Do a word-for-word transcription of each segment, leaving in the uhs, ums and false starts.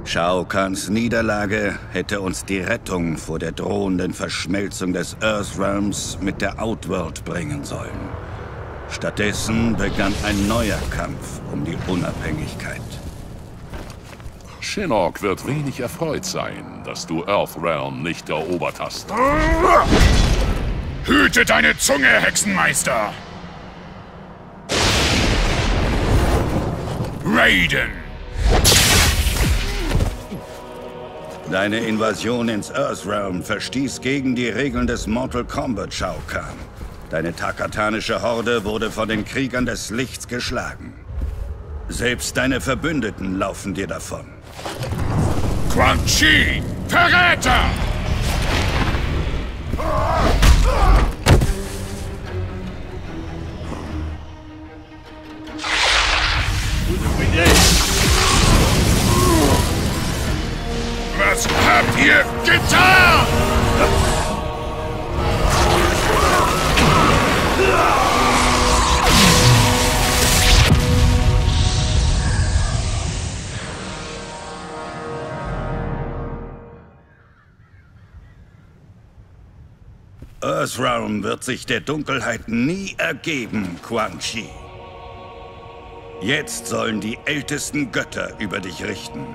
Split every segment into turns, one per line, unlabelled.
Shao Kahns Niederlage hätte uns die Rettung vor der drohenden Verschmelzung des Earthrealms mit der Outworld bringen sollen. Stattdessen begann ein neuer Kampf um die Unabhängigkeit.
Shinnok wird wenig erfreut sein, dass du Earthrealm nicht erobert hast.
Hüte deine Zunge, Hexenmeister! Raiden!
Deine Invasion ins Earthrealm verstieß gegen die Regeln des Mortal Kombat, Shao Kahn. Deine takatanische Horde wurde von den Kriegern des Lichts geschlagen. Selbst deine Verbündeten laufen dir davon.
Quan Chi! Verräter! Was habt ihr getan?
Earthrealm wird sich der Dunkelheit nie ergeben, Quan Chi. Jetzt sollen die ältesten Götter über dich richten.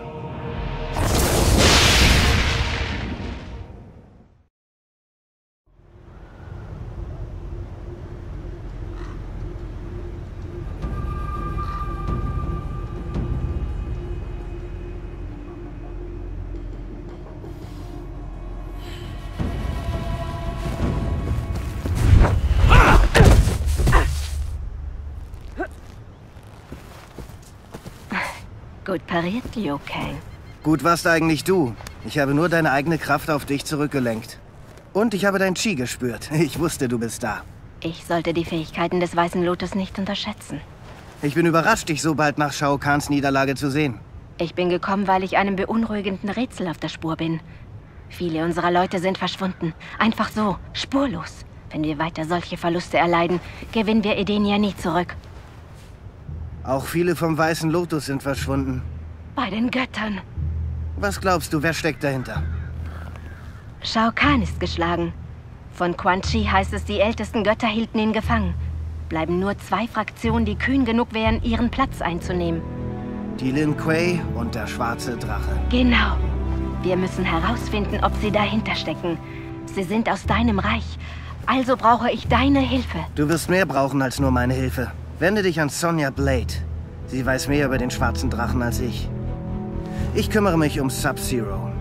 Gut pariert, Liu Kang.
Gut warst eigentlich du. Ich habe nur deine eigene Kraft auf dich zurückgelenkt. Und ich habe dein Chi gespürt. Ich wusste, du bist da.
Ich sollte die Fähigkeiten des Weißen Lotus nicht unterschätzen.
Ich bin überrascht, dich so bald nach Shao Kahns Niederlage zu sehen.
Ich bin gekommen, weil ich einem beunruhigenden Rätsel auf der Spur bin. Viele unserer Leute sind verschwunden. Einfach so, spurlos. Wenn wir weiter solche Verluste erleiden, gewinnen wir Edenia nie zurück.
Auch viele vom Weißen Lotus sind verschwunden.
Bei den Göttern.
Was glaubst du, wer steckt dahinter?
Shao Kahn ist geschlagen. Von Quan Chi heißt es, die ältesten Götter hielten ihn gefangen. Bleiben nur zwei Fraktionen, die kühn genug wären, ihren Platz einzunehmen.
Die Lin Kuei und der schwarze Drache.
Genau. Wir müssen herausfinden, ob sie dahinter stecken. Sie sind aus deinem Reich. Also brauche ich deine Hilfe.
Du wirst mehr brauchen als nur meine Hilfe. Wende dich an Sonya Blade. Sie weiß mehr über den schwarzen Drachen als ich. Ich kümmere mich um Sub-Zero.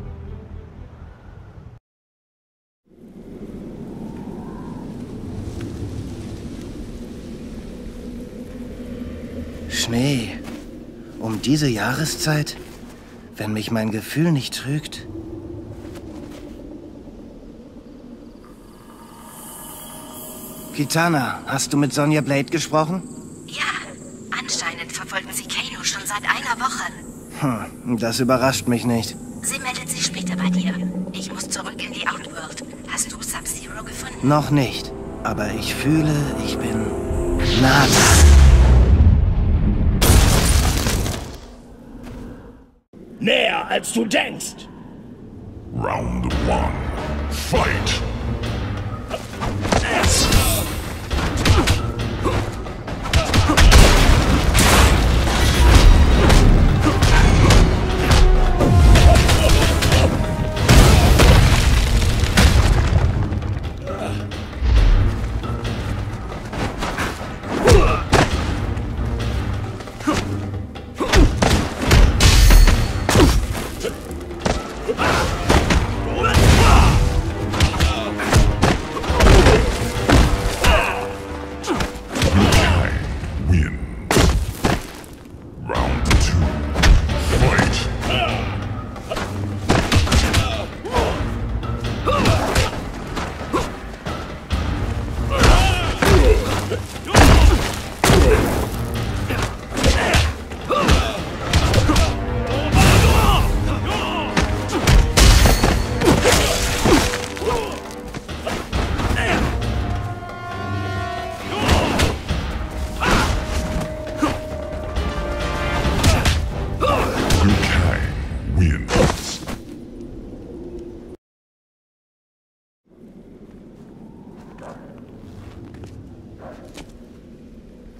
Schnee. Um diese Jahreszeit? Wenn mich mein Gefühl nicht trügt. Kitana, hast du mit Sonya Blade gesprochen?
Ja, anscheinend verfolgen sie Kano schon seit einer Woche.
Hm, das überrascht mich nicht.
Sie meldet sich später bei dir. Ich muss zurück in die Outworld. Hast du Sub-Zero gefunden?
Noch nicht. Aber ich fühle, ich bin nah dran.
Näher als du denkst!
Round one. Fight!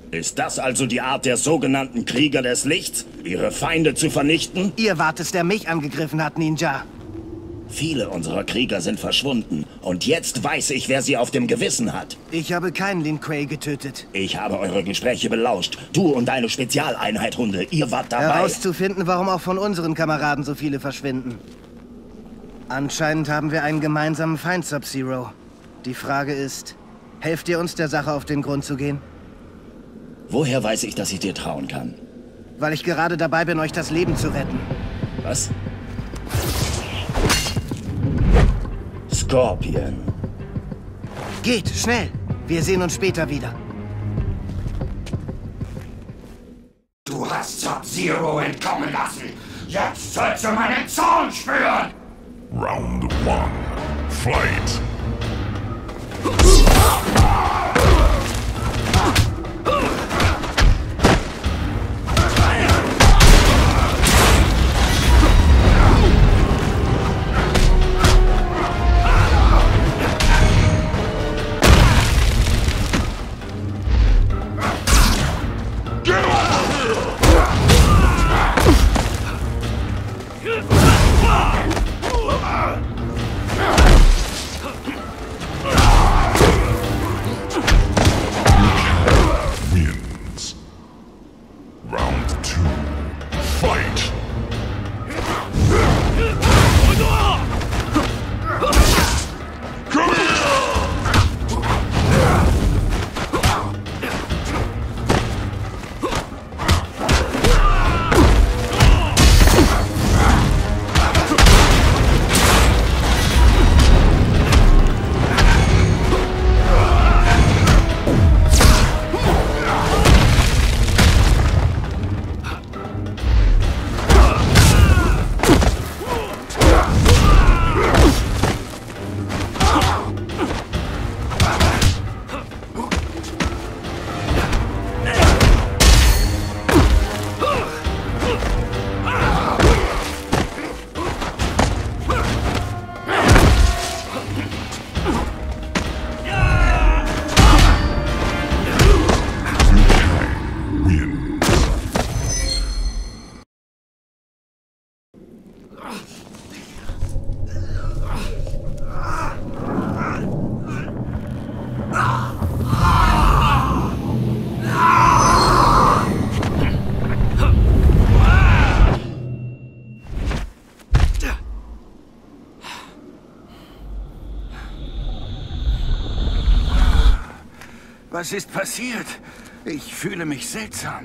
Ist das also die Art der sogenannten Krieger des Lichts? Ihre Feinde zu vernichten?
Ihr wart es, der mich angegriffen hat, Ninja.
Viele unserer Krieger sind verschwunden. Und jetzt weiß ich, wer sie auf dem Gewissen hat.
Ich habe keinen Lin Kuei getötet.
Ich habe eure Gespräche belauscht. Du und deine Spezialeinheit, Hunde. Ihr wart dabei.
Herauszufinden, warum auch von unseren Kameraden so viele verschwinden. Anscheinend haben wir einen gemeinsamen Feind, Sub-Zero. Die Frage ist, helft ihr uns, der Sache auf den Grund zu gehen?
Woher weiß ich, dass ich dir trauen kann?
Weil ich gerade dabei bin, euch das Leben zu retten.
Was? Scorpion.
Geht, schnell. Wir sehen uns später wieder.
Du hast Sub-Zero entkommen lassen. Jetzt sollst du meinen Zorn spüren. Round one. Fight.
Was ist passiert? Ich fühle mich seltsam.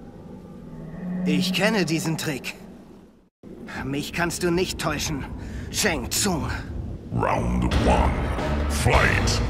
Ich kenne diesen Trick. Mich kannst du nicht täuschen. Shang Tsung.
Round one. Fight.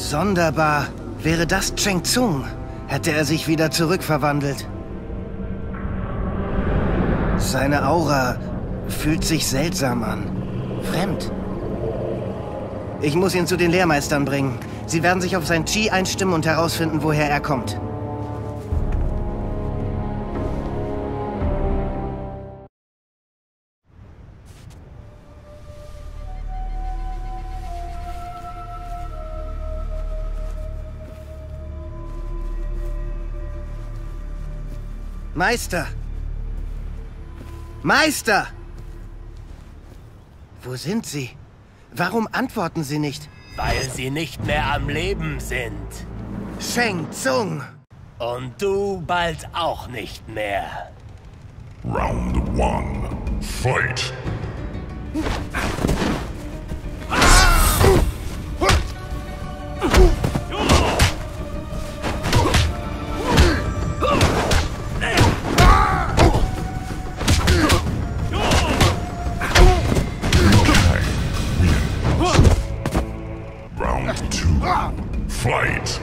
Sonderbar. Wäre das Cheng Tsung, hätte er sich wieder zurückverwandelt. Seine Aura fühlt sich seltsam an. Fremd. Ich muss ihn zu den Lehrmeistern bringen. Sie werden sich auf sein Qi einstimmen und herausfinden, woher er kommt. Meister! Meister! Wo sind Sie? Warum antworten Sie nicht?
Weil sie nicht mehr am Leben sind.
Cheng Tsung!
Und du bald auch nicht mehr.
Round one. Fight! Fight!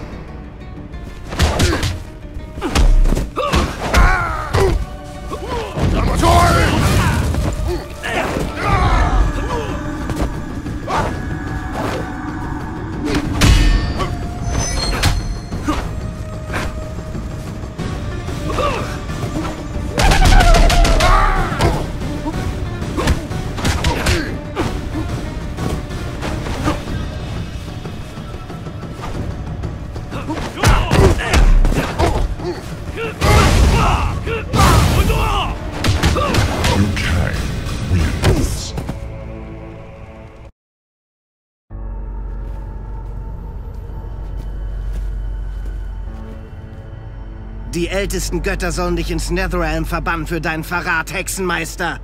Die ältesten Götter sollen dich ins Netherrealm verbannen für deinen Verrat, Hexenmeister.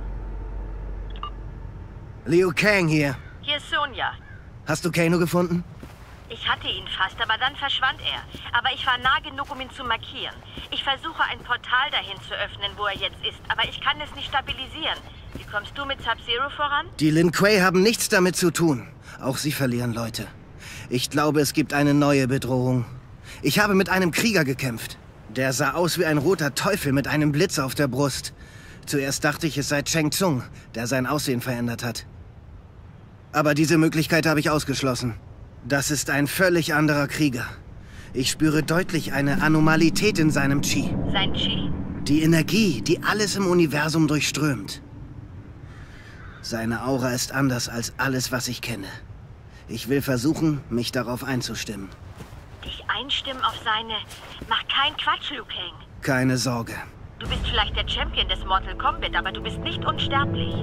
Liu Kang hier.
Hier ist Sonja.
Hast du Kano gefunden?
Ich hatte ihn fast, aber dann verschwand er. Aber ich war nah genug, um ihn zu markieren. Ich versuche, ein Portal dahin zu öffnen, wo er jetzt ist, aber ich kann es nicht stabilisieren. Wie kommst du mit Sub-Zero voran?
Die Lin Kuei haben nichts damit zu tun. Auch sie verlieren Leute. Ich glaube, es gibt eine neue Bedrohung. Ich habe mit einem Krieger gekämpft. Der sah aus wie ein roter Teufel mit einem Blitz auf der Brust. Zuerst dachte ich, es sei Cheng Tsung, der sein Aussehen verändert hat. Aber diese Möglichkeit habe ich ausgeschlossen. Das ist ein völlig anderer Krieger. Ich spüre deutlich eine Anomalität in seinem Qi.
Sein Qi?
Die Energie, die alles im Universum durchströmt. Seine Aura ist anders als alles, was ich kenne. Ich will versuchen, mich darauf einzustimmen.
Dich einstimmen auf seine... Mach keinen Quatsch, Liu Kang.
Keine Sorge.
Du bist vielleicht der Champion des Mortal Kombat, aber du bist nicht unsterblich.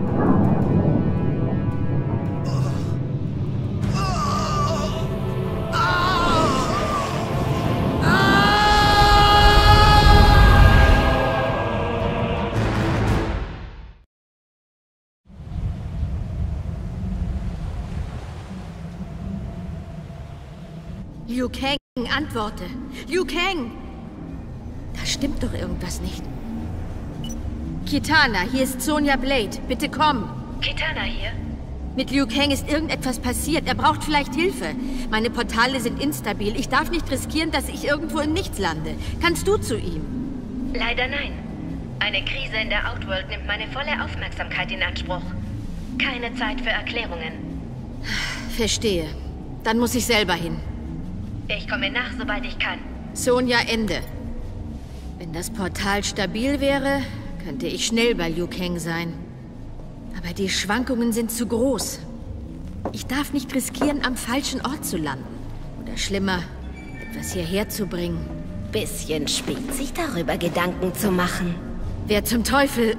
Liu Kang, antworte! Liu Kang! Da stimmt doch irgendwas nicht. Kitana, hier ist Sonya Blade. Bitte komm.
Kitana hier?
Mit Liu Kang ist irgendetwas passiert. Er braucht vielleicht Hilfe. Meine Portale sind instabil. Ich darf nicht riskieren, dass ich irgendwo im Nichts lande. Kannst du zu ihm?
Leider nein. Eine Krise in der Outworld nimmt meine volle Aufmerksamkeit in Anspruch. Keine Zeit für Erklärungen.
Verstehe. Dann muss ich selber hin.
Ich komme nach, sobald ich kann.
Sonja, Ende. Wenn das Portal stabil wäre, könnte ich schnell bei Liu Kang sein. Aber die Schwankungen sind zu groß. Ich darf nicht riskieren, am falschen Ort zu landen. Oder schlimmer, etwas hierher zu bringen.
Bisschen spät, sich darüber Gedanken zu machen.
Wer zum Teufel...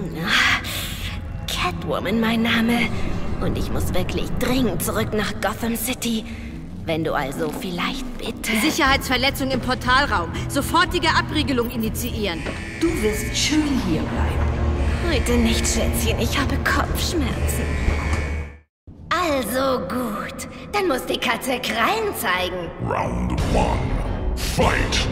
Catwoman, mein Name. Und ich muss wirklich dringend zurück nach Gotham City. Wenn du also vielleicht bitte...
Sicherheitsverletzung im Portalraum. Sofortige Abriegelung initiieren.
Du wirst schön hier bleiben.
Heute nicht, Schätzchen. Ich habe Kopfschmerzen. Also gut. Dann muss die Katze Krallen zeigen.
Round one. Fight!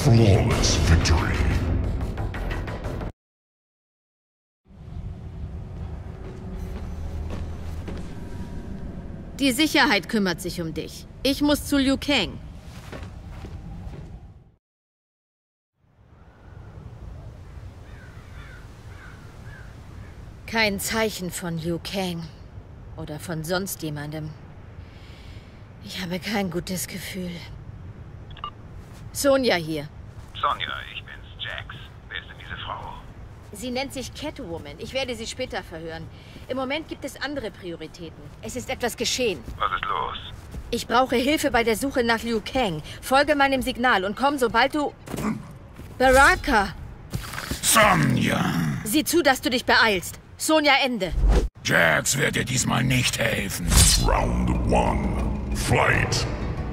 Flawless victory.
Die Sicherheit kümmert sich um dich. Ich muss zu Liu Kang. Kein Zeichen von Liu Kang. Oder von sonst jemandem. Ich habe kein gutes Gefühl. Sonja hier.
Sonja, ich bin's, Jax. Wer ist denn diese Frau?
Sie nennt sich Catwoman. Ich werde sie später verhören. Im Moment gibt es andere Prioritäten. Es ist etwas geschehen.
Was ist los?
Ich brauche Hilfe bei der Suche nach Liu Kang. Folge meinem Signal und komm, sobald du... Baraka!
Sonja!
Sieh zu, dass du dich beeilst. Sonja, Ende.
Jax wird dir diesmal nicht helfen. Round one. Fight!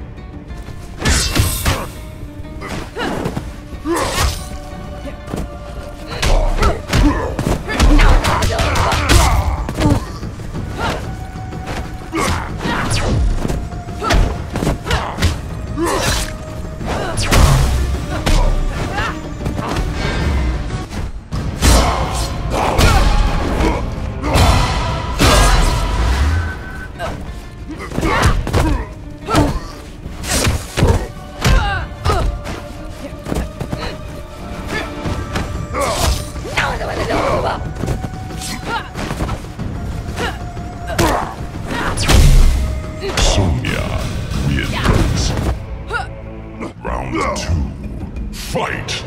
Fight!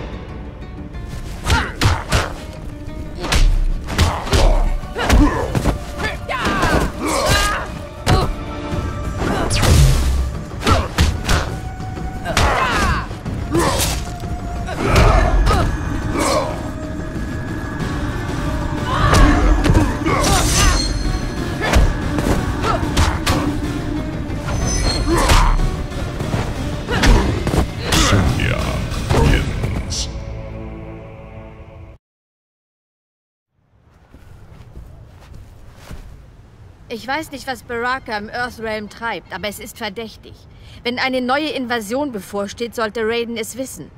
Ich weiß nicht, was Baraka im Earthrealm treibt, aber es ist verdächtig. Wenn eine neue Invasion bevorsteht, sollte Raiden es wissen.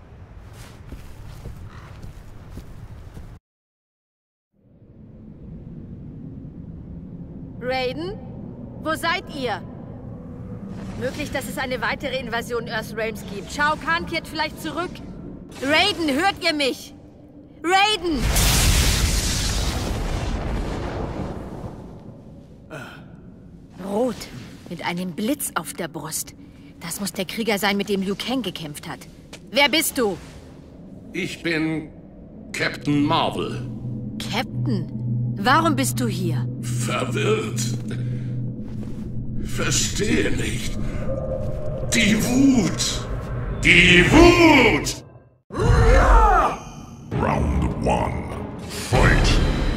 Raiden? Wo seid ihr? Möglich, dass es eine weitere Invasion Earthrealms gibt. Shao Kahn kehrt vielleicht zurück. Raiden, hört ihr mich? Raiden! Rot, mit einem Blitz auf der Brust. Das muss der Krieger sein, mit dem Liu Kang gekämpft hat. Wer bist du?
Ich bin Captain Marvel.
Captain? Warum bist du hier?
Verwirrt. Verstehe nicht. Die Wut. Die Wut!
Round one. Fight!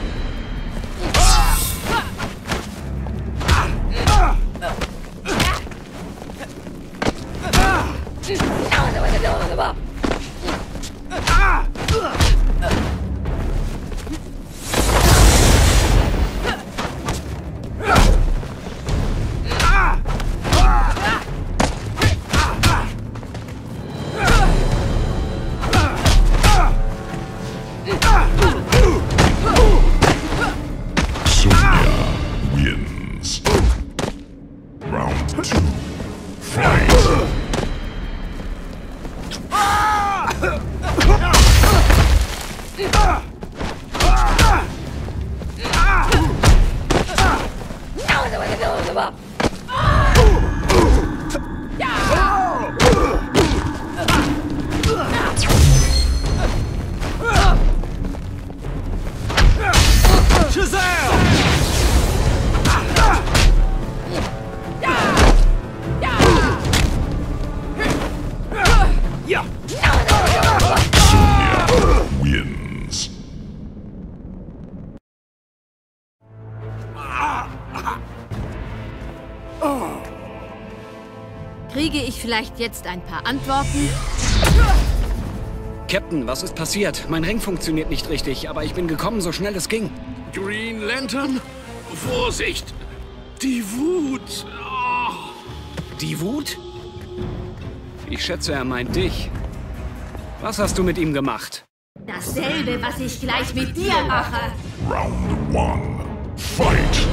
Kriege ich vielleicht jetzt ein paar Antworten?
Captain, was ist passiert? Mein Ring funktioniert nicht richtig, aber ich bin gekommen, so schnell es ging.
Green Lantern? Vorsicht! Die Wut! Oh.
Die Wut? Ich schätze, er meint dich. Was hast du mit ihm gemacht?
Dasselbe, was ich gleich mit dir mache.
Round one. Fight!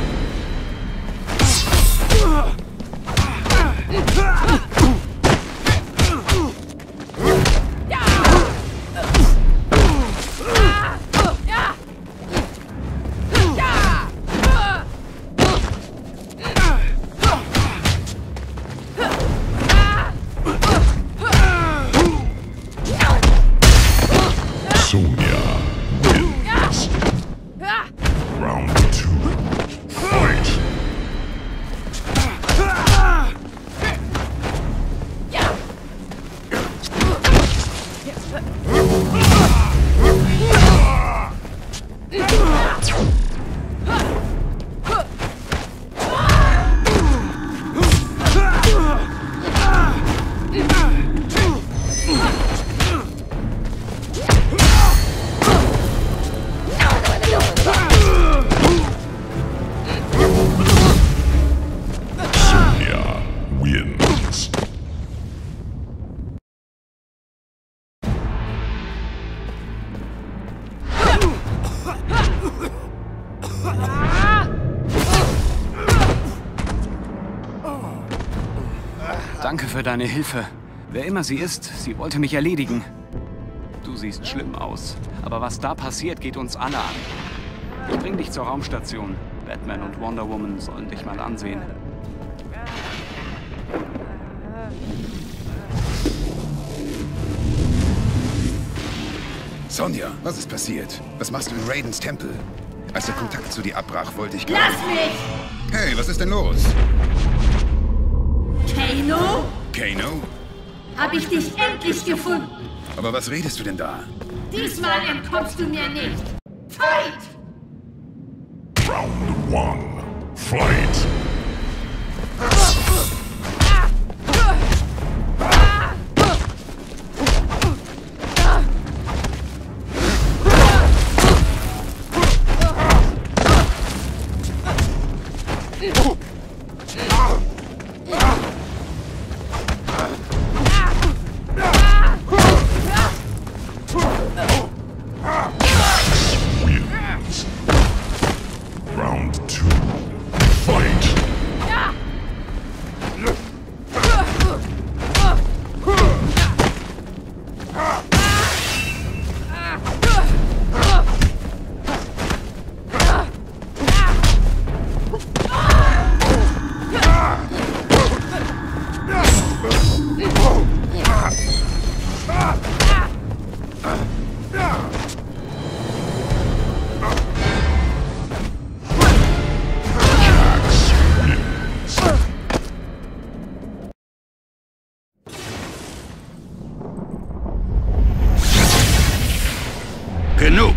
Danke für deine Hilfe. Wer immer sie ist, sie wollte mich erledigen. Du siehst schlimm aus. Aber was da passiert, geht uns alle an. Ich bring dich zur Raumstation. Batman und Wonder Woman sollen dich mal ansehen.
Sonja, was ist passiert? Was machst du in Raidens Tempel? Als der Kontakt zu dir abbrach, wollte ich glauben...
Lass mich!
Hey, was ist denn los?
Kano?
Kano?
Hab ich dich endlich gefunden!
Aber was redest du denn da?
Diesmal entkommst du mir nicht! Fight!
Round one. Fight!
Genug!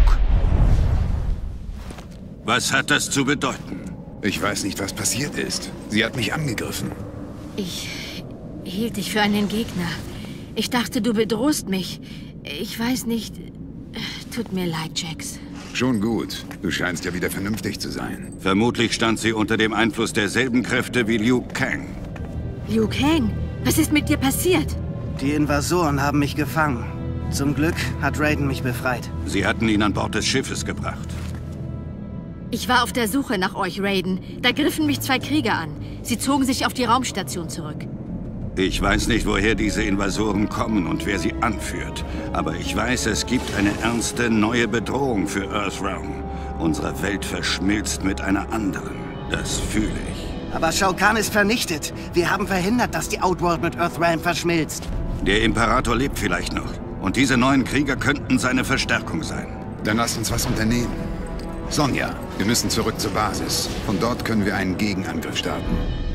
Was hat das zu bedeuten?
Ich weiß nicht, was passiert ist. Sie hat mich angegriffen.
Ich hielt dich für einen Gegner. Ich dachte, du bedrohst mich. Ich weiß nicht... Tut mir leid, Jax.
Schon gut. Du scheinst ja wieder vernünftig zu sein.
Vermutlich stand sie unter dem Einfluss derselben Kräfte wie Liu Kang.
Liu Kang? Was ist mit dir passiert?
Die Invasoren haben mich gefangen. Zum Glück hat Raiden mich befreit.
Sie hatten ihn an Bord des Schiffes gebracht.
Ich war auf der Suche nach euch, Raiden. Da griffen mich zwei Krieger an. Sie zogen sich auf die Raumstation zurück.
Ich weiß nicht, woher diese Invasoren kommen und wer sie anführt. Aber ich weiß, es gibt eine ernste neue Bedrohung für Earthrealm. Unsere Welt verschmilzt mit einer anderen. Das fühle ich.
Aber Shao Kahn ist vernichtet. Wir haben verhindert, dass die Outworld mit Earthrealm verschmilzt.
Der Imperator lebt vielleicht noch. Und diese neuen Krieger könnten seine Verstärkung sein.
Dann lasst uns was unternehmen. Sonja, wir müssen zurück zur Basis. Von dort können wir einen Gegenangriff starten.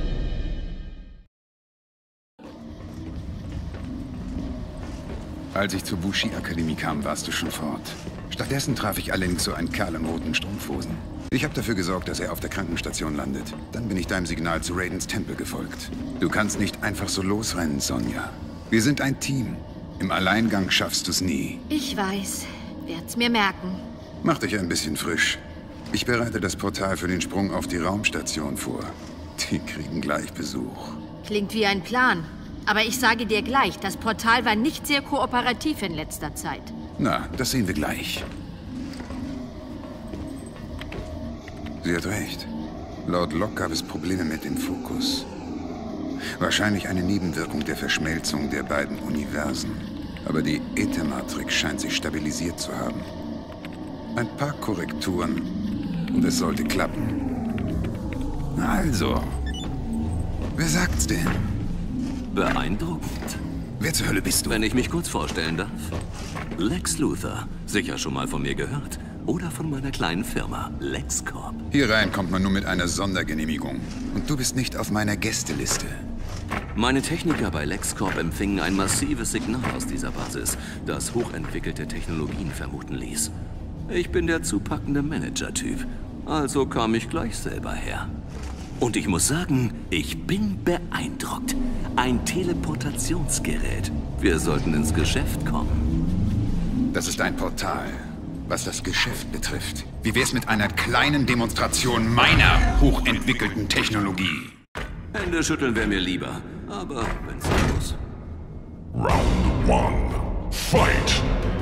Als ich zur Bushi-Akademie kam, warst du schon fort. Stattdessen traf ich allerdings so einen Kerl in roten Strumpfhosen. Ich habe dafür gesorgt, dass er auf der Krankenstation landet. Dann bin ich deinem Signal zu Raidens Tempel gefolgt. Du kannst nicht einfach so losrennen, Sonja. Wir sind ein Team. Im Alleingang schaffst du's nie.
Ich weiß. Werd's mir merken.
Mach dich ein bisschen frisch. Ich bereite das Portal für den Sprung auf die Raumstation vor. Die kriegen gleich Besuch.
Klingt wie ein Plan. Aber ich sage dir gleich, das Portal war nicht sehr kooperativ in letzter Zeit.
Na, das sehen wir gleich. Sie hat recht. Laut Locke gab es Probleme mit dem Fokus. Wahrscheinlich eine Nebenwirkung der Verschmelzung der beiden Universen. Aber die Äthermatrix scheint sich stabilisiert zu haben. Ein paar Korrekturen und es sollte klappen. Also, wer sagt's denn?
Beeindruckend.
Wer zur Hölle bist du?
Wenn ich mich kurz vorstellen darf. Lex Luthor. Sicher schon mal von mir gehört. Oder von meiner kleinen Firma, LexCorp.
Hier rein kommt man nur mit einer Sondergenehmigung. Und du bist nicht auf meiner Gästeliste.
Meine Techniker bei LexCorp empfingen ein massives Signal aus dieser Basis, das hochentwickelte Technologien vermuten ließ. Ich bin der zupackende Manager-Typ. Also kam ich gleich selber her. Und ich muss sagen, ich bin beeindruckt. Ein Teleportationsgerät. Wir sollten ins Geschäft kommen.
Das ist ein Portal, was das Geschäft betrifft. Wie wär's mit einer kleinen Demonstration meiner hochentwickelten Technologie?
Hände schütteln wäre mir lieber, aber wenn's muss.
Round one. Fight!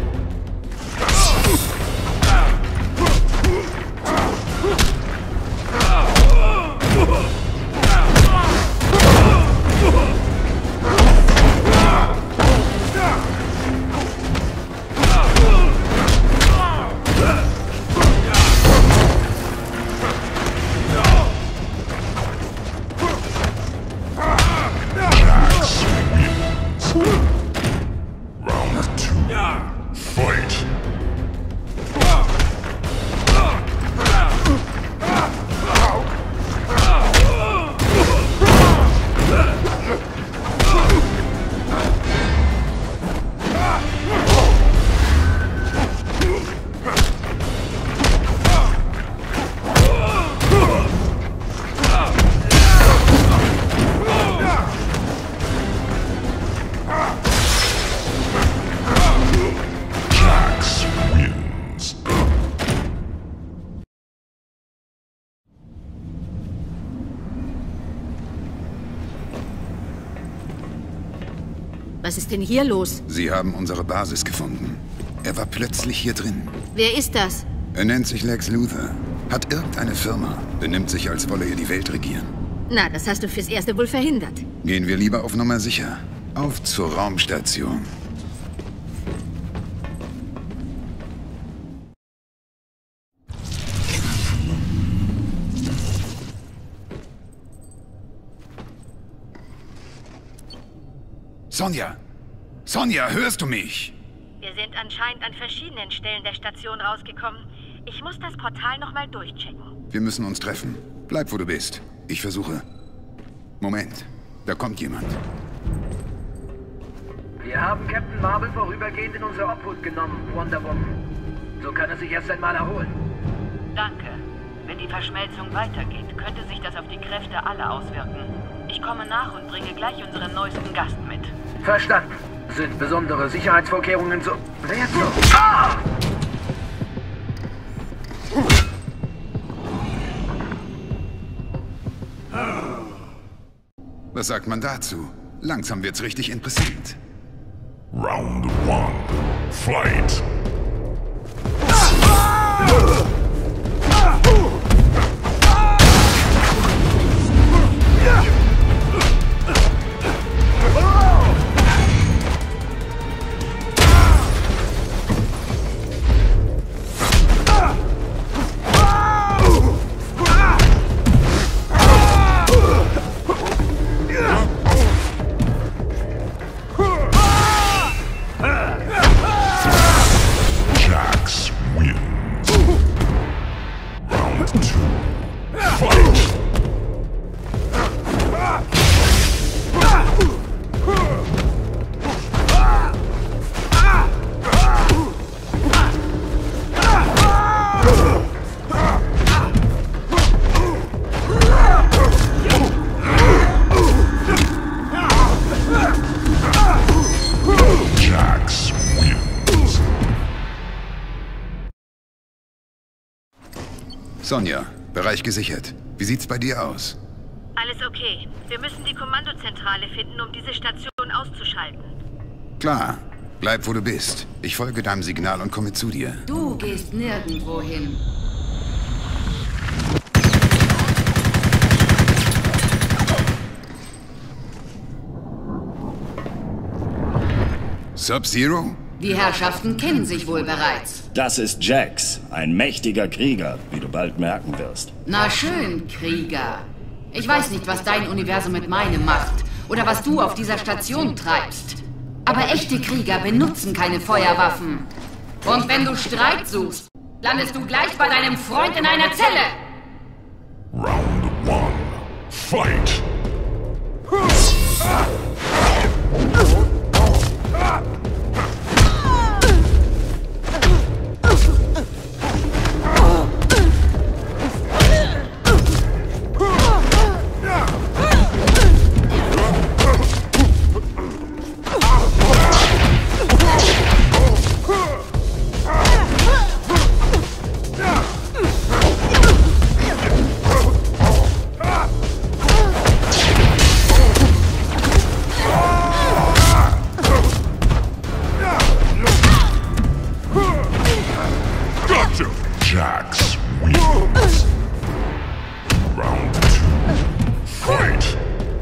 Was ist denn hier los?
Sie haben unsere Basis gefunden. Er war plötzlich hier drin.
Wer ist das?
Er nennt sich Lex Luthor. Hat irgendeine Firma. Benimmt sich, als wolle er die Welt regieren.
Na, das hast du fürs Erste wohl verhindert.
Gehen wir lieber auf Nummer sicher. Auf zur Raumstation. Sonja! Sonja, hörst du mich?
Wir sind anscheinend an verschiedenen Stellen der Station rausgekommen. Ich muss das Portal nochmal durchchecken.
Wir müssen uns treffen. Bleib, wo du bist. Ich versuche. Moment, da kommt jemand.
Wir haben Captain Marvel vorübergehend in unsere Obhut genommen, Wonder Woman. So kann er sich erst einmal erholen.
Danke. Wenn die Verschmelzung weitergeht, könnte sich das auf die Kräfte aller auswirken. Ich komme nach und bringe gleich unseren neuesten Gast mit.
Verstanden. Sind besondere Sicherheitsvorkehrungen so... wertlos? Ah!
Was sagt man dazu? Langsam wird's richtig interessant.
Round one. Fight!
Sonja, Bereich gesichert. Wie sieht's bei dir aus?
Alles okay. Wir müssen die Kommandozentrale finden, um diese Station auszuschalten.
Klar. Bleib, wo du bist. Ich folge deinem Signal und komme zu dir.
Du gehst nirgendwo hin.
Sub-Zero?
Die Herrschaften kennen sich wohl bereits.
Das ist Jax, ein mächtiger Krieger, wie du bald merken wirst.
Na schön, Krieger. Ich weiß nicht, was dein Universum mit meinem macht oder was du auf dieser Station treibst. Aber echte Krieger benutzen keine Feuerwaffen. Und wenn du Streit suchst, landest du gleich bei deinem Freund in einer Zelle.
Round one. Fight! Jax wins. Round two. Fight!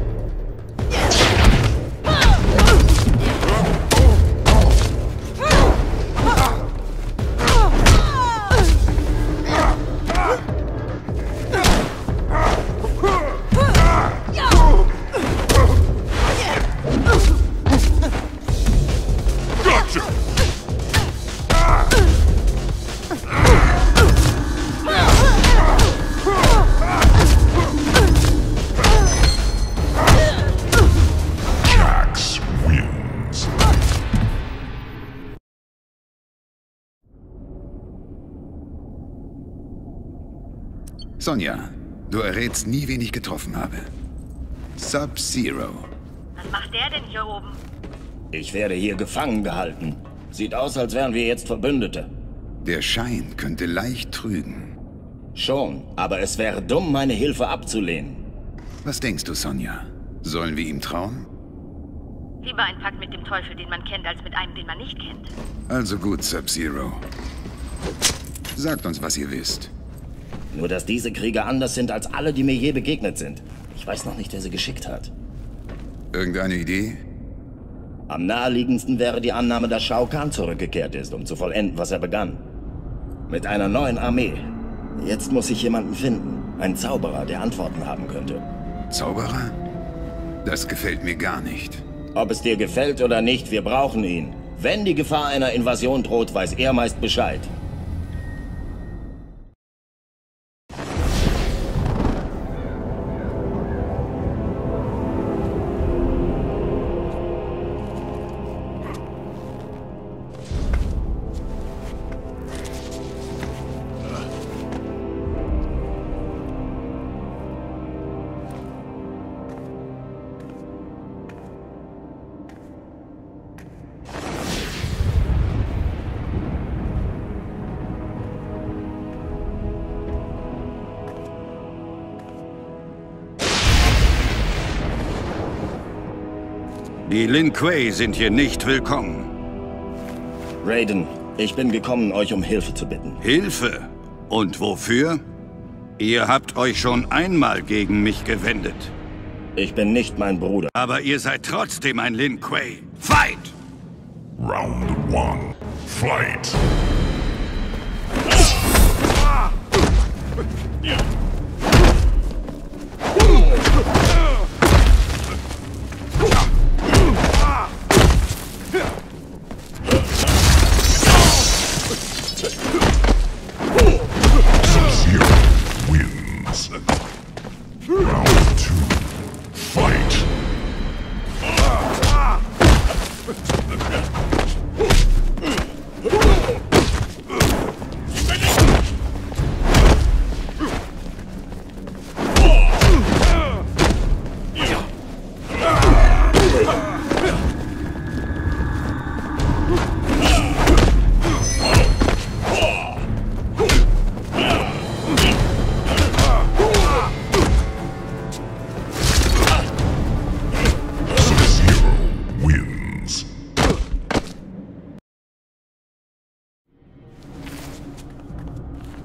Sonja, du errätst nie, wen ich getroffen habe. Sub-Zero.
Was macht der denn hier oben?
Ich werde hier gefangen gehalten. Sieht aus, als wären wir jetzt Verbündete.
Der Schein könnte leicht trügen.
Schon, aber es wäre dumm, meine Hilfe abzulehnen.
Was denkst du, Sonja? Sollen wir ihm trauen?
Lieber ein Pakt mit dem Teufel, den man kennt, als mit einem, den man nicht kennt.
Also gut, Sub-Zero. Sagt uns, was ihr wisst.
Nur, dass diese Krieger anders sind als alle, die mir je begegnet sind. Ich weiß noch nicht, wer sie geschickt hat.
Irgendeine Idee?
Am naheliegendsten wäre die Annahme, dass Shao Kahn zurückgekehrt ist, um zu vollenden, was er begann. Mit einer neuen Armee. Jetzt muss ich jemanden finden. Einen Zauberer, der Antworten haben könnte.
Zauberer? Das gefällt mir gar nicht.
Ob es dir gefällt oder nicht, wir brauchen ihn. Wenn die Gefahr einer Invasion droht, weiß er meist Bescheid.
Die Lin Kuei sind hier nicht willkommen.
Raiden, ich bin gekommen, euch um Hilfe zu bitten.
Hilfe? Und wofür? Ihr habt euch schon einmal gegen mich gewendet.
Ich bin nicht mein Bruder.
Aber ihr seid trotzdem ein Lin Kuei. Fight!
Round one. Fight! Sub-Zero wins. Round two. Fight!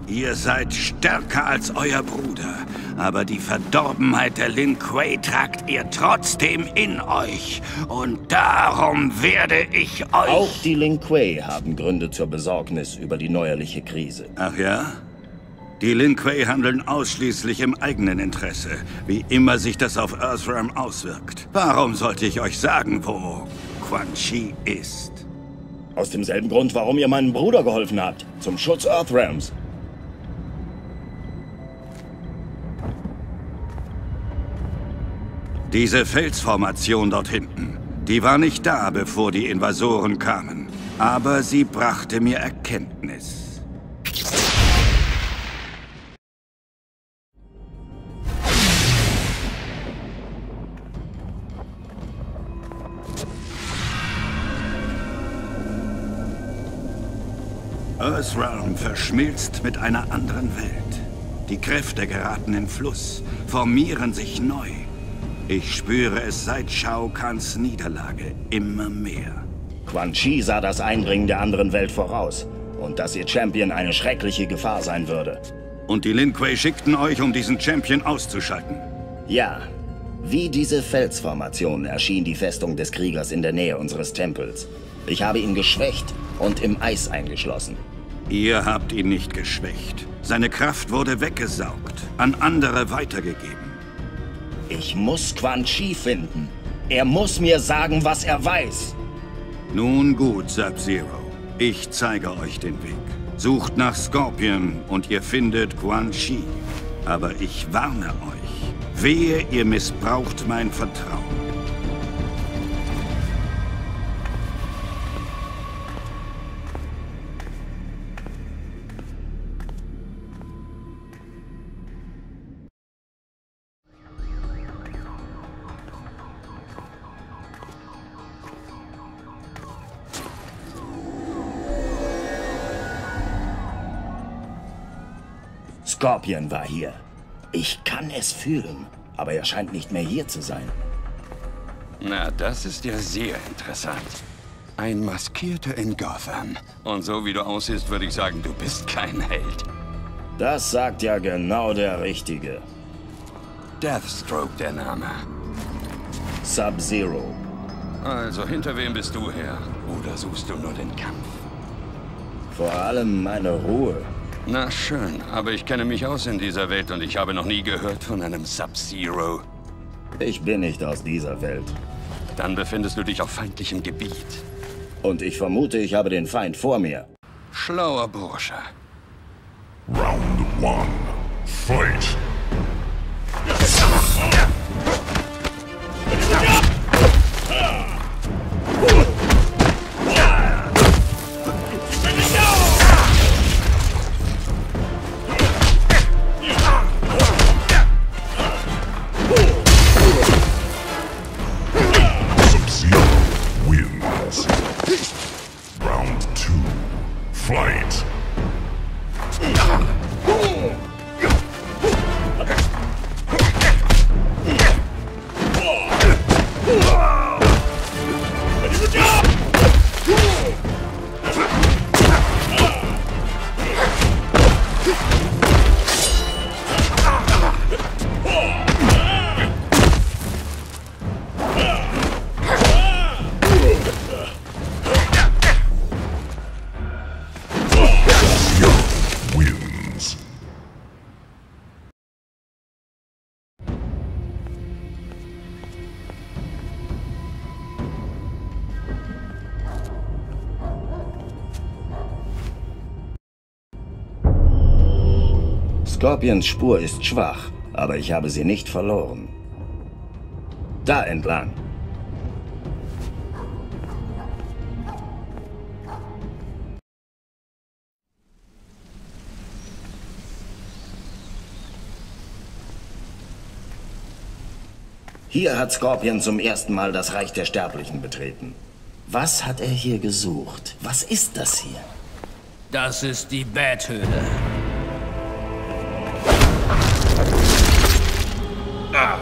Ihr seid stärker als euer Bruder, aber die Verdorbenheit der Lin Kuei tragt ihr trotzdem in euch. Und darum werde ich euch...
Auch die Lin Kuei haben Gründe zur Besorgnis über die neuerliche Krise.
Ach ja? Die Lin Kuei handeln ausschließlich im eigenen Interesse, wie immer sich das auf Earthrealm auswirkt. Warum sollte ich euch sagen, wo Quan Chi ist?
Aus demselben Grund, warum ihr meinem Bruder geholfen habt. Zum Schutz Earthrealms.
Diese Felsformation dort hinten, die war nicht da, bevor die Invasoren kamen. Aber sie brachte mir Erkenntnis. Earthrealm verschmilzt mit einer anderen Welt. Die Kräfte geraten in Fluss, formieren sich neu. Ich spüre es seit Shao Kahns Niederlage immer mehr.
Quan Chi sah das Eindringen der anderen Welt voraus und dass ihr Champion eine schreckliche Gefahr sein würde.
Und die Lin Kuei schickten euch, um diesen Champion auszuschalten?
Ja. Wie diese Felsformation erschien die Festung des Kriegers in der Nähe unseres Tempels. Ich habe ihn geschwächt und im Eis eingeschlossen.
Ihr habt ihn nicht geschwächt. Seine Kraft wurde weggesaugt, an andere weitergegeben.
Ich muss Quan Chi finden. Er muss mir sagen, was er weiß.
Nun gut, Sub-Zero. Ich zeige euch den Weg. Sucht nach Scorpion und ihr findet Quan Chi. Aber ich warne euch. Wehe, ihr missbraucht mein Vertrauen.
Scorpion war hier. Ich kann es fühlen, aber er scheint nicht mehr hier zu sein.
Na, das ist ja sehr interessant. Ein Maskierter in Gotham. Und so wie du aussiehst, würde ich sagen, du bist kein Held.
Das sagt ja genau der Richtige.
Deathstroke der Name.
Sub-Zero.
Also, hinter wem bist du her? Oder suchst du nur den Kampf?
Vor allem meine Ruhe.
Na schön, aber ich kenne mich aus in dieser Welt und ich habe noch nie gehört von einem Sub-Zero.
Ich bin nicht aus dieser Welt.
Dann befindest du dich auf feindlichem Gebiet.
Und ich vermute, ich habe den Feind vor mir.
Schlauer Bursche.
Round one. Fight! Sub-Zero wins. Round two. Fight! Wins.
Scorpions Spur ist schwach, aber ich habe sie nicht verloren. Da entlang. Hier hat Scorpion zum ersten Mal das Reich der Sterblichen betreten. Was hat er hier gesucht? Was ist das hier?
Das ist die Bathöhle. Ah.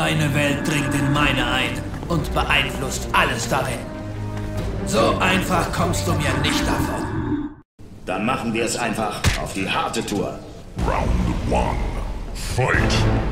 Deine Welt dringt in meine ein und beeinflusst alles darin. So einfach kommst du mir nicht davon.
Dann machen wir es einfach auf die harte Tour.
Round one. Fight!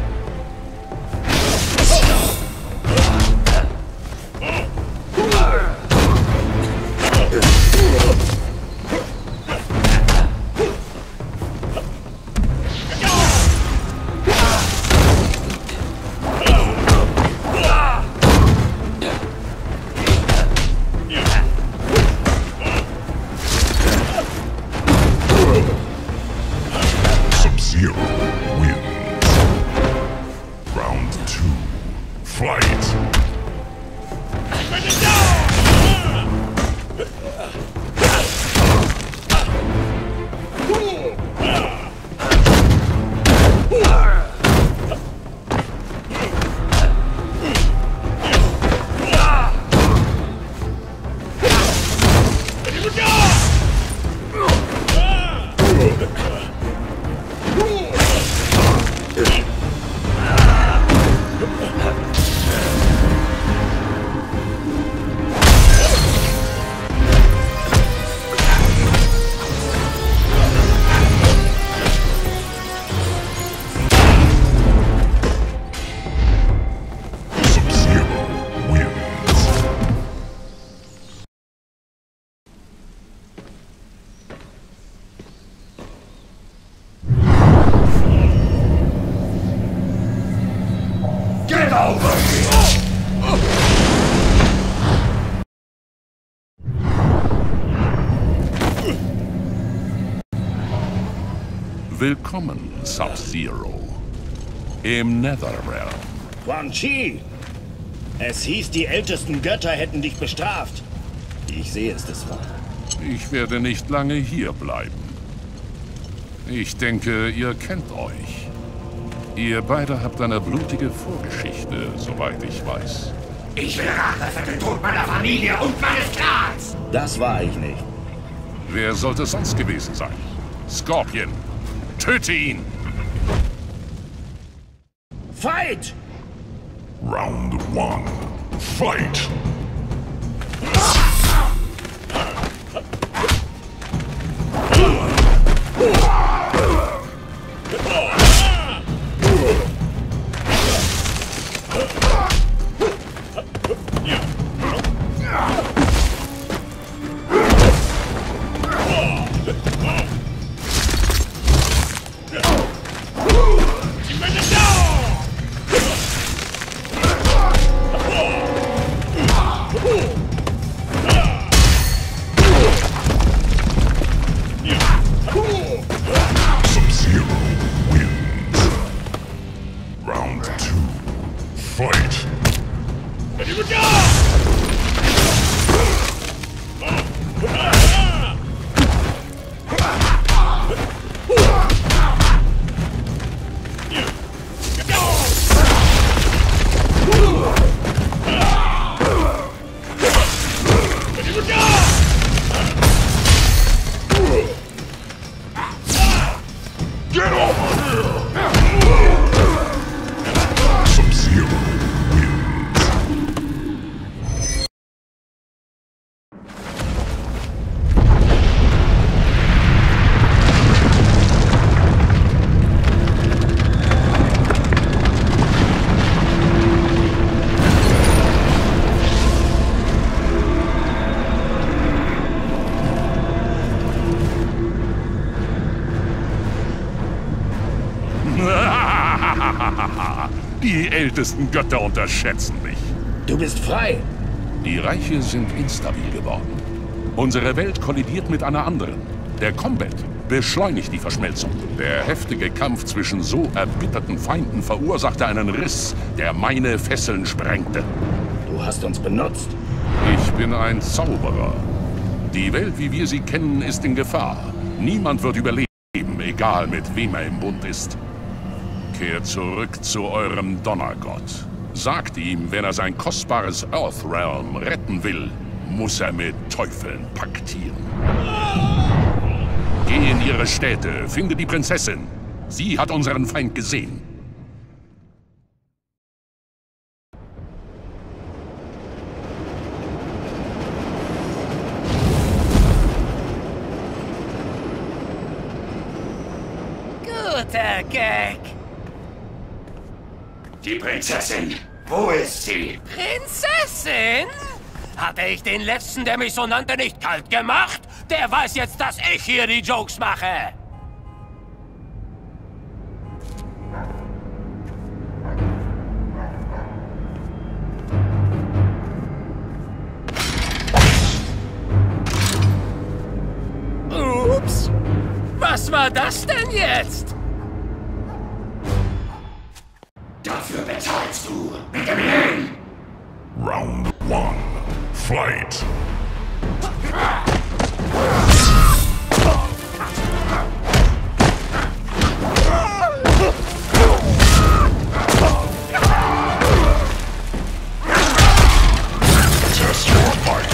Sub-Zero wins. Round two. Fight! Get over here!
Willkommen, Sub-Zero. Im Netherrealm.
Quan Chi! Es hieß, die ältesten Götter hätten dich bestraft. Ich sehe es, das war.
Ich werde nicht lange hier bleiben. Ich denke, ihr kennt euch. Ihr beide habt eine blutige Vorgeschichte, soweit ich weiß.
Ich will Rache für den Tod meiner Familie und meines Clans!
Das war ich nicht.
Wer sollte es sonst gewesen sein? Scorpion! Töte ihn!
Fight!
Round one. Fight! Sub-Zero wins. Round two. Fight! Here we go! Get over here! Sub-Zero wins.
Die ältesten Götter unterschätzen mich.
Du bist frei.
Die Reiche sind instabil geworden. Unsere Welt kollidiert mit einer anderen. Der Combat beschleunigt die Verschmelzung. Der heftige Kampf zwischen so erbitterten Feinden verursachte einen Riss, der meine Fesseln sprengte.
Du hast uns benutzt.
Ich bin ein Zauberer. Die Welt, wie wir sie kennen, ist in Gefahr. Niemand wird überleben, egal mit wem er im Bund ist. Kehrt zurück zu eurem Donnergott. Sagt ihm, wenn er sein kostbares Earthrealm retten will, muss er mit Teufeln paktieren. Geh in ihre Städte, finde die Prinzessin. Sie hat unseren Feind gesehen.
Guter Gag.
Die Prinzessin, wo ist sie?
Prinzessin? Hatte ich den letzten, der mich so nannte, nicht kalt gemacht? Der weiß jetzt, dass ich hier die Jokes mache. Ups. Was war das denn jetzt?
Dafür bezahlst du mit dem Leben.
Round one. Fight! Test your might.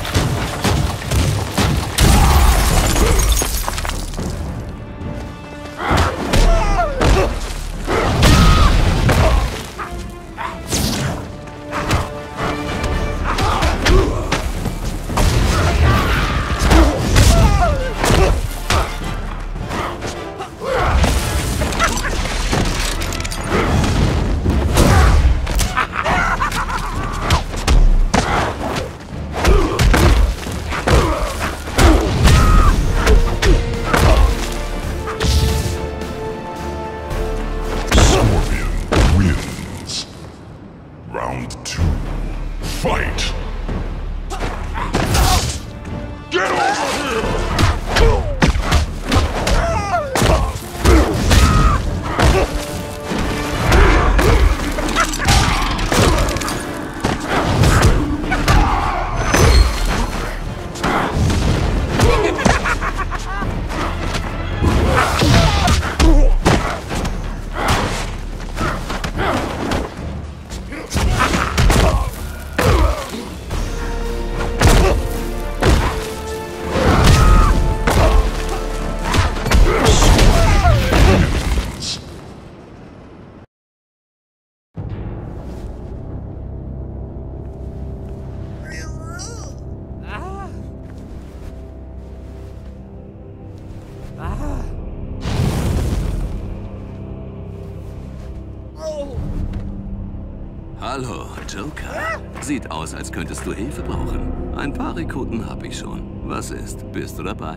Hallo, Joker. Sieht aus, als könntest du Hilfe brauchen. Ein paar Rekruten habe ich schon. Was ist? Bist du dabei?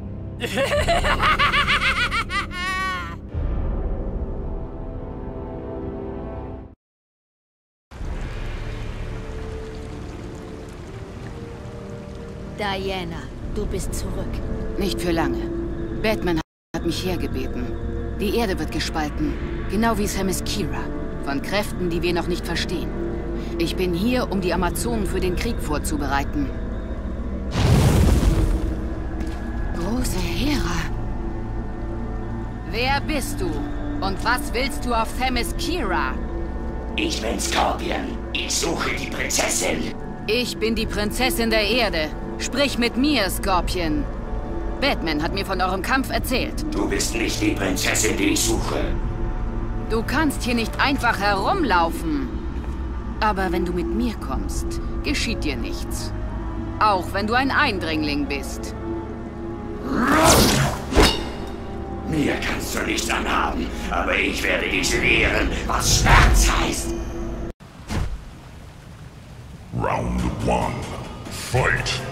Diana, du bist zurück.
Nicht für lange. Batman hat mich hergebeten. Die Erde wird gespalten, genau wie Themyscira. Von Kräften, die wir noch nicht verstehen. Ich bin hier, um die Amazonen für den Krieg vorzubereiten. Große Hera. Wer bist du? Und was willst du auf Themyscira?
Ich bin Scorpion. Ich suche die Prinzessin.
Ich bin die Prinzessin der Erde. Sprich mit mir, Scorpion. Batman hat mir von eurem Kampf erzählt.
Du bist nicht die Prinzessin, die ich suche.
Du kannst hier nicht einfach herumlaufen. Aber wenn du mit mir kommst, geschieht dir nichts. Auch wenn du ein Eindringling bist.
Mir kannst du nichts anhaben, aber ich werde dich lehren, was Schmerz heißt.
Round one. Fight!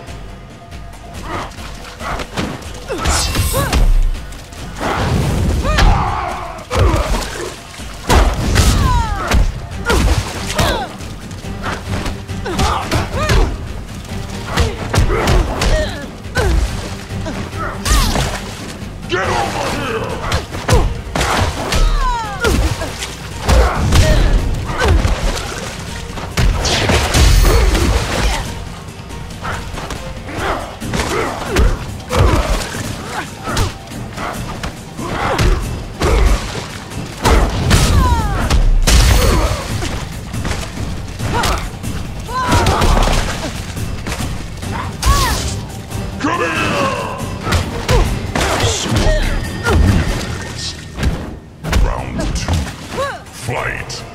Fight!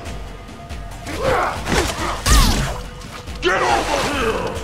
Get over here!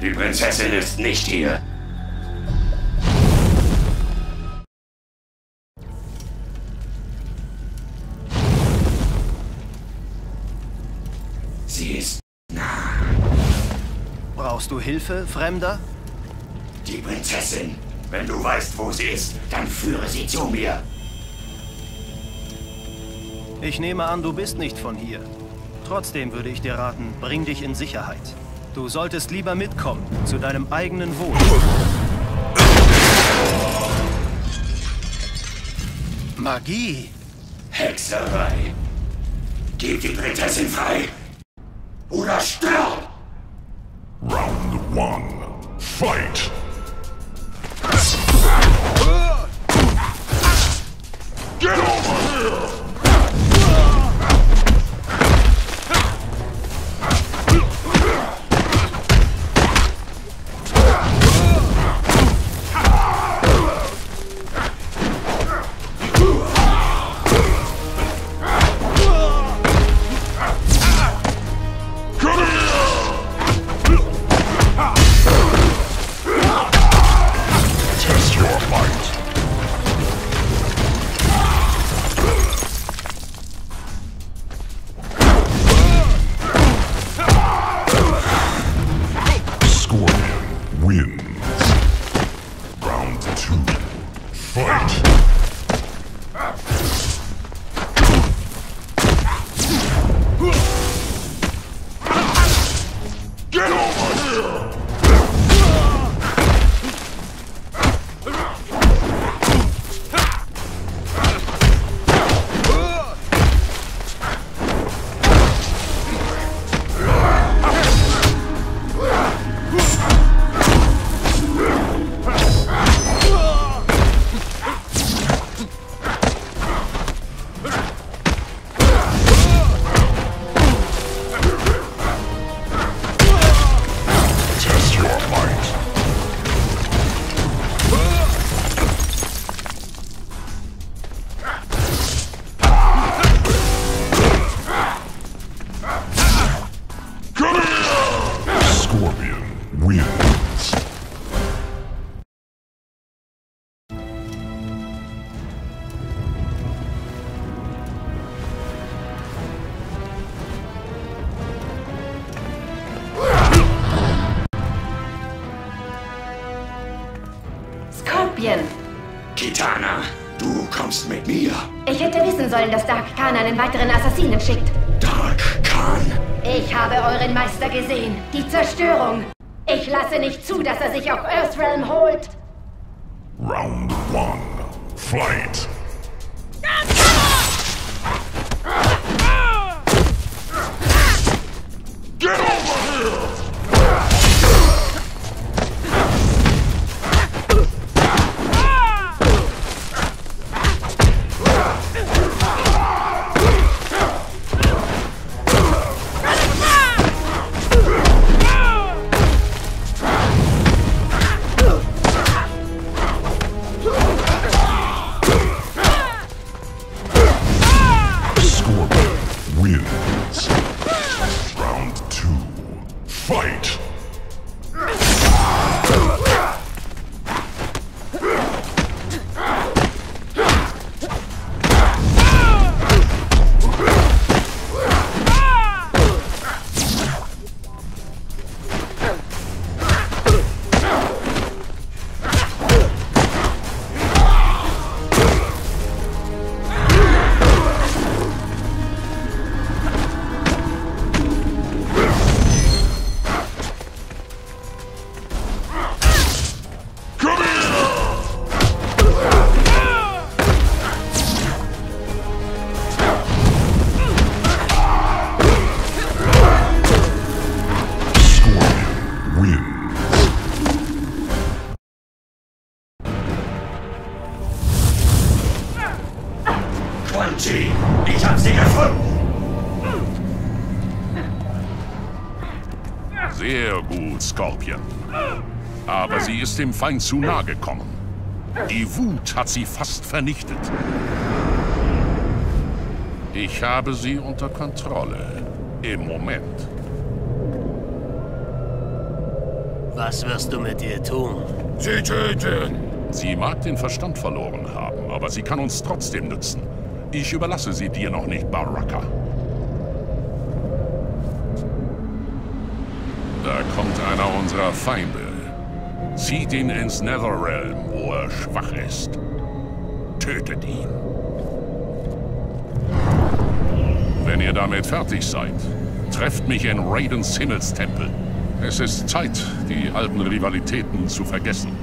Die Prinzessin ist nicht hier. Sie ist nah.
Brauchst du Hilfe, Fremder?
Die Prinzessin. Wenn du weißt, wo sie ist, dann führe sie zu mir.
Ich nehme an, du bist nicht von hier. Trotzdem würde ich dir raten, bring dich in Sicherheit. Du solltest lieber mitkommen, zu deinem eigenen Wohl. Magie!
Hexerei! Gib die Prinzessin frei! Oder stirb!
Round one. Fight! Get over here!
Kitana, du kommst mit mir.
Ich hätte wissen sollen, dass Dark Khan einen weiteren Assassinen schickt.
Dark Khan?
Ich habe euren Meister gesehen. Die Zerstörung. Ich lasse nicht zu, dass er sich auf Earthrealm holt.
Round one. Fight! Get over here!
Ich hab sie gefunden!
Sehr gut, Scorpion. Aber sie ist dem Feind zu nahe gekommen. Die Wut hat sie fast vernichtet. Ich habe sie unter Kontrolle. Im Moment.
Was wirst du mit ihr tun?
Sie töten! Sie mag den Verstand verloren haben, aber sie kann uns trotzdem nützen. Ich überlasse sie dir noch nicht, Baraka. Da kommt einer unserer Feinde. Zieht ihn ins Netherrealm, wo er schwach ist. Tötet ihn. Wenn ihr damit fertig seid, trefft mich in Raidens Himmelstempel. Es ist Zeit, die alten Rivalitäten zu vergessen.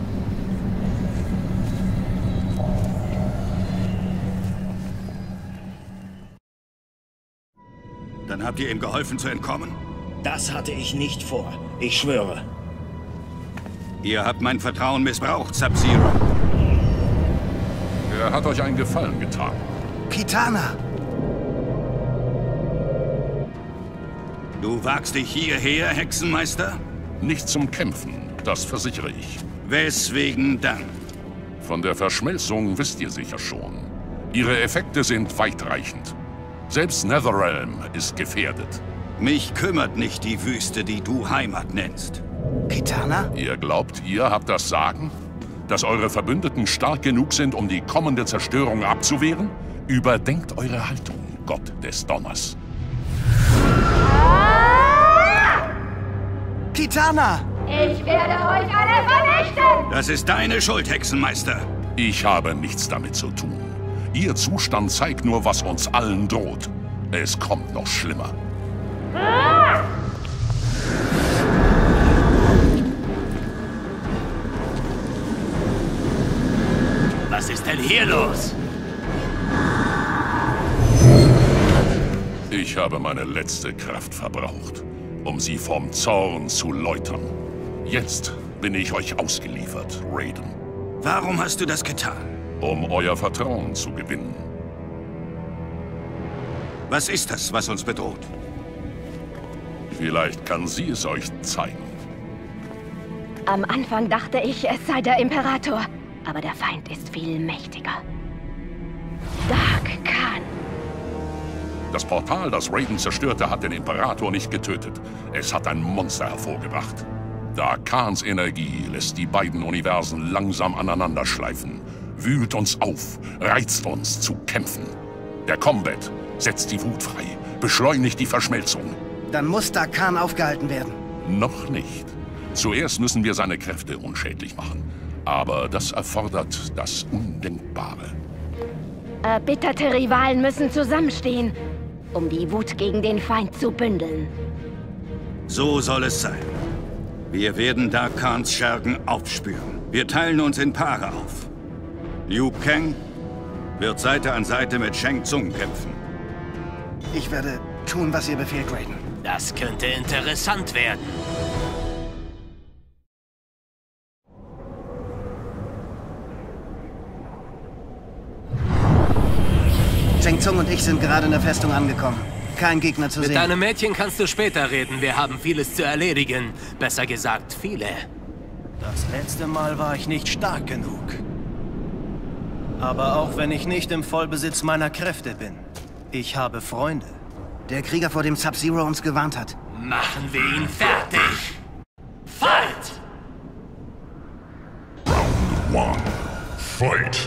Dann habt ihr ihm geholfen zu entkommen?
Das hatte ich nicht vor. Ich schwöre.
Ihr habt mein Vertrauen missbraucht, Sub-Zero.
Er hat euch einen Gefallen getan.
Kitana!
Du wagst dich hierher, Hexenmeister?
Nicht zum Kämpfen, das versichere ich.
Weswegen dann?
Von der Verschmelzung wisst ihr sicher schon. Ihre Effekte sind weitreichend. Selbst Netherrealm ist gefährdet.
Mich kümmert nicht die Wüste, die du Heimat nennst.
Kitana?
Ihr glaubt, ihr habt das Sagen? Dass eure Verbündeten stark genug sind, um die kommende Zerstörung abzuwehren? Überdenkt eure Haltung, Gott des Donners.
Kitana!
Ich werde euch alle vernichten!
Das ist deine Schuld, Hexenmeister.
Ich habe nichts damit zu tun. Ihr Zustand zeigt nur, was uns allen droht. Es kommt noch schlimmer.
Was ist denn hier los?
Ich habe meine letzte Kraft verbraucht, um sie vom Zorn zu läutern. Jetzt bin ich euch ausgeliefert, Raiden.
Warum hast du das getan?
Um euer Vertrauen zu gewinnen.
Was ist das, was uns bedroht?
Vielleicht kann sie es euch zeigen.
Am Anfang dachte ich, es sei der Imperator. Aber der Feind ist viel mächtiger. Dark Khan.
Das Portal, das Raiden zerstörte, hat den Imperator nicht getötet. Es hat ein Monster hervorgebracht. Dark Khans Energie lässt die beiden Universen langsam aneinander schleifen. Wühlt uns auf, reizt uns zu kämpfen. Der Combat setzt die Wut frei, beschleunigt die Verschmelzung.
Dann muss Dark Khan aufgehalten werden.
Noch nicht. Zuerst müssen wir seine Kräfte unschädlich machen. Aber das erfordert das Undenkbare.
Erbitterte Rivalen müssen zusammenstehen, um die Wut gegen den Feind zu bündeln.
So soll es sein. Wir werden Dark Khans Schergen aufspüren. Wir teilen uns in Paare auf. Liu Kang wird Seite an Seite mit Shang Tsung kämpfen.
Ich werde tun, was ihr befehlt, Raiden.
Das könnte interessant werden.
Shang Tsung und ich sind gerade in der Festung angekommen. Kein Gegner zu
Mit
sehen.
Mit deinem Mädchen kannst du später reden. Wir haben vieles zu erledigen. Besser gesagt, viele.
Das letzte Mal war ich nicht stark genug. Aber auch wenn ich nicht im Vollbesitz meiner Kräfte bin, ich habe Freunde.
Der Krieger, vor dem Sub-Zero uns gewarnt hat.
Machen wir ihn fertig! Fight!
Round one. Fight!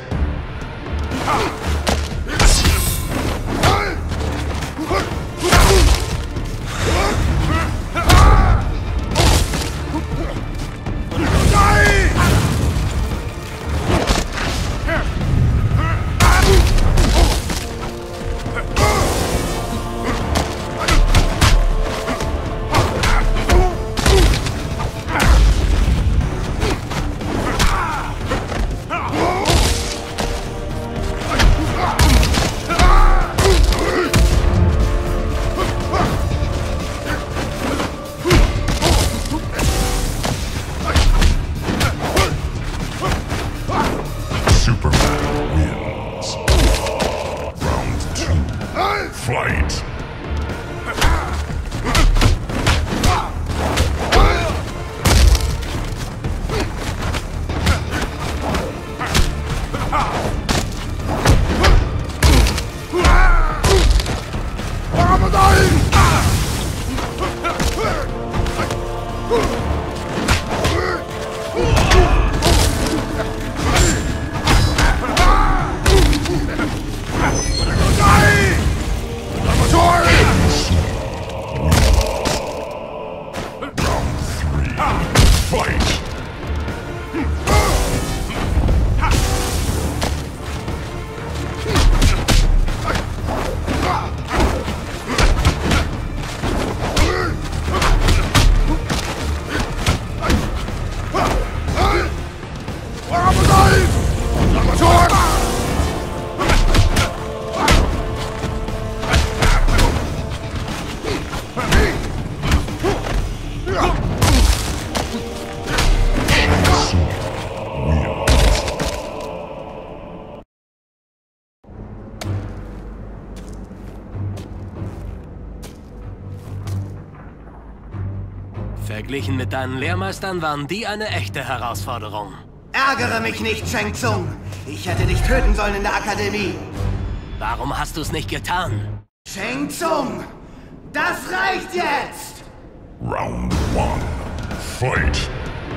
Verglichen mit deinen Lehrmeistern waren die eine echte Herausforderung.
Ärgere mich nicht, Shang Tsung. Ich hätte dich töten sollen in der Akademie.
Warum hast du es nicht getan?
Shang Tsung, das reicht jetzt!
Round one. Fight!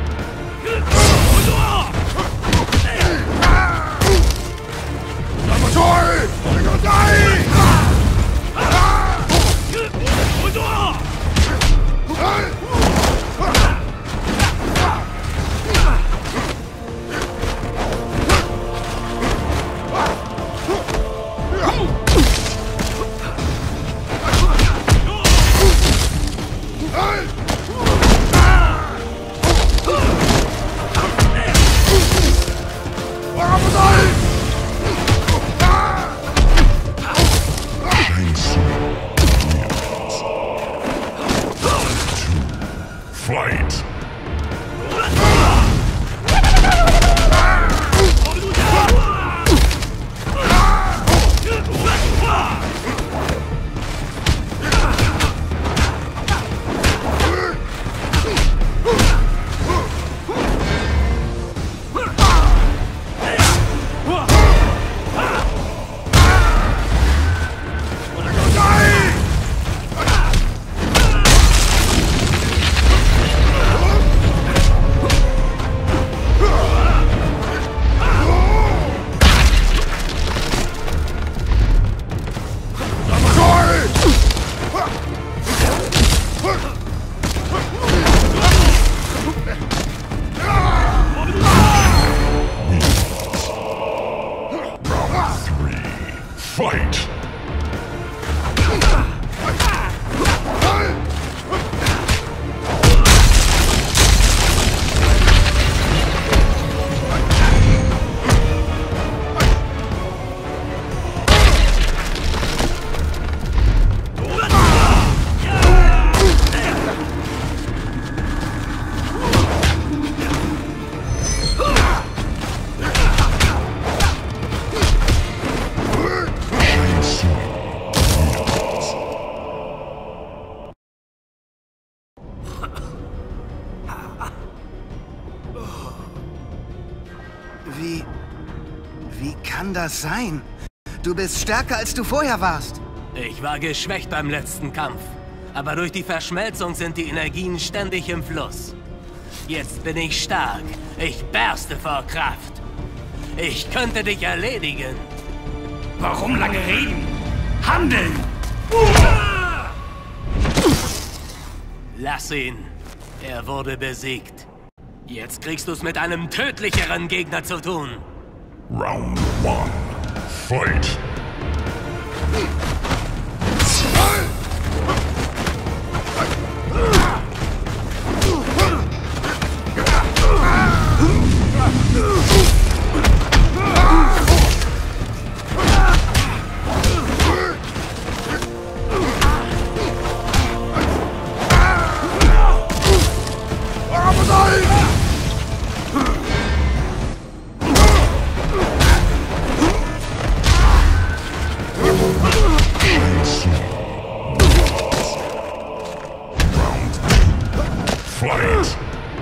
Fight! Fight!
Wie... Wie kann das sein? Du bist stärker, als du vorher warst.
Ich war geschwächt beim letzten Kampf. Aber durch die Verschmelzung sind die Energien ständig im Fluss. Jetzt bin ich stark. Ich berste vor Kraft. Ich könnte dich erledigen.
Warum lange reden? Handeln!
Lass ihn. Er wurde besiegt. Jetzt kriegst du es mit einem tödlicheren Gegner zu tun.
Round one. Fight! Fight!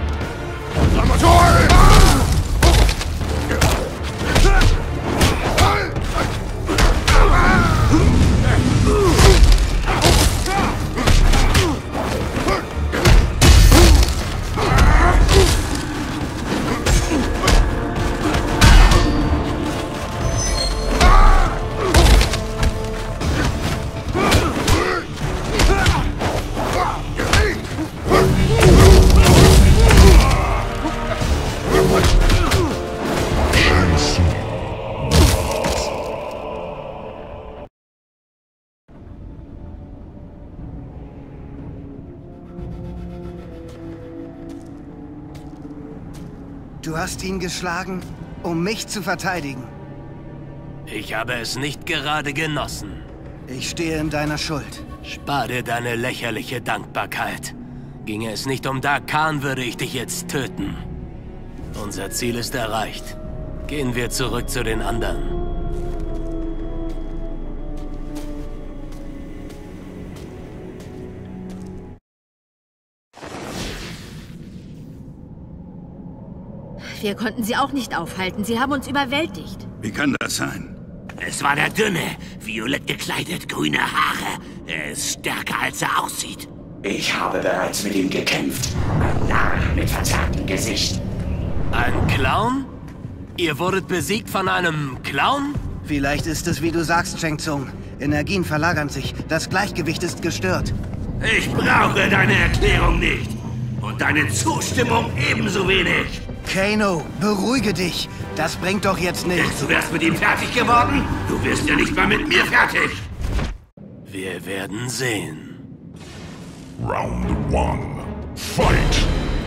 Du hast ihn geschlagen, um mich zu verteidigen.
Ich habe es nicht gerade genossen.
Ich stehe in deiner Schuld.
Spar dir deine lächerliche Dankbarkeit. Ginge es nicht um Da Khan, würde ich dich jetzt töten. Unser Ziel ist erreicht. Gehen wir zurück zu den anderen.
Wir konnten sie auch nicht aufhalten. Sie haben uns überwältigt.
Wie kann das sein?
Es war der Dünne, violett gekleidet, grüne Haare. Er ist stärker, als er aussieht.
Ich habe bereits mit ihm gekämpft. Ein Narr mit verzerrtem Gesicht.
Ein Clown? Ihr wurdet besiegt von einem Clown?
Vielleicht ist es, wie du sagst, Shang Tsung. Energien verlagern sich. Das Gleichgewicht ist gestört.
Ich brauche deine Erklärung nicht. Und deine Zustimmung ebenso wenig.
Kano, beruhige dich. Das bringt doch jetzt nichts.
Denkst du, wärst mit ihm fertig geworden? Du wirst ja nicht mal mit mir fertig.
Wir werden sehen.
Round one. Fight!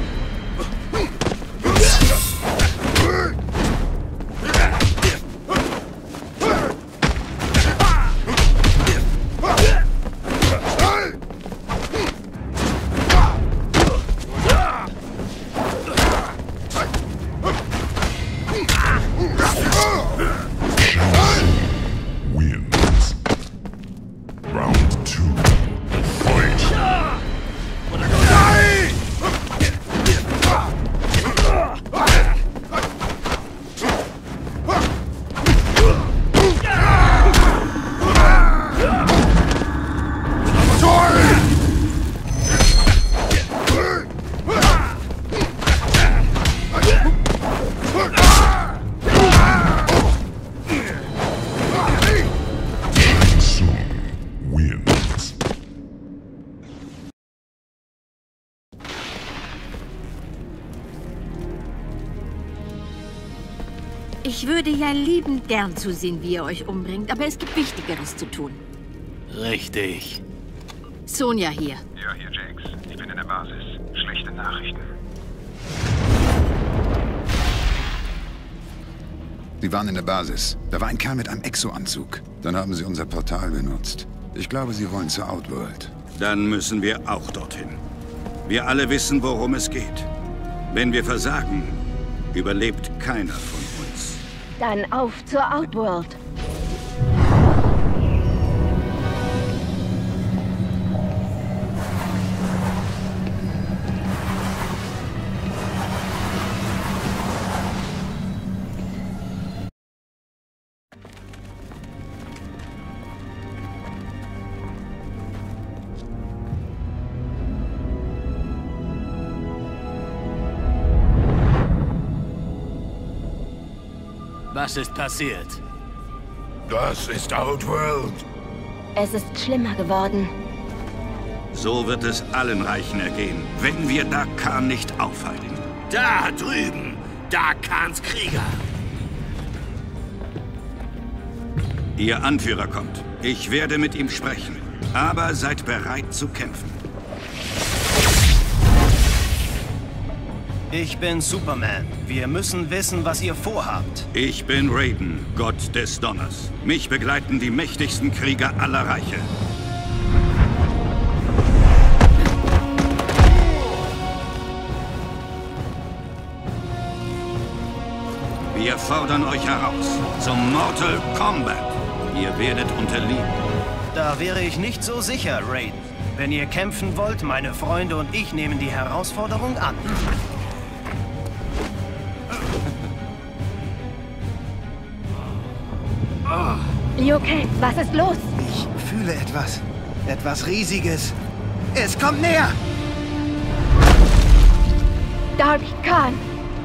Wins. Round two. Fight!
Ich würde ja liebend gern zusehen, wie ihr euch umbringt, aber es gibt Wichtigeres zu tun.
Richtig.
Sonja hier.
Ja, hier Jax. Ich bin in der Basis. Schlechte Nachrichten.
Sie waren in der Basis. Da war ein Kerl mit einem Exo-Anzug. Dann haben sie unser Portal benutzt. Ich glaube, sie wollen zur Outworld.
Dann müssen wir auch dorthin. Wir alle wissen, worum es geht. Wenn wir versagen, überlebt keiner von uns.
Dann auf zur Outworld.
Was ist passiert?
Das ist Outworld.
Es ist schlimmer geworden.
So wird es allen Reichen ergehen, wenn wir Dakan nicht aufhalten.
Da drüben, Dakans Krieger.
Ihr Anführer kommt. Ich werde mit ihm sprechen. Aber seid bereit zu kämpfen.
Ich bin Superman. Wir müssen wissen, was ihr vorhabt.
Ich bin Raiden, Gott des Donners. Mich begleiten die mächtigsten Krieger aller Reiche. Wir fordern euch heraus zum Mortal Kombat. Ihr werdet unterliegen.
Da wäre ich nicht so sicher, Raiden. Wenn ihr kämpfen wollt, meine Freunde und ich nehmen die Herausforderung an.
Liu Kang, was ist los?
Ich fühle etwas. Etwas Riesiges. Es kommt näher!
Dark Khan!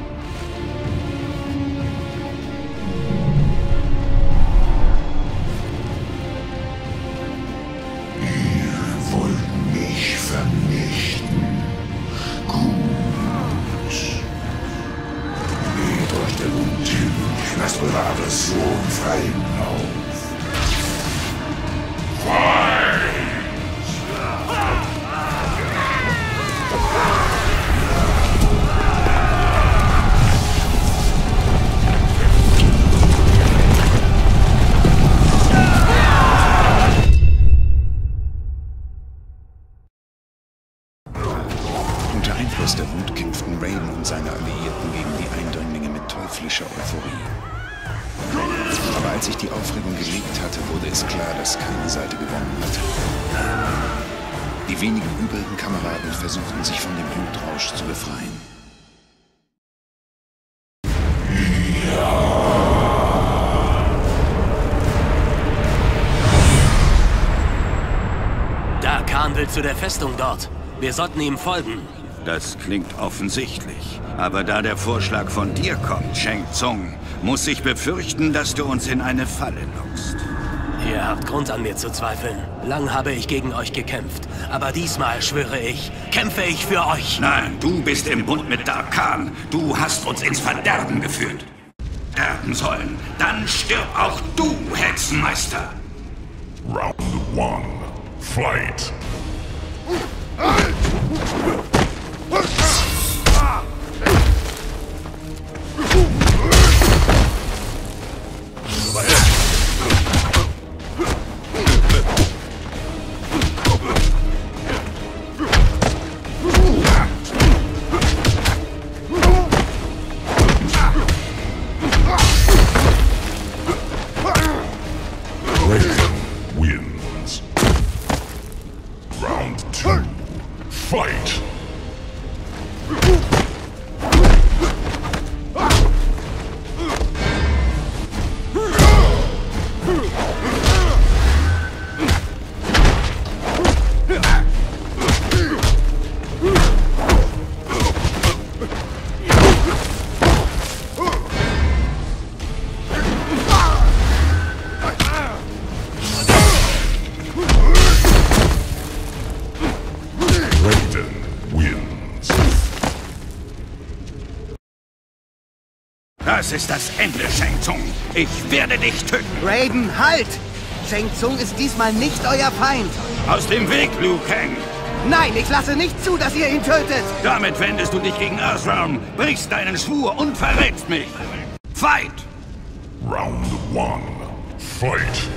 Ihr wollt mich vernichten. Gut. Geht euch der Mund hin. Lasst eure Sohn freien Lauf.
Unter Einfluss der Wut kämpften Raiden und seine Alliierten gegen die Eindringlinge mit teuflischer Euphorie. Aber als sich die Aufregung gelegt hatte, wurde es klar, dass keine Seite gewonnen hatte. Die wenigen übrigen Kameraden versuchten sich von dem Blutrausch zu befreien.
Khan will zu der Festung dort. Wir sollten ihm folgen.
Das klingt offensichtlich. Aber da der Vorschlag von dir kommt, Shang Tsung, muss ich befürchten, dass du uns in eine Falle lockst.
Ihr habt Grund an mir zu zweifeln. Lang habe ich gegen euch gekämpft. Aber diesmal, schwöre ich, kämpfe ich für euch.
Nein, du bist im Bund mit Dark Khan. Du hast uns ins Verderben geführt. Sterben sollen. Dann stirb auch du, Hexenmeister.
Round one. Fight.
Das ist das Ende, Shang Tsung. Ich werde dich töten.
Raiden, halt! Shang Tsung ist diesmal nicht euer Feind.
Aus dem Weg, Liu Kang.
Nein, ich lasse nicht zu, dass ihr ihn tötet.
Damit wendest du dich gegen Earthrealm, brichst deinen Schwur und verrätst mich. Fight!
Round one. Fight.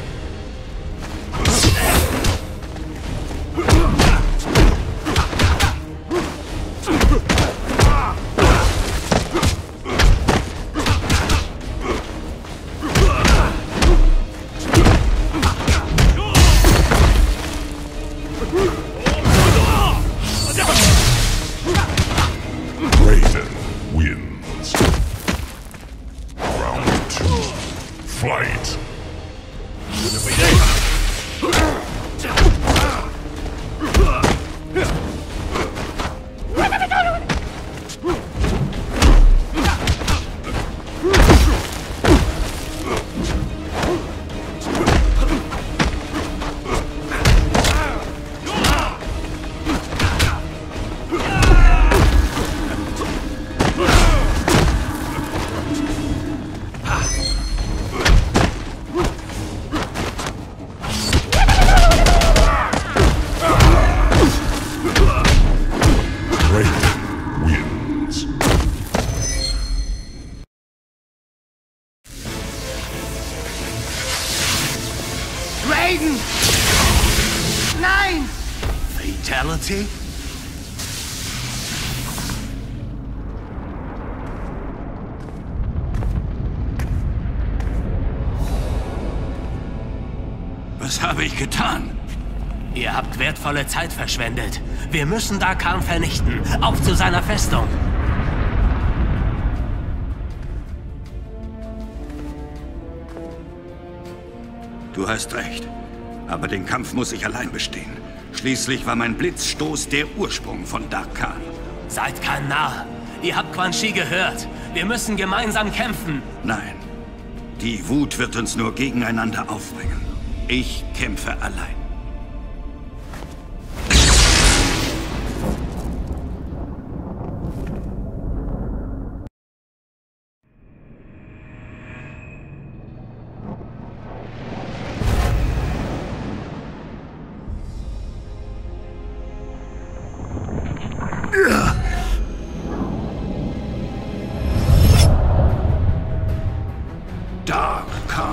Fight!
Raiden! Nein!
Fatality?
Was habe ich getan?
Ihr habt wertvolle Zeit verschwendet. Wir müssen Dark Khan vernichten. Auf zu seiner Festung.
Du hast recht. Aber den Kampf muss ich allein bestehen. Schließlich war mein Blitzstoß der Ursprung von Dark Khan.
Seid kein Narr. Ihr habt Quan Chi gehört. Wir müssen gemeinsam kämpfen.
Nein. Die Wut wird uns nur gegeneinander aufbringen. Ich kämpfe allein. Dark Khan.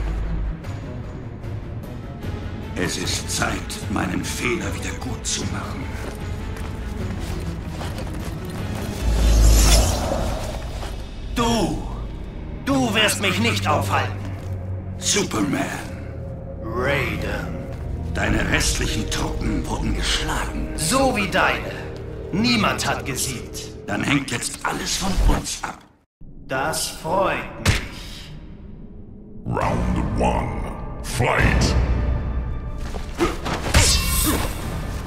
Es ist Zeit, meinen Fehler wieder gut zu machen.
Du! Du wirst mich nicht aufhalten.
Superman.
Raiden.
Deine restlichen Truppen wurden geschlagen.
So wie deine. Niemand hat gesiegt.
Dann hängt jetzt alles von uns ab.
Das freut mich.
Round one. Fight!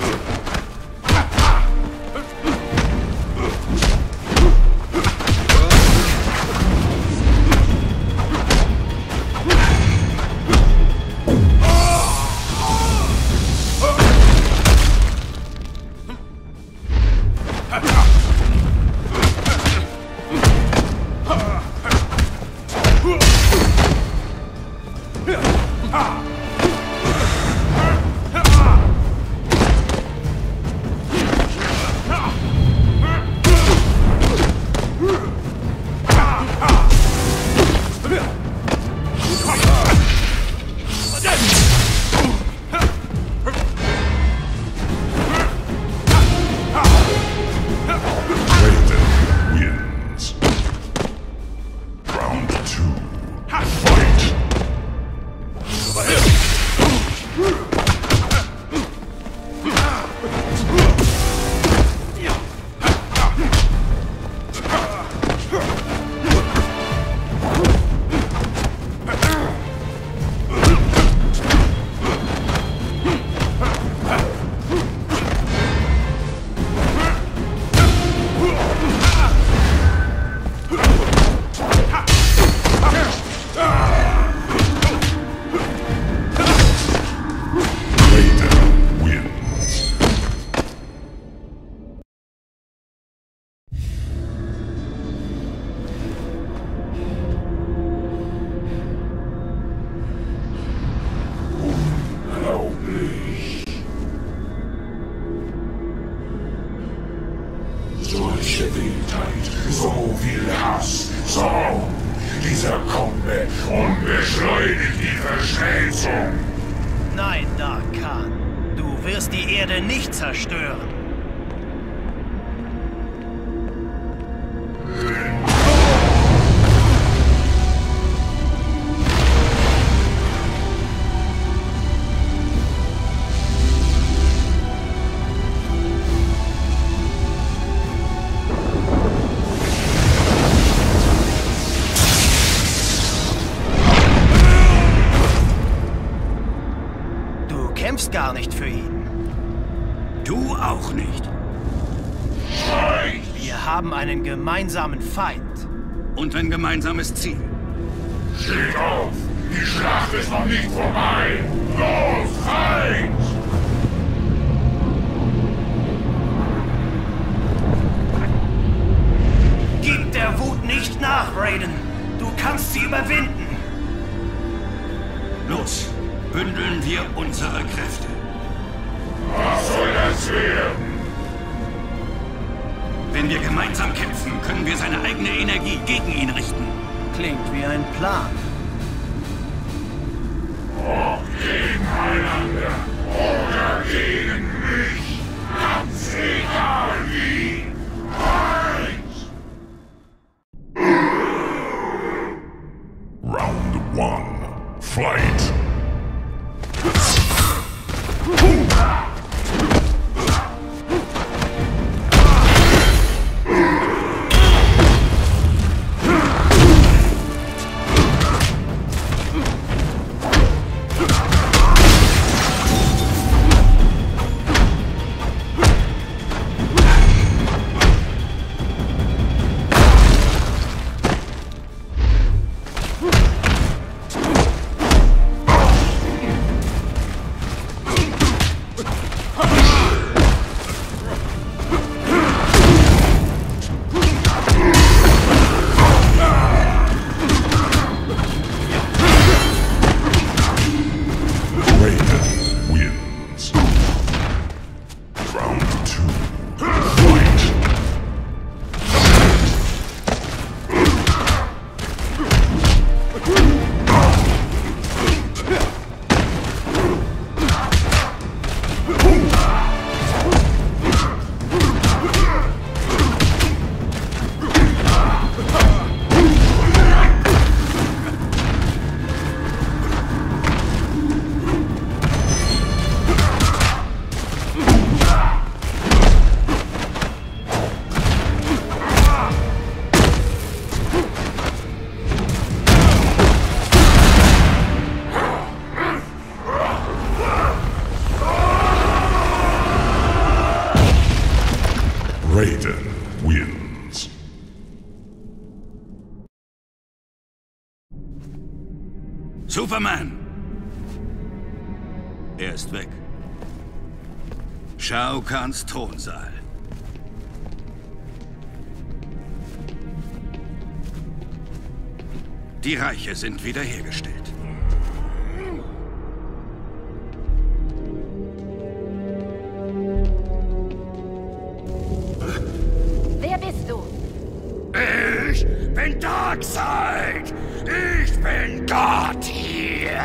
Verschmelzung!
Nein, Dark Khan. Du wirst die Erde nicht zerstören. Gar nicht für ihn.
Du auch nicht.
Wir haben einen gemeinsamen Feind.
Und ein gemeinsames Ziel.
Steht auf! Die Schlacht ist noch nicht vorbei! Los, Feind!
Gib der Wut nicht nach, Raiden! Du kannst sie überwinden!
Los! Bündeln wir unsere Kräfte.
Was soll das werden?
Wenn wir gemeinsam kämpfen, können wir seine eigene Energie gegen ihn richten.
Klingt wie ein Plan.
Ob gegeneinander oder gegen mich, ganz egal wie. Round one. Fight! Raiden wins.
Superman! Er ist weg. Shao Kahns Thronsaal. Die Reiche sind wiederhergestellt.
Wer bist du?
Ich bin Darkseid! Ich bin Gott hier!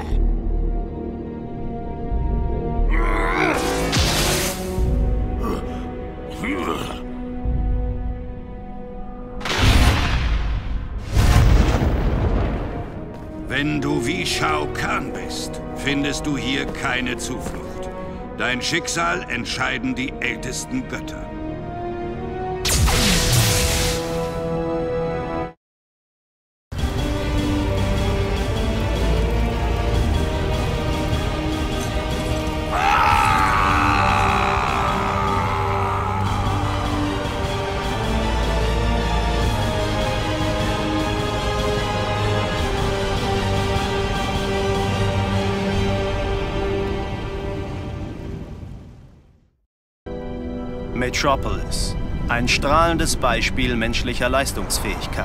Wenn du wie Shao Kahn bist, findest du hier keine Zuflucht. Dein Schicksal entscheiden die ältesten Götter.
Metropolis. Ein strahlendes Beispiel menschlicher Leistungsfähigkeit.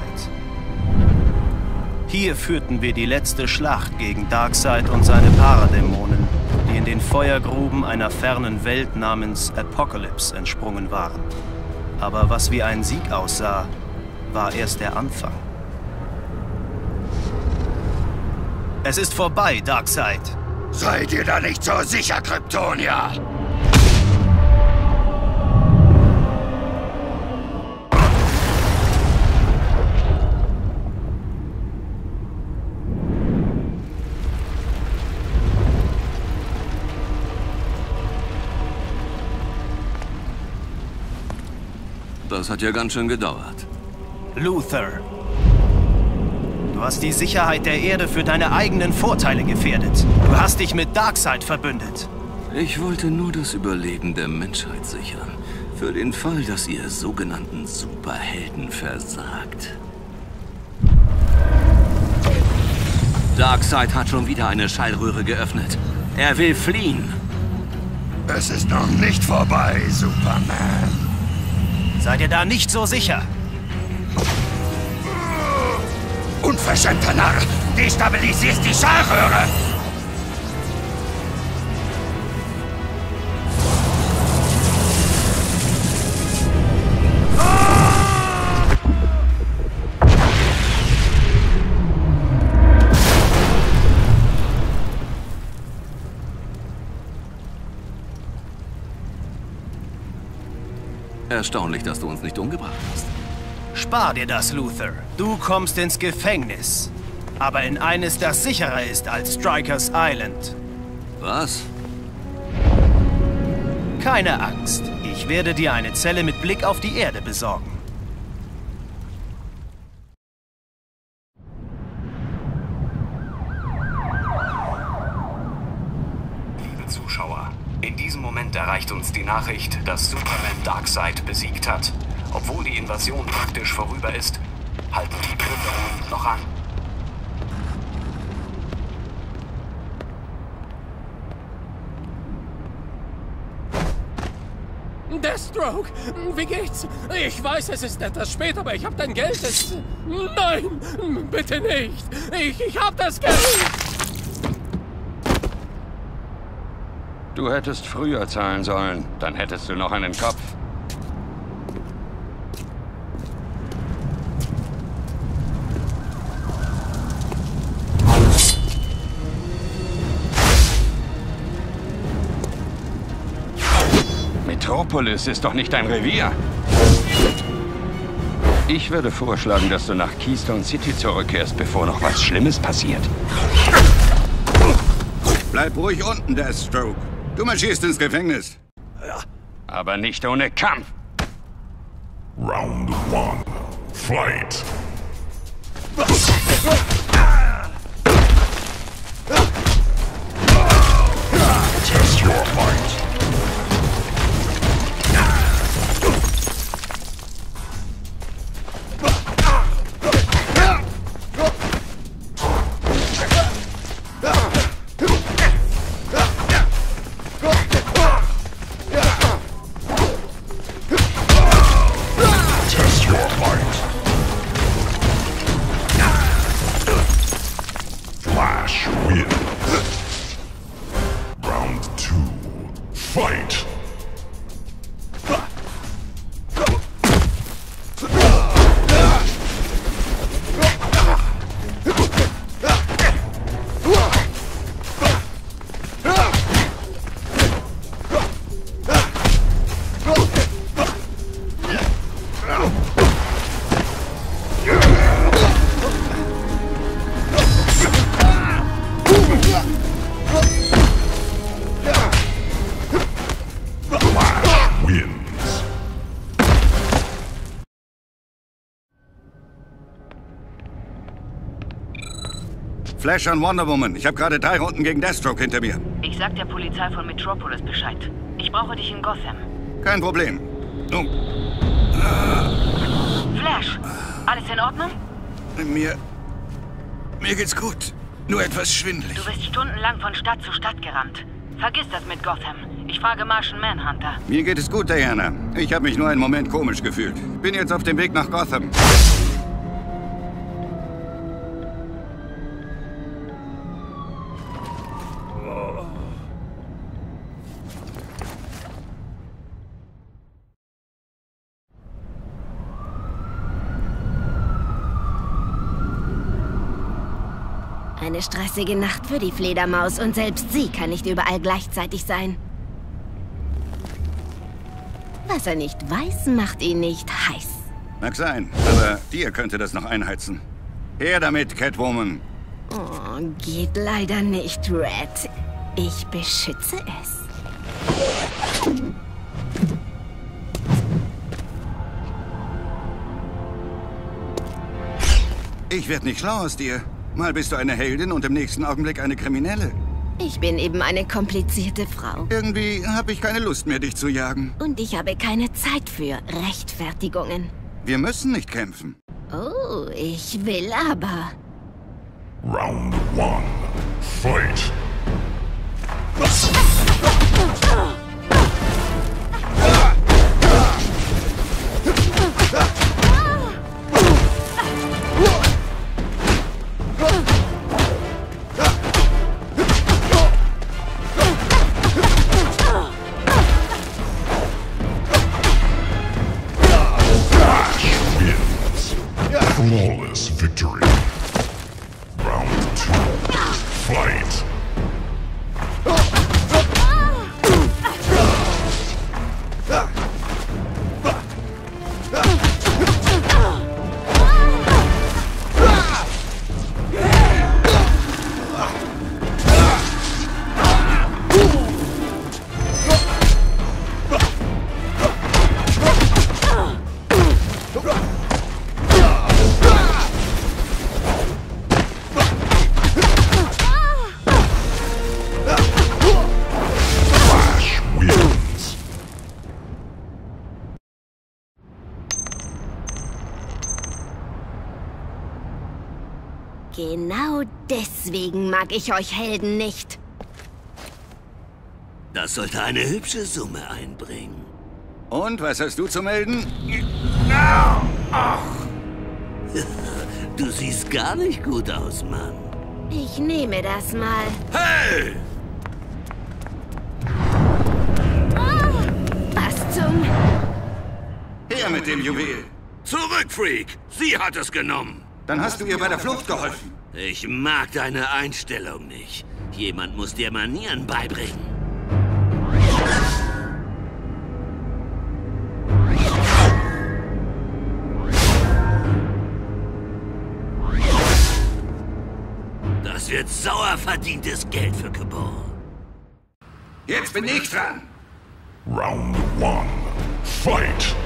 Hier führten wir die letzte Schlacht gegen Darkseid und seine Paradämonen, die in den Feuergruben einer fernen Welt namens Apocalypse entsprungen waren. Aber was wie ein Sieg aussah, war erst der Anfang. Es ist vorbei, Darkseid.
Seid ihr da nicht so sicher, Kryptonier?
Das hat ja ganz schön gedauert.
Luther. Du hast die Sicherheit der Erde für deine eigenen Vorteile gefährdet. Du hast dich mit Darkseid verbündet.
Ich wollte nur das Überleben der Menschheit sichern. Für den Fall, dass ihr sogenannten Superhelden versagt. Darkseid hat schon wieder eine Schallröhre geöffnet. Er will fliehen.
Es ist noch nicht vorbei, Superman.
Seid ihr da nicht so sicher?
Unverschämter Narr! Destabilisierst die Schallröhre!
Erstaunlich, dass du uns nicht umgebracht hast.
Spar dir das, Luther. Du kommst ins Gefängnis. Aber in eines, das sicherer ist als Strikers Island.
Was?
Keine Angst. Ich werde dir eine Zelle mit Blick auf die Erde besorgen.
Liebe Zuschauer, in diesem Moment erreicht uns die Nachricht, dass Superman Darkseid besiegt hat. Obwohl die Invasion praktisch vorüber ist, halten die Plünderungen noch an.
Deathstroke, wie geht's? Ich weiß, es ist etwas spät, aber ich hab dein Geld. Es... Nein, bitte nicht. Ich, ich hab das Geld.
Du hättest früher zahlen sollen. Dann hättest du noch einen Kopf. Metropolis ist doch nicht dein Revier. Ich würde vorschlagen, dass du nach Keystone City zurückkehrst, bevor noch was Schlimmes passiert.
Bleib ruhig unten, Deathstroke. Du marschierst ins Gefängnis.
Aber nicht ohne Kampf.
Round one. Fight. Test your might.
Flash an Wonder Woman. Ich habe gerade drei Runden gegen Deathstroke hinter mir.
Ich sag der Polizei von Metropolis Bescheid. Ich brauche dich in Gotham.
Kein Problem. Nun.
Flash, alles in Ordnung?
Mir... Mir geht's gut. Nur etwas schwindelig.
Du bist stundenlang von Stadt zu Stadt gerannt. Vergiss das mit Gotham. Ich frage Martian Manhunter.
Mir geht es gut, Diana. Ich habe mich nur einen Moment komisch gefühlt. Bin jetzt auf dem Weg nach Gotham.
Eine stressige Nacht für die Fledermaus und selbst sie kann nicht überall gleichzeitig sein. Was er nicht weiß, macht ihn nicht heiß.
Mag sein, aber dir könnte das noch einheizen. Her damit, Catwoman.
Oh, geht leider nicht, Red. Ich beschütze es.
Ich werd nicht schlau aus dir. Mal bist du eine Heldin und im nächsten Augenblick eine Kriminelle.
Ich bin eben eine komplizierte Frau.
Irgendwie habe ich keine Lust mehr, dich zu jagen.
Und ich habe keine Zeit für Rechtfertigungen.
Wir müssen nicht kämpfen.
Oh, ich will aber.
Round one. Fight! Flawless victory. Round two. Fight.
Genau deswegen mag ich euch Helden nicht.
Das sollte eine hübsche Summe einbringen.
Und, was hast du zu melden?
Ach. Du siehst gar nicht gut aus, Mann.
Ich nehme das mal.
Hey!
Was zum...
Her mit dem Juwel.
Zurück, Freak! Sie hat es genommen.
Dann hast du ihr bei der Flucht geholfen.
Ich mag deine Einstellung nicht. Jemand muss dir Manieren beibringen. Das wird sauer verdientes Geld für Cabal.
Jetzt bin ich dran.
Round one. Fight!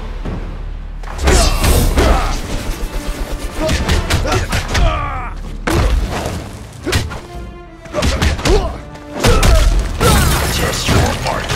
Test your might.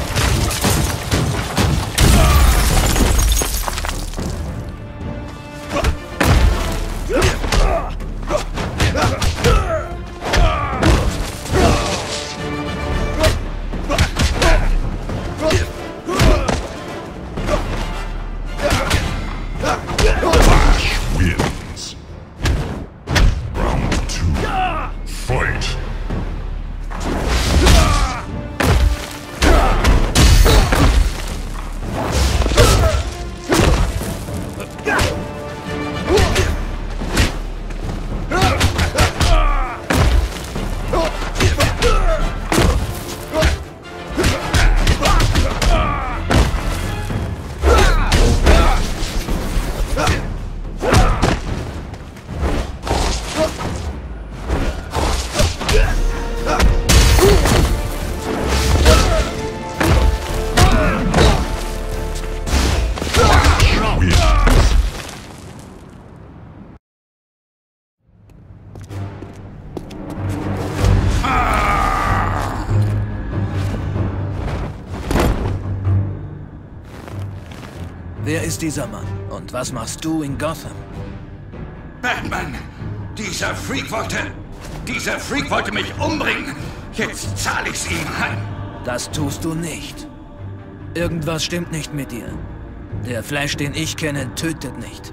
Wer ist dieser Mann? Und was machst du in Gotham?
Batman! Dieser Freak wollte... Dieser Freak wollte mich umbringen! Jetzt zahle ich's ihm heim!
Das tust du nicht. Irgendwas stimmt nicht mit dir. Der Flash, den ich kenne, tötet nicht.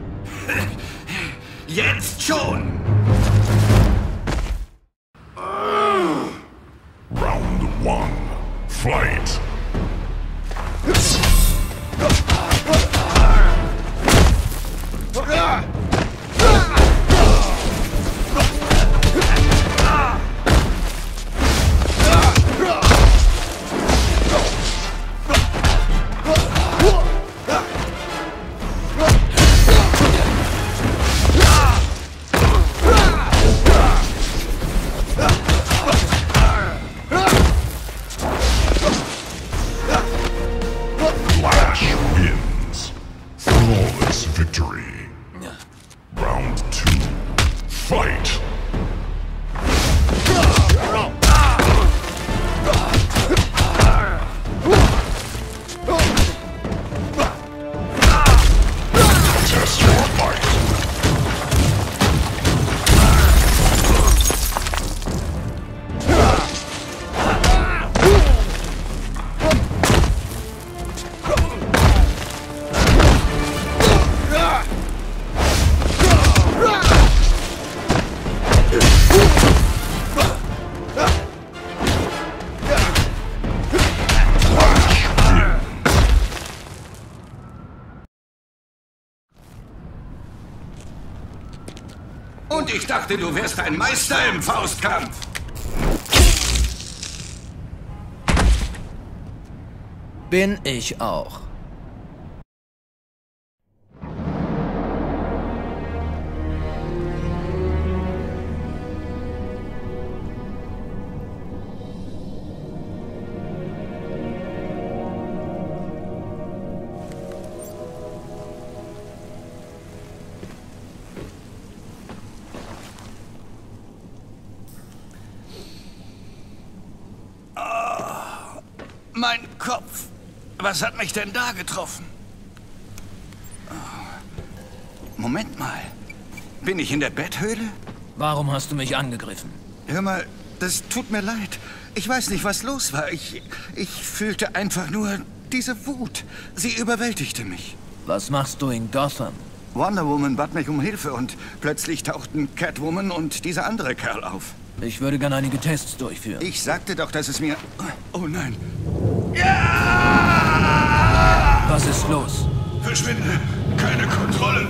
Jetzt schon!
Round one. Fight!
Und ich dachte, du wärst ein Meister im Faustkampf.
Bin ich auch.
Mein Kopf. Was hat mich denn da getroffen? Moment mal. Bin ich in der Betthöhle?
Warum hast du mich angegriffen?
Hör mal, das tut mir leid. Ich weiß nicht, was los war. Ich, ich fühlte einfach nur diese Wut. Sie überwältigte mich.
Was machst du in Gotham?
Wonder Woman bat mich um Hilfe und plötzlich tauchten Catwoman und dieser andere Kerl auf.
Ich würde gerne einige Tests durchführen.
Ich sagte doch, dass es mir... Oh nein.
Ja! Was ist los?
Verschwinde. Keine Kontrolle.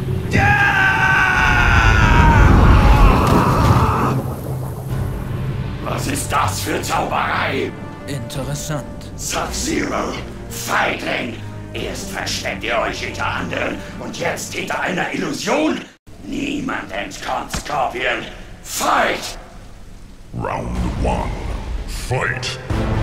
Ja! Was ist das für Zauberei?
Interessant.
Sub-Zero, Feigling. Erst versteckt ihr euch hinter anderen und jetzt hinter einer Illusion? Niemand entkommt, Scorpion. Fight!
Round one. Fight!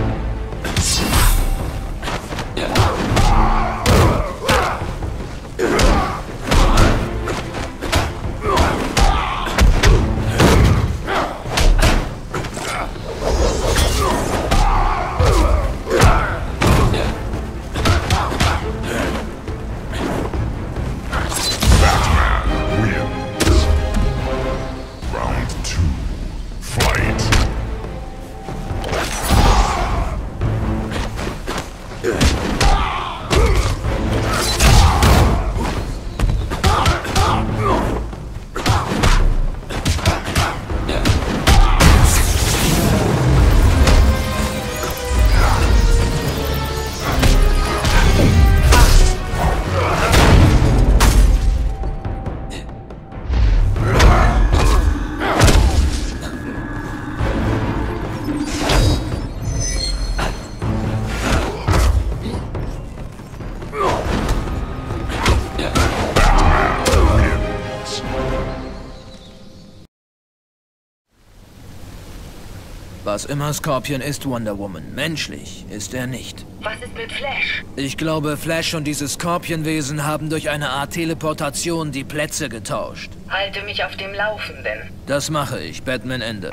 Was immer Scorpion ist, Wonder Woman. Menschlich ist er nicht.
Was ist mit Flash?
Ich glaube, Flash und dieses Scorpion-Wesen haben durch eine Art Teleportation die Plätze getauscht.
Halte mich auf dem Laufenden.
Das mache ich. Batman Ende.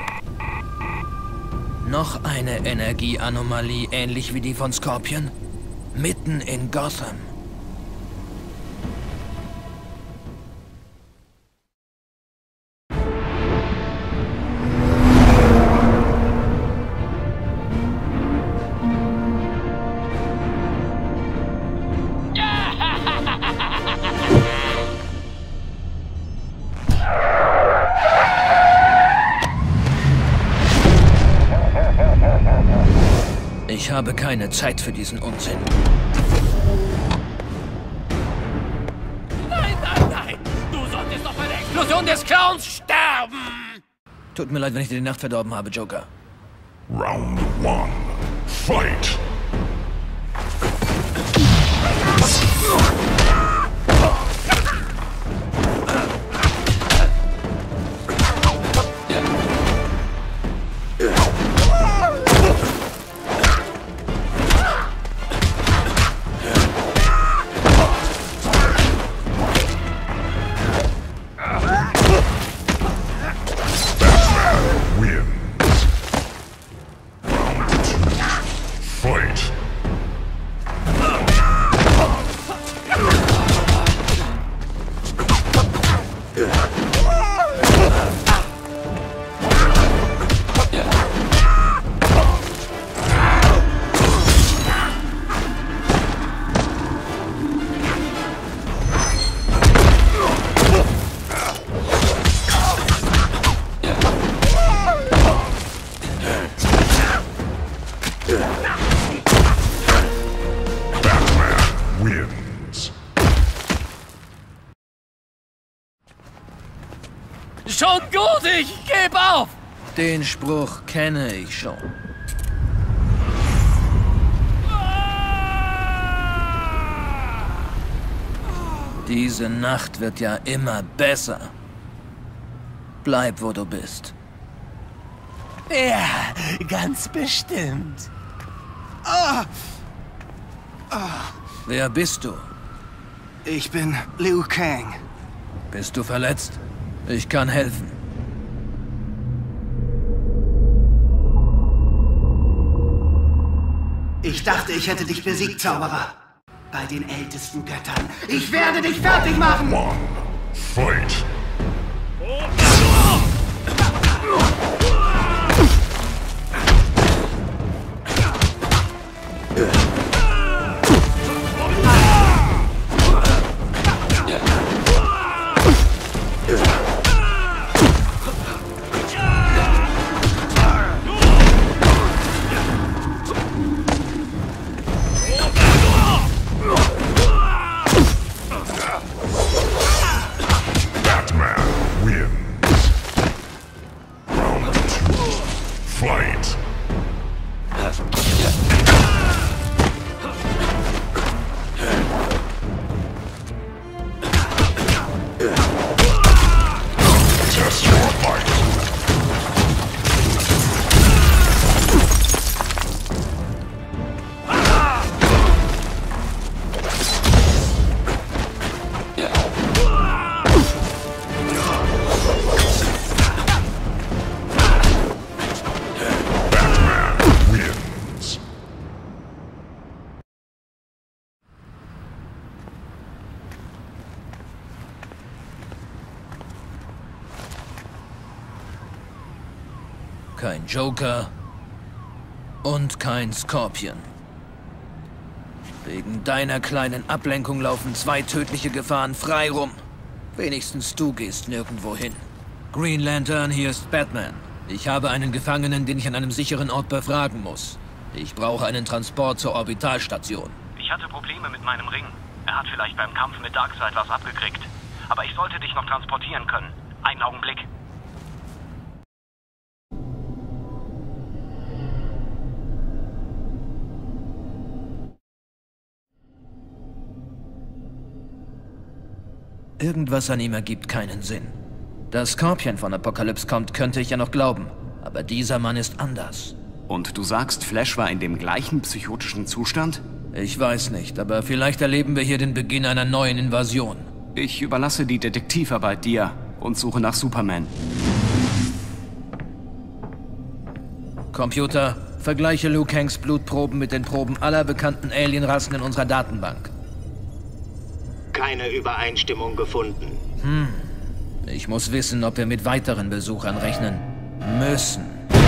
Noch eine Energieanomalie, ähnlich wie die von Scorpion? Mitten in Gotham. Ich habe keine Zeit für diesen Unsinn.
Nein, nein, nein! Du solltest doch bei der Explosion des Clowns sterben!
Tut mir leid, wenn ich dir die Nacht verdorben habe, Joker.
Round one. Fight! Fight!
Schon gut, ich geb auf! Den Spruch kenne ich schon. Diese Nacht wird ja immer besser. Bleib, wo du bist. Ja, ganz bestimmt.
Ah! Ah!
Wer bist du?
Ich bin Liu Kang.
Bist du verletzt? Ich kann helfen.
Ich dachte, ich hätte dich besiegt, Zauberer. Bei den ältesten Göttern. Ich werde dich fertig machen!
One, fight!
Kein Joker und kein Scorpion. Wegen deiner kleinen Ablenkung laufen zwei tödliche Gefahren frei rum. Wenigstens du gehst nirgendwo hin. Green Lantern, hier ist Batman. Ich habe einen Gefangenen, den ich an einem sicheren Ort befragen muss. Ich brauche einen Transport zur Orbitalstation.
Ich hatte Probleme mit meinem Ring. Er hat vielleicht beim Kampf mit Darkseid was abgekriegt. Aber ich sollte dich noch transportieren können. Einen Augenblick.
Irgendwas an ihm ergibt keinen Sinn. Dass Scorpion von Apocalypse kommt, könnte ich ja noch glauben. Aber dieser Mann ist anders.
Und du sagst, Flash war in dem gleichen psychotischen Zustand?
Ich weiß nicht, aber vielleicht erleben wir hier den Beginn einer neuen Invasion.
Ich überlasse die Detektivarbeit dir und suche nach Superman.
Computer, vergleiche Liu Kangs Blutproben mit den Proben aller bekannten Alienrassen in unserer Datenbank.
Keine Übereinstimmung gefunden.
Hm. Ich muss wissen, ob wir mit weiteren Besuchern rechnen müssen.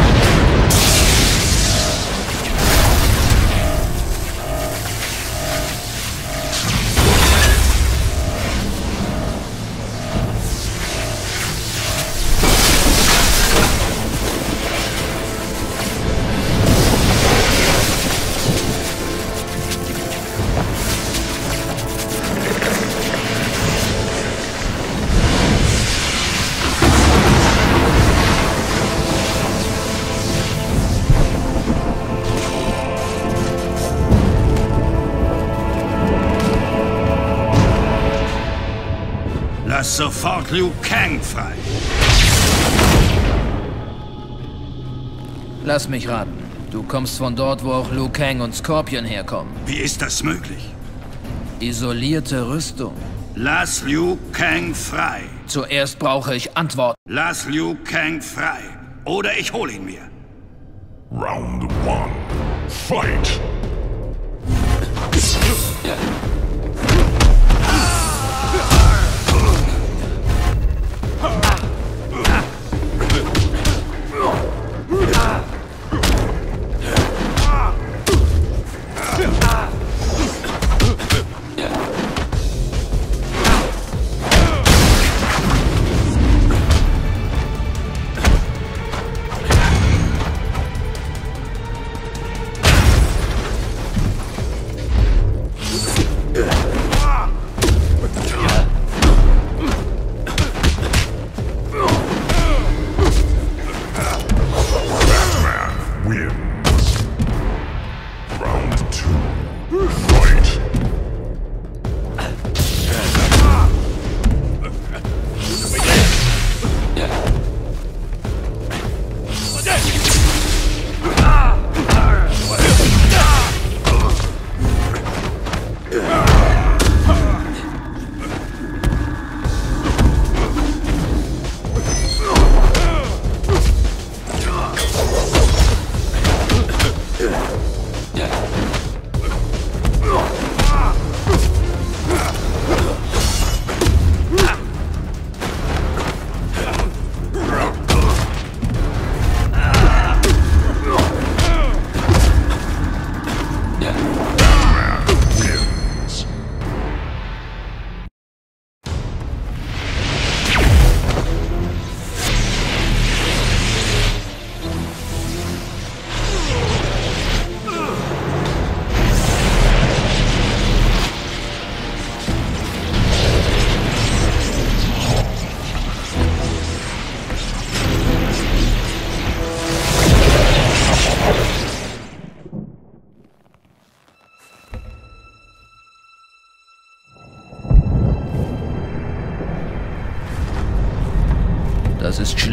Lass sofort Liu Kang frei.
Lass mich raten. Du kommst von dort, wo auch Liu Kang und Scorpion herkommen.
Wie ist das möglich?
Isolierte Rüstung.
Lass Liu Kang frei.
Zuerst brauche ich Antworten.
Lass Liu Kang frei. Oder ich hole ihn mir.
Round one. Fight!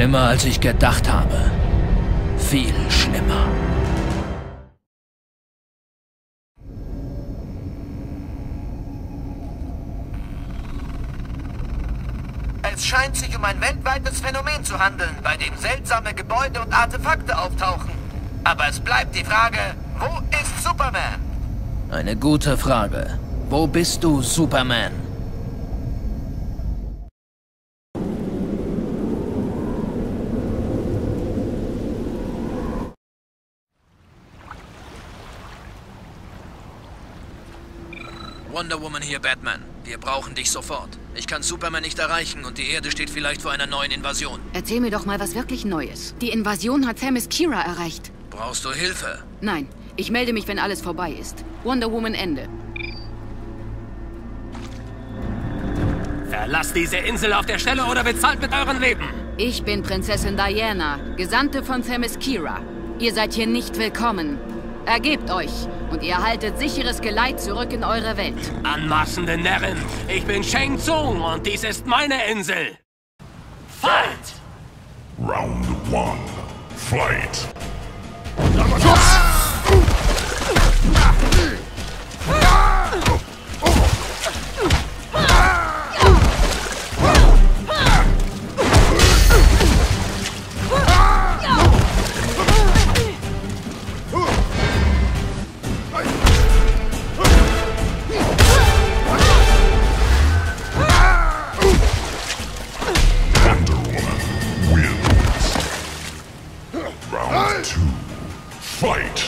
Schlimmer, als ich gedacht habe. Viel schlimmer.
Es scheint sich um ein weltweites Phänomen zu handeln, bei dem seltsame Gebäude und Artefakte auftauchen. Aber es bleibt die Frage, wo ist Superman?
Eine gute Frage. Wo bist du, Superman?
Wonder Woman hier, Batman. Wir brauchen dich sofort. Ich kann Superman nicht erreichen und die Erde steht vielleicht vor einer neuen Invasion.
Erzähl mir doch mal was wirklich Neues. Die Invasion hat Themyscira erreicht.
Brauchst du Hilfe?
Nein, ich melde mich, wenn alles vorbei ist. Wonder Woman Ende.
Verlasst diese Insel auf der Stelle oder bezahlt mit euren Leben!
Ich bin Prinzessin Diana, Gesandte von Themyscira. Ihr seid hier nicht willkommen. Ergebt euch und ihr haltet sicheres Geleit zurück in eure Welt.
Anmaßende Närrin, ich bin Shang Tsung und dies ist meine Insel. Fight!
Round one. Fight! Fight!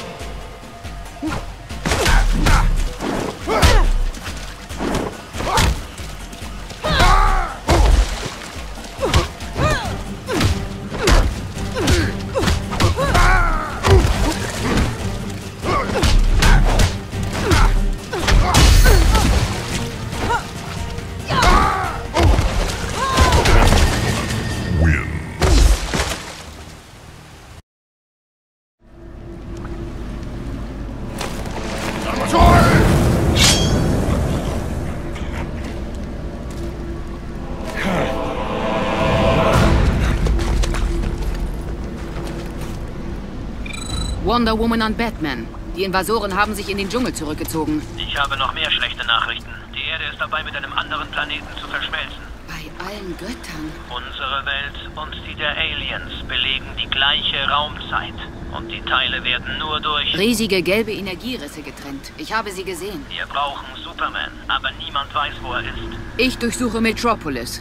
Wonder Woman und Batman. Die Invasoren haben sich in den Dschungel zurückgezogen.
Ich habe noch mehr schlechte Nachrichten. Die Erde ist dabei, mit einem anderen Planeten zu verschmelzen.
Bei allen Göttern.
Unsere Welt und die der Aliens belegen die gleiche Raumzeit. Und die Teile werden nur durch...
riesige gelbe Energierisse getrennt. Ich habe sie gesehen.
Wir brauchen Superman, aber niemand weiß, wo er ist.
Ich durchsuche Metropolis.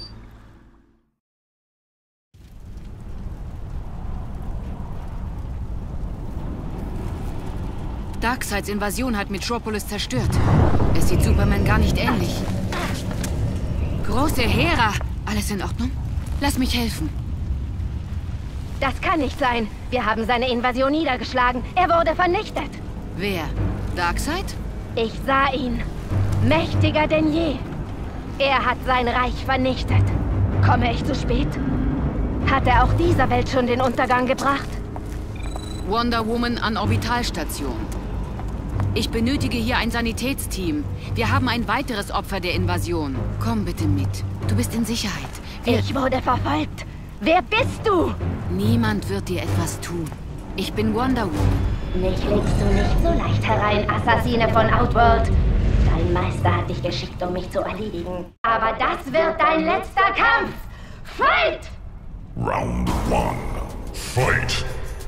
Darkseids Invasion hat Metropolis zerstört. Es sieht Superman gar nicht ähnlich. Große Hera! Alles in Ordnung? Lass mich helfen.
Das kann nicht sein. Wir haben seine Invasion niedergeschlagen. Er wurde vernichtet.
Wer? Darkseid?
Ich sah ihn. Mächtiger denn je. Er hat sein Reich vernichtet. Komme ich zu spät? Hat er auch dieser Welt schon den Untergang gebracht?
Wonder Woman an Orbitalstation. Ich benötige hier ein Sanitätsteam. Wir haben ein weiteres Opfer der Invasion. Komm bitte mit. Du bist in Sicherheit. Wir
ich wurde verfolgt. Wer bist du?
Niemand wird dir etwas tun. Ich bin Wonder Woman.
Mich legst du nicht so leicht herein, Assassine von Outworld. Dein Meister hat dich geschickt, um mich zu erledigen. Aber das wird dein letzter Kampf. Fight!
Round one. Fight!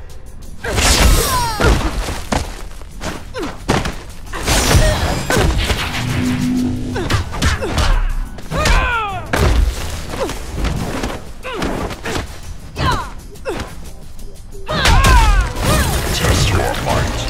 Test your might.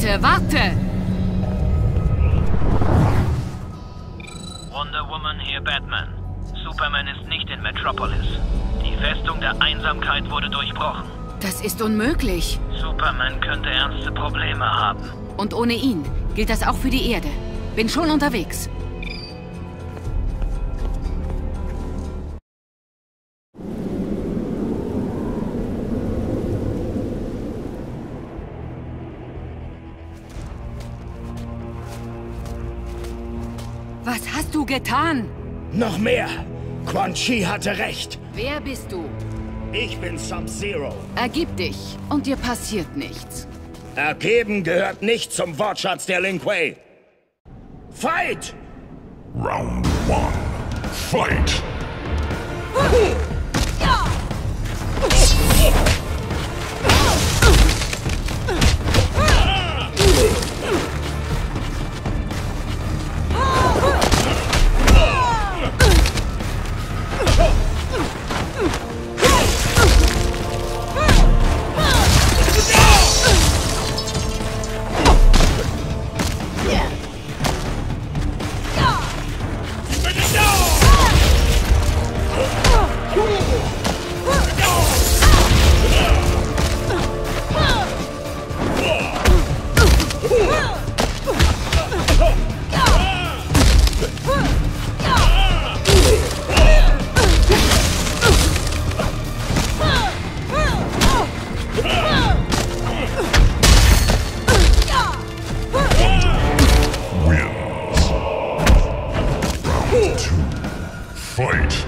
Warte, warte!
Wonder Woman, hier Batman. Superman ist nicht in Metropolis. Die Festung der Einsamkeit wurde durchbrochen.
Das ist unmöglich.
Superman könnte ernste Probleme haben.
Und ohne ihn gilt das auch für die Erde. Bin schon unterwegs. Was hast du getan?
Noch mehr! Quan Chi hatte recht.
Wer bist du?
Ich bin Sub-Zero.
Ergib dich und dir passiert nichts.
Ergeben gehört nicht zum Wortschatz der Lin Kuei. Fight!
Round one. Fight! Fight!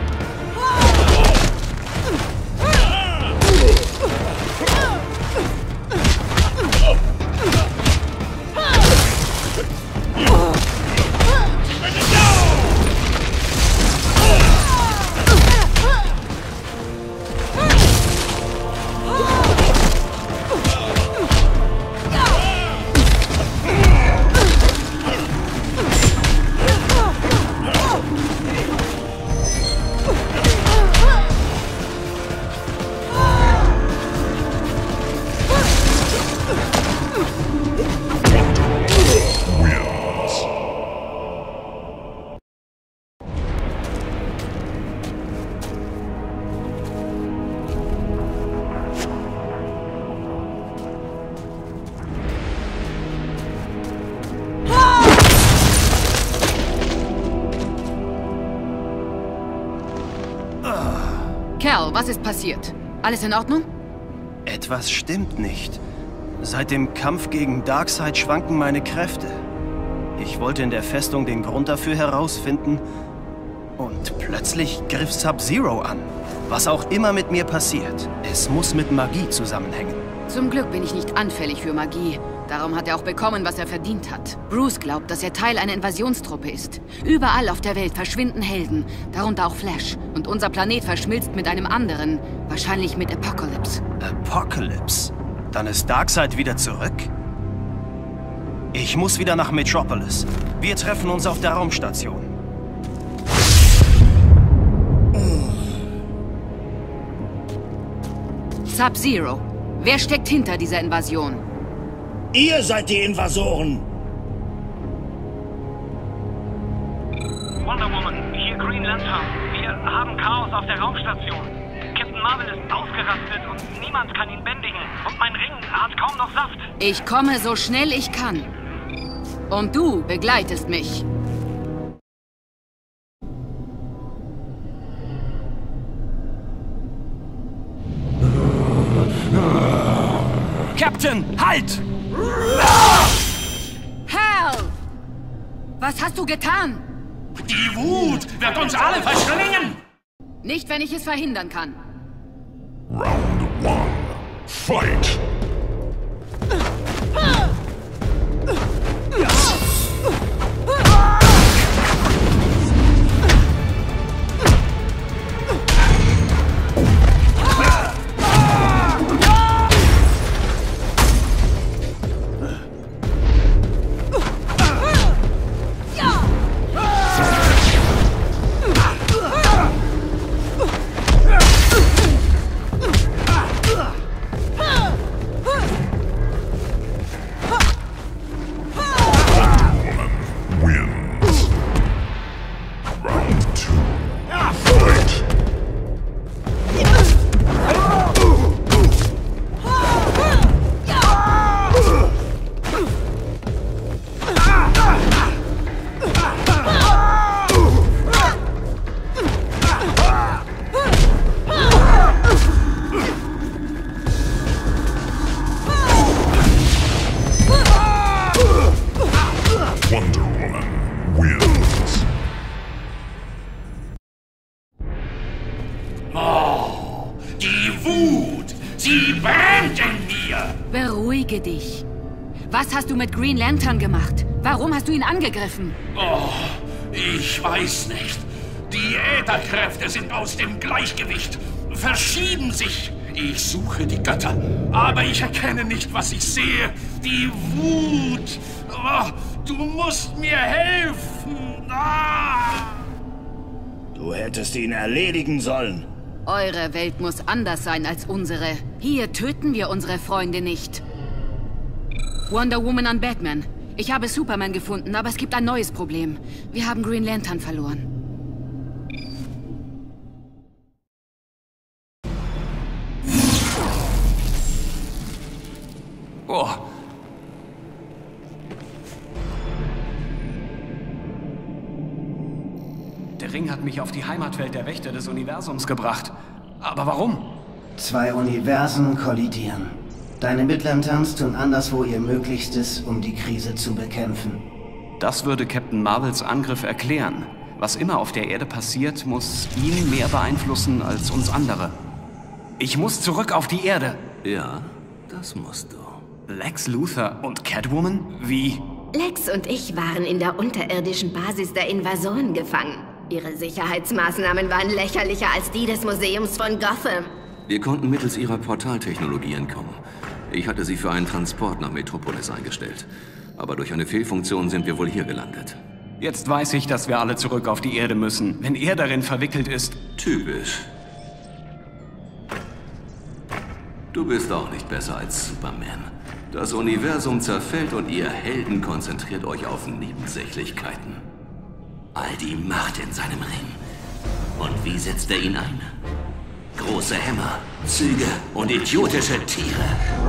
Cal, was ist passiert? Alles in Ordnung?
Etwas stimmt nicht. Seit dem Kampf gegen Darkseid schwanken meine Kräfte. Ich wollte in der Festung den Grund dafür herausfinden und plötzlich griff Sub-Zero an. Was auch immer mit mir passiert, es muss mit Magie zusammenhängen.
Zum Glück bin ich nicht anfällig für Magie. Darum hat er auch bekommen, was er verdient hat. Bruce glaubt, dass er Teil einer Invasionstruppe ist. Überall auf der Welt verschwinden Helden, darunter auch Flash. Und unser Planet verschmilzt mit einem anderen, wahrscheinlich mit Apocalypse.
Apocalypse? Dann ist Darkseid wieder zurück? Ich muss wieder nach Metropolis. Wir treffen uns auf der Raumstation.
Sub-Zero, wer steckt hinter dieser Invasion?
Ihr seid die Invasoren!
Wonder Woman, hier Green Lantern. Wir haben Chaos auf der Raumstation. Captain Marvel ist ausgerastet und niemand kann ihn bändigen. Und mein Ring hat kaum noch Saft.
Ich komme so schnell ich kann. Und du begleitest mich.
Captain, halt!
Hal! Was hast du getan?
Die Wut wird uns alle verschlingen!
Nicht, wenn ich es verhindern kann.
Round one. Fight!
Frage dich. Was hast du mit Green Lantern gemacht? Warum hast du ihn angegriffen?
Oh, ich weiß nicht. Die Ätherkräfte sind aus dem Gleichgewicht, verschieben sich. Ich suche die Götter, aber ich erkenne nicht, was ich sehe. Die Wut. Oh, du musst mir helfen. Ah!
Du hättest ihn erledigen sollen.
Eure Welt muss anders sein als unsere. Hier töten wir unsere Freunde nicht. Wonder Woman an Batman. Ich habe Superman gefunden, aber es gibt ein neues Problem. Wir haben Green Lantern verloren.
Oh. Der Ring hat mich auf die Heimatwelt der Wächter des Universums gebracht. Aber warum?
Zwei Universen kollidieren. Deine Midlanterns tun anderswo ihr Möglichstes, um die Krise zu bekämpfen.
Das würde Captain Marvels Angriff erklären. Was immer auf der Erde passiert, muss ihn mehr beeinflussen als uns andere. Ich muss zurück auf die Erde.
Ja, das musst du.
Lex Luthor und Catwoman? Wie?
Lex und ich waren in der unterirdischen Basis der Invasoren gefangen. Ihre Sicherheitsmaßnahmen waren lächerlicher als die des Museums von Gotham.
Wir konnten mittels ihrer Portaltechnologie entkommen. Ich hatte sie für einen Transport nach Metropolis eingestellt. Aber durch eine Fehlfunktion sind wir wohl hier gelandet.
Jetzt weiß ich, dass wir alle zurück auf die Erde müssen, wenn er darin verwickelt ist.
Typisch. Du bist auch nicht besser als Superman. Das Universum zerfällt und ihr Helden konzentriert euch auf Nebensächlichkeiten. All die Macht in seinem Ring. Und wie setzt er ihn ein? Große Hämmer, Züge und idiotische Tiere.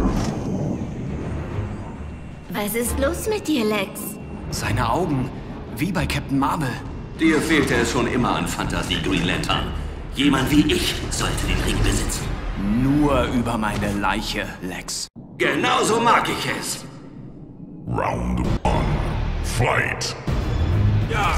Was ist los mit dir, Lex?
Seine Augen, wie bei Captain Marvel.
Dir fehlte es schon immer an Fantasie, Green Lantern. Jemand wie ich sollte den Ring besitzen.
Nur über meine Leiche, Lex.
Genauso mag ich es.
Round one. Fight.
Ja.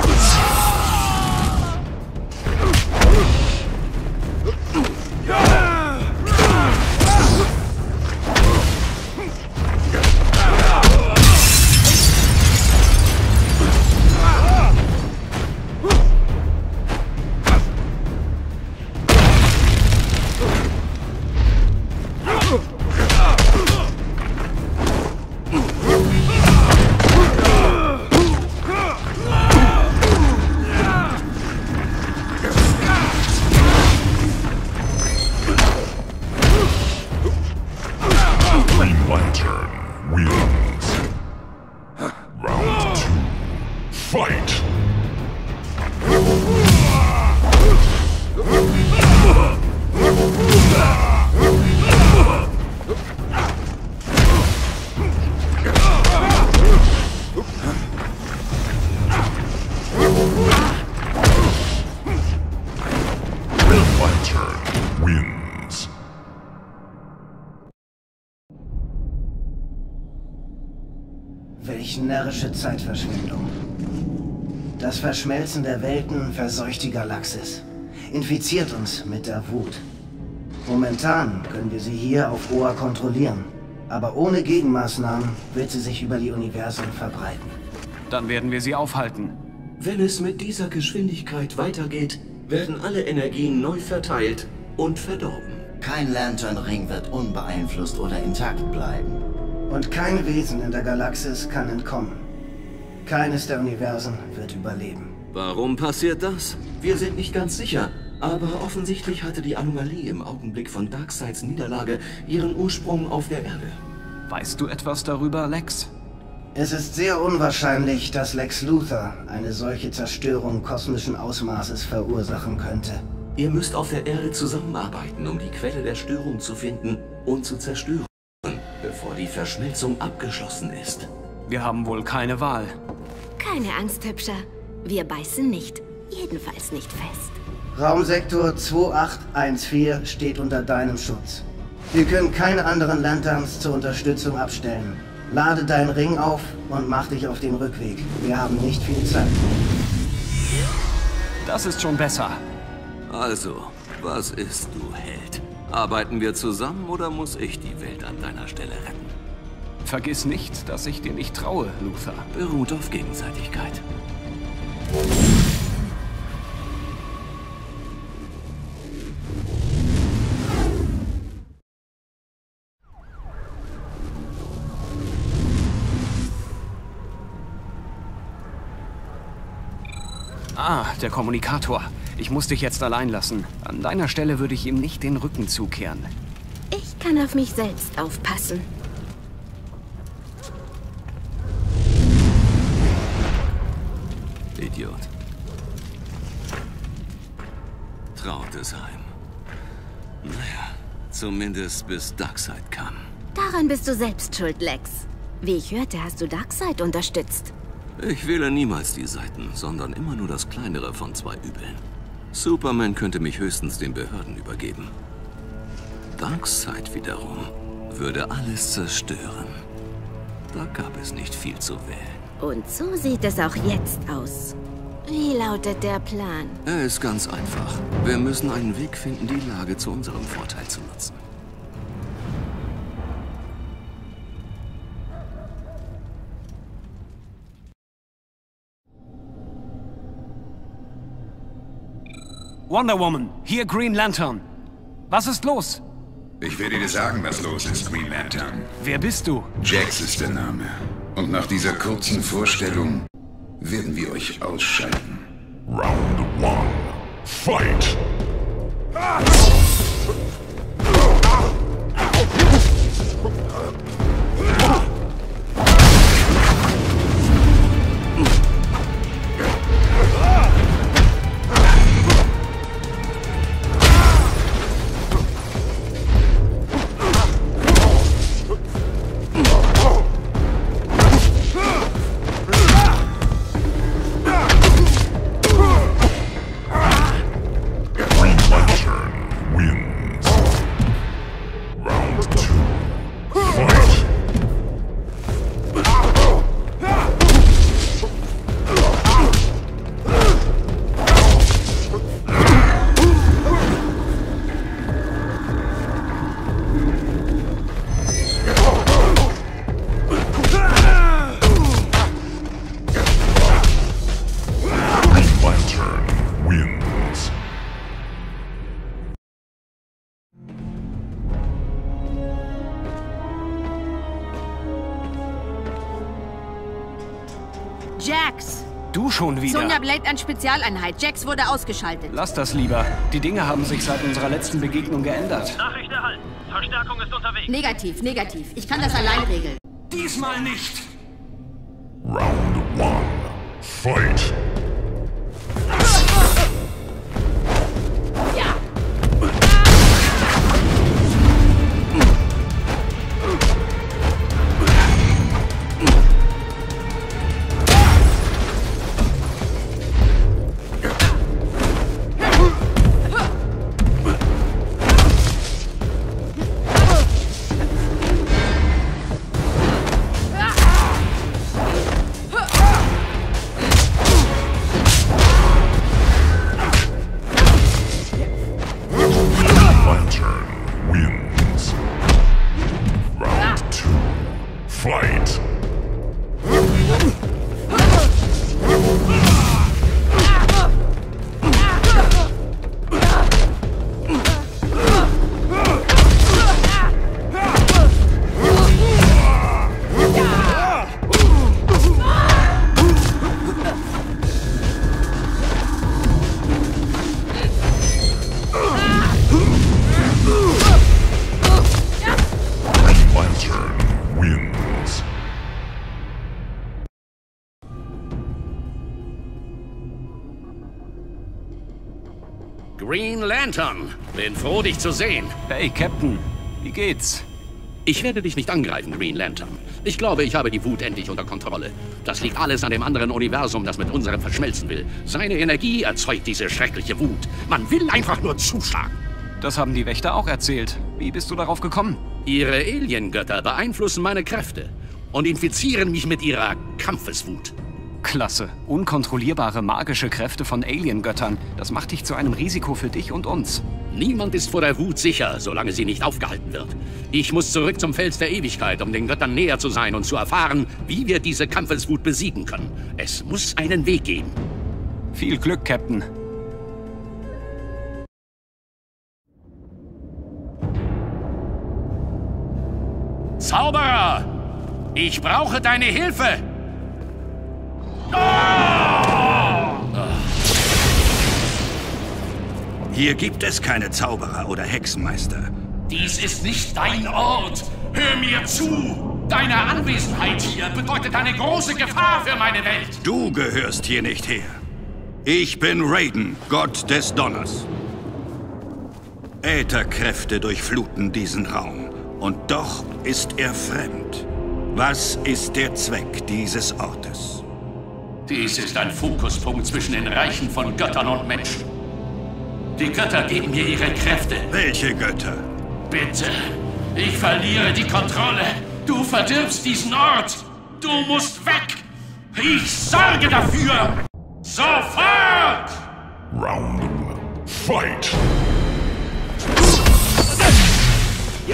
Welch närrische Zeitverschwendung. Das Verschmelzen der Welten verseucht die Galaxis, infiziert uns mit der Wut. Momentan können wir sie hier auf Oa kontrollieren, aber ohne Gegenmaßnahmen wird sie sich über die Universen verbreiten.
Dann werden wir sie aufhalten.
Wenn es mit dieser Geschwindigkeit weitergeht, werden alle Energien neu verteilt und verdorben.
Kein Lantern-Ring wird unbeeinflusst oder intakt bleiben.
Und kein Wesen in der Galaxis kann entkommen. Keines der Universen wird überleben.
Warum passiert das? Wir sind nicht ganz sicher. Aber offensichtlich hatte die Anomalie im Augenblick von Darkseids Niederlage ihren Ursprung auf der Erde.
Weißt du etwas darüber, Lex?
Es ist sehr unwahrscheinlich, dass Lex Luthor eine solche Zerstörung kosmischen Ausmaßes verursachen könnte.
Ihr müsst auf der Erde zusammenarbeiten, um die Quelle der Störung zu finden und zu zerstören, bevor die Verschmelzung abgeschlossen ist.
Wir haben wohl keine Wahl.
Keine Angst, Hübscher. Wir beißen nicht. Jedenfalls nicht fest.
Raumsektor zwei acht eins vier steht unter deinem Schutz. Wir können keine anderen Lanterns zur Unterstützung abstellen. Lade deinen Ring auf und mach dich auf den Rückweg. Wir haben nicht viel Zeit.
Das ist schon besser.
Also, was ist, du Held? Arbeiten wir zusammen oder muss ich die Welt an deiner Stelle retten?
Vergiss nicht, dass ich dir nicht traue, Luther.
Beruht auf Gegenseitigkeit.
Ah, der Kommunikator. Ich muss dich jetzt allein lassen. An deiner Stelle würde ich ihm nicht den Rücken zukehren.
Ich kann auf mich selbst aufpassen.
Idiot. Trautesheim. Naja, zumindest bis Darkseid kam.
Daran bist du selbst schuld, Lex. Wie ich hörte, hast du Darkseid unterstützt.
Ich wähle niemals die Seiten, sondern immer nur das kleinere von zwei Übeln. Superman könnte mich höchstens den Behörden übergeben. Darkseid wiederum würde alles zerstören. Da gab es nicht viel zu wählen.
Und so sieht es auch jetzt aus. Wie lautet der Plan?
Er ist ganz einfach. Wir müssen einen Weg finden, die Lage zu unserem Vorteil zu nutzen.
Wonder Woman, hier Green Lantern. Was ist los?
Ich werde dir sagen, was los ist, Green Lantern.
Wer bist du?
Jax ist der Name. Und nach dieser kurzen Vorstellung werden wir euch ausschalten.
Round one. Fight!
Jax!
Du schon wieder?
Sonja Blade an Spezialeinheit. Jax wurde ausgeschaltet.
Lass das lieber. Die Dinge haben sich seit unserer letzten Begegnung geändert.
Nachricht erhalten. Verstärkung ist unterwegs.
Negativ, negativ. Ich kann das allein regeln.
Diesmal nicht!
Round one. Fight!
Green Lantern. Bin froh, dich zu sehen.
Hey, Captain. Wie geht's?
Ich werde dich nicht angreifen, Green Lantern. Ich glaube, ich habe die Wut endlich unter Kontrolle. Das liegt alles an dem anderen Universum, das mit unserem verschmelzen will. Seine Energie erzeugt diese schreckliche Wut. Man will einfach nur zuschlagen.
Das haben die Wächter auch erzählt. Wie bist du darauf gekommen?
Ihre Aliengötter beeinflussen meine Kräfte und infizieren mich mit ihrer Kampfeswut.
Klasse. Unkontrollierbare magische Kräfte von Alien-Göttern. Das macht dich zu einem Risiko für dich und uns.
Niemand ist vor der Wut sicher, solange sie nicht aufgehalten wird. Ich muss zurück zum Fels der Ewigkeit, um den Göttern näher zu sein und zu erfahren, wie wir diese Kampfeswut besiegen können. Es muss einen Weg geben.
Viel Glück, Captain.
Zauberer! Ich brauche deine Hilfe!
Hier gibt es keine Zauberer oder Hexenmeister.
Dies ist nicht dein Ort. Hör mir zu. Deine Anwesenheit hier bedeutet eine große Gefahr für meine Welt.
Du gehörst hier nicht her. Ich bin Raiden, Gott des Donners. Ätherkräfte durchfluten diesen Raum. Und doch ist er fremd. Was ist der Zweck dieses Ortes?
Dies ist ein Fokuspunkt zwischen den Reichen von Göttern und Menschen. Die Götter geben mir ihre Kräfte.
Welche Götter?
Bitte, ich verliere die Kontrolle. Du verdirbst diesen Ort. Du musst weg. Ich sorge dafür. Sofort!
Round one. Fight!
Ja.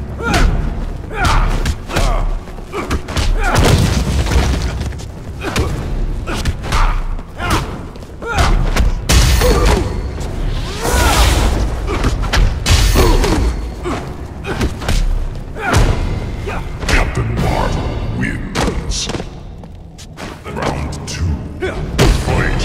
Captain Marvel wins. Round two. Fight!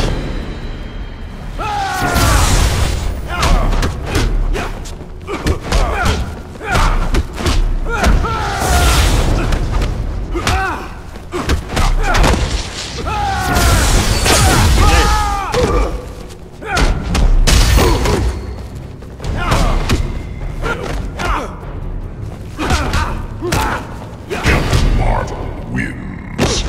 Captain Marvel wins.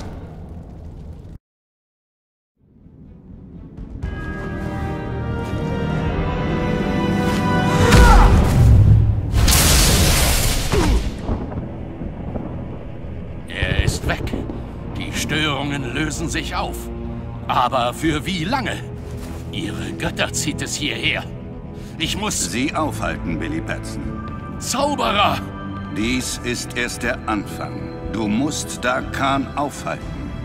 Er ist weg. Die Störungen lösen sich auf. Aber für wie lange? Ihre Götter zieht es hierher. Ich muss...
Sie aufhalten, Billy Batson.
Zauberer!
Dies ist erst der Anfang. Du musst Darkhan aufhalten.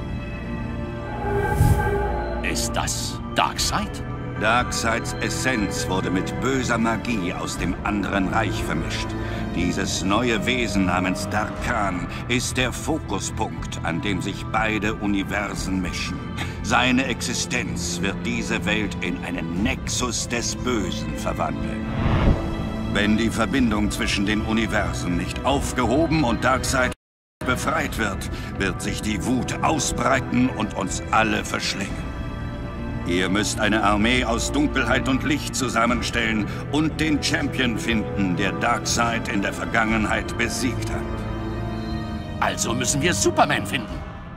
Ist das Darkseid?
Darkseids Essenz wurde mit böser Magie aus dem anderen Reich vermischt. Dieses neue Wesen namens Darkhan ist der Fokuspunkt, an dem sich beide Universen mischen. Seine Existenz wird diese Welt in einen Nexus des Bösen verwandeln. Wenn die Verbindung zwischen den Universen nicht aufgehoben und Darkseid befreit wird, wird sich die Wut ausbreiten und uns alle verschlingen. Ihr müsst eine Armee aus Dunkelheit und Licht zusammenstellen und den Champion finden, der Darkseid in der Vergangenheit besiegt hat.
Also müssen wir Superman finden.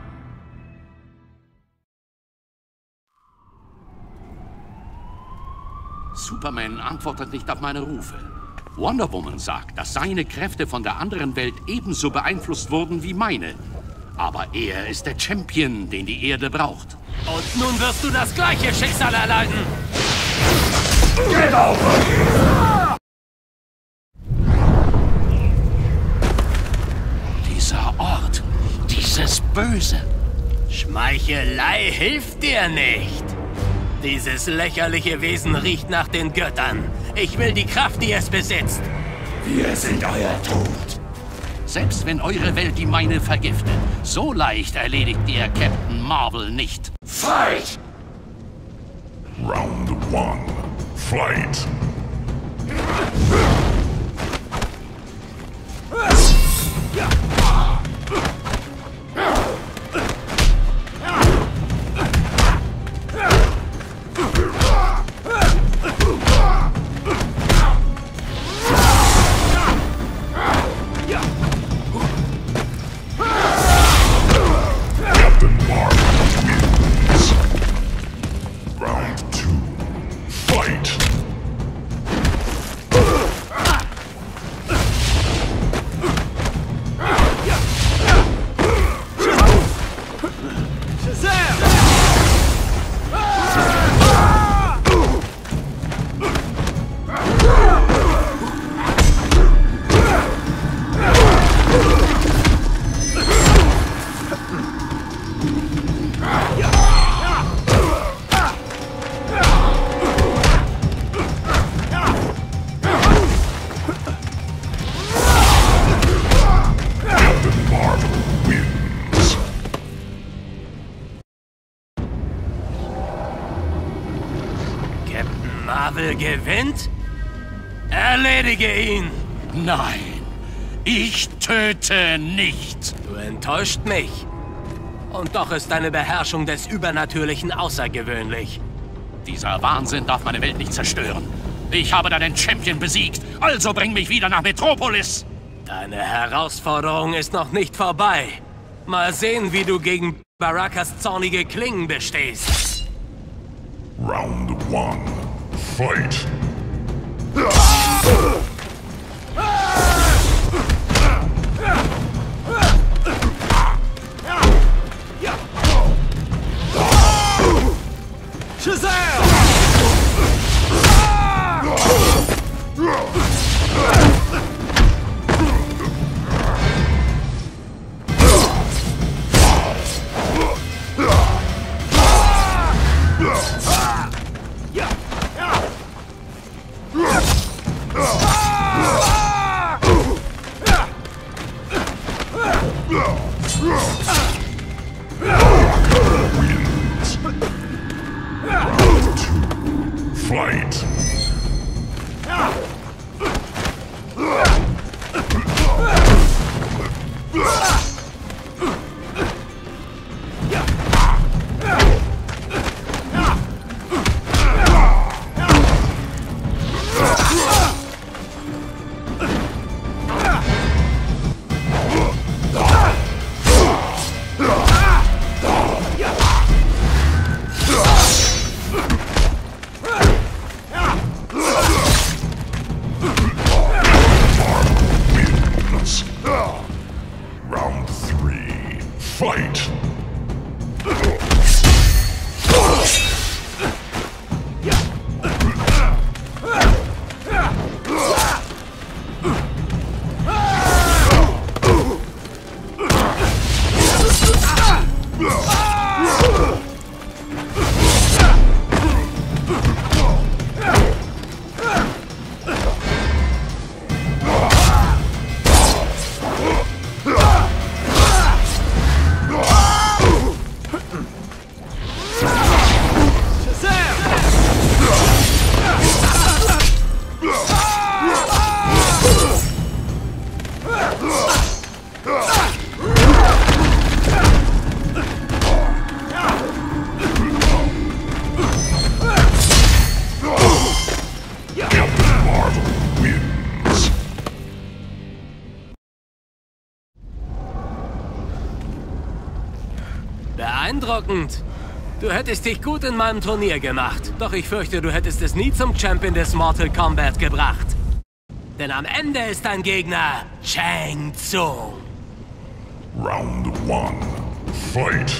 Superman antwortet nicht auf meine Rufe. Wonder Woman sagt, dass seine Kräfte von der anderen Welt ebenso beeinflusst wurden wie meine. Aber er ist der Champion, den die Erde braucht.
Und nun wirst du das gleiche Schicksal erleiden.
Get over here!
Dieser Ort, dieses Böse.
Schmeichelei hilft dir nicht. Dieses lächerliche Wesen riecht nach den Göttern. Ich will die Kraft, die es besitzt.
Wir sind euer Tod.
Selbst wenn eure Welt die meine vergiftet, so leicht erledigt ihr Captain Marvel nicht.
Fight!
Round one. Fight!
Captain Marvel gewinnt? Erledige ihn!
Nein, ich töte nicht.
Du enttäuscht mich. Und doch ist deine Beherrschung des Übernatürlichen außergewöhnlich.
Dieser Wahnsinn darf meine Welt nicht zerstören. Ich habe deinen Champion besiegt, also bring mich wieder nach Metropolis.
Deine Herausforderung ist noch nicht vorbei. Mal sehen, wie du gegen Barakas zornige Klingen bestehst.
Round one. Fight!
Shazam!
Fight! Round three. Fight!
Beeindruckend. Du hättest dich gut in meinem Turnier gemacht. Doch ich fürchte, du hättest es nie zum Champion des Mortal Kombat gebracht. Denn am Ende ist dein Gegner Shang Tsung.
Round one. Fight!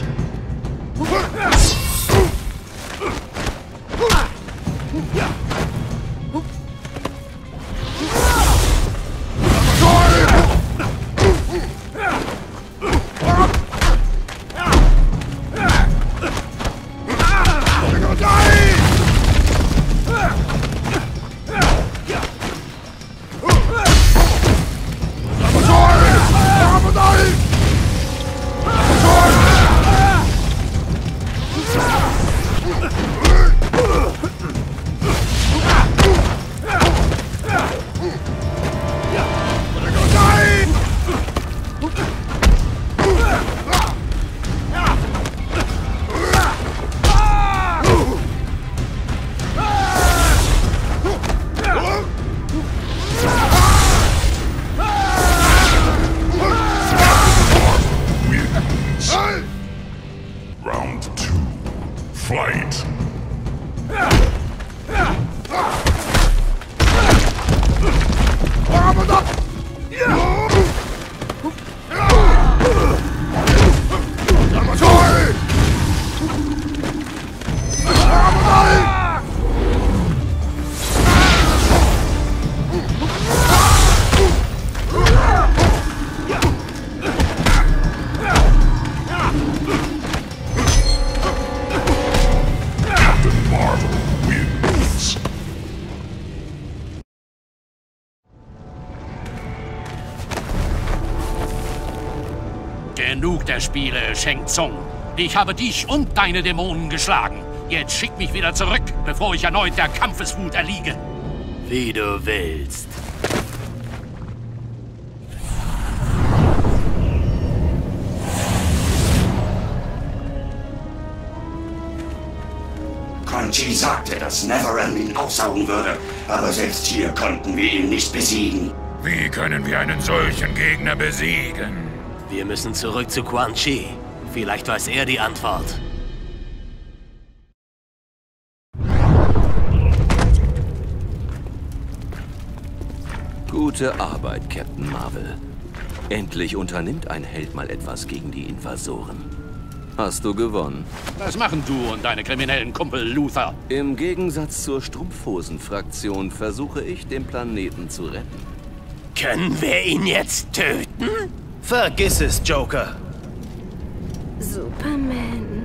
Genug der Spiele, Shang Tsung. Ich habe dich und deine Dämonen geschlagen. Jetzt schick mich wieder zurück, bevor ich erneut der Kampfeswut erliege.
Wie du willst.
Quan Chi sagte, dass Neverend ihn aufsaugen würde, aber selbst hier konnten wir ihn nicht besiegen.
Wie können wir einen solchen Gegner besiegen?
Wir müssen zurück zu Quan Chi. Vielleicht weiß er die Antwort.
Gute Arbeit, Captain Marvel. Endlich unternimmt ein Held mal etwas gegen die Invasoren. Hast du gewonnen?
Was machen du und deine kriminellen Kumpel Luther?
Im Gegensatz zur Strumpfhosen-Fraktion versuche ich, den Planeten zu retten.
Können wir ihn jetzt töten?
Vergiss es, Joker.
Superman.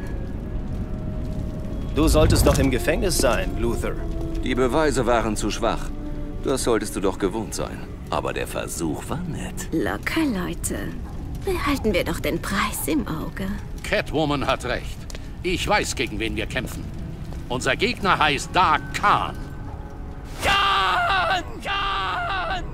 Du solltest doch im Gefängnis sein, Luther.
Die Beweise waren zu schwach. Das solltest du doch gewohnt sein. Aber der Versuch war nett.
Locker, Leute. Behalten wir doch den Preis im Auge.
Catwoman hat recht. Ich weiß, gegen wen wir kämpfen. Unser Gegner heißt Dark Khan.
Khan! Khan!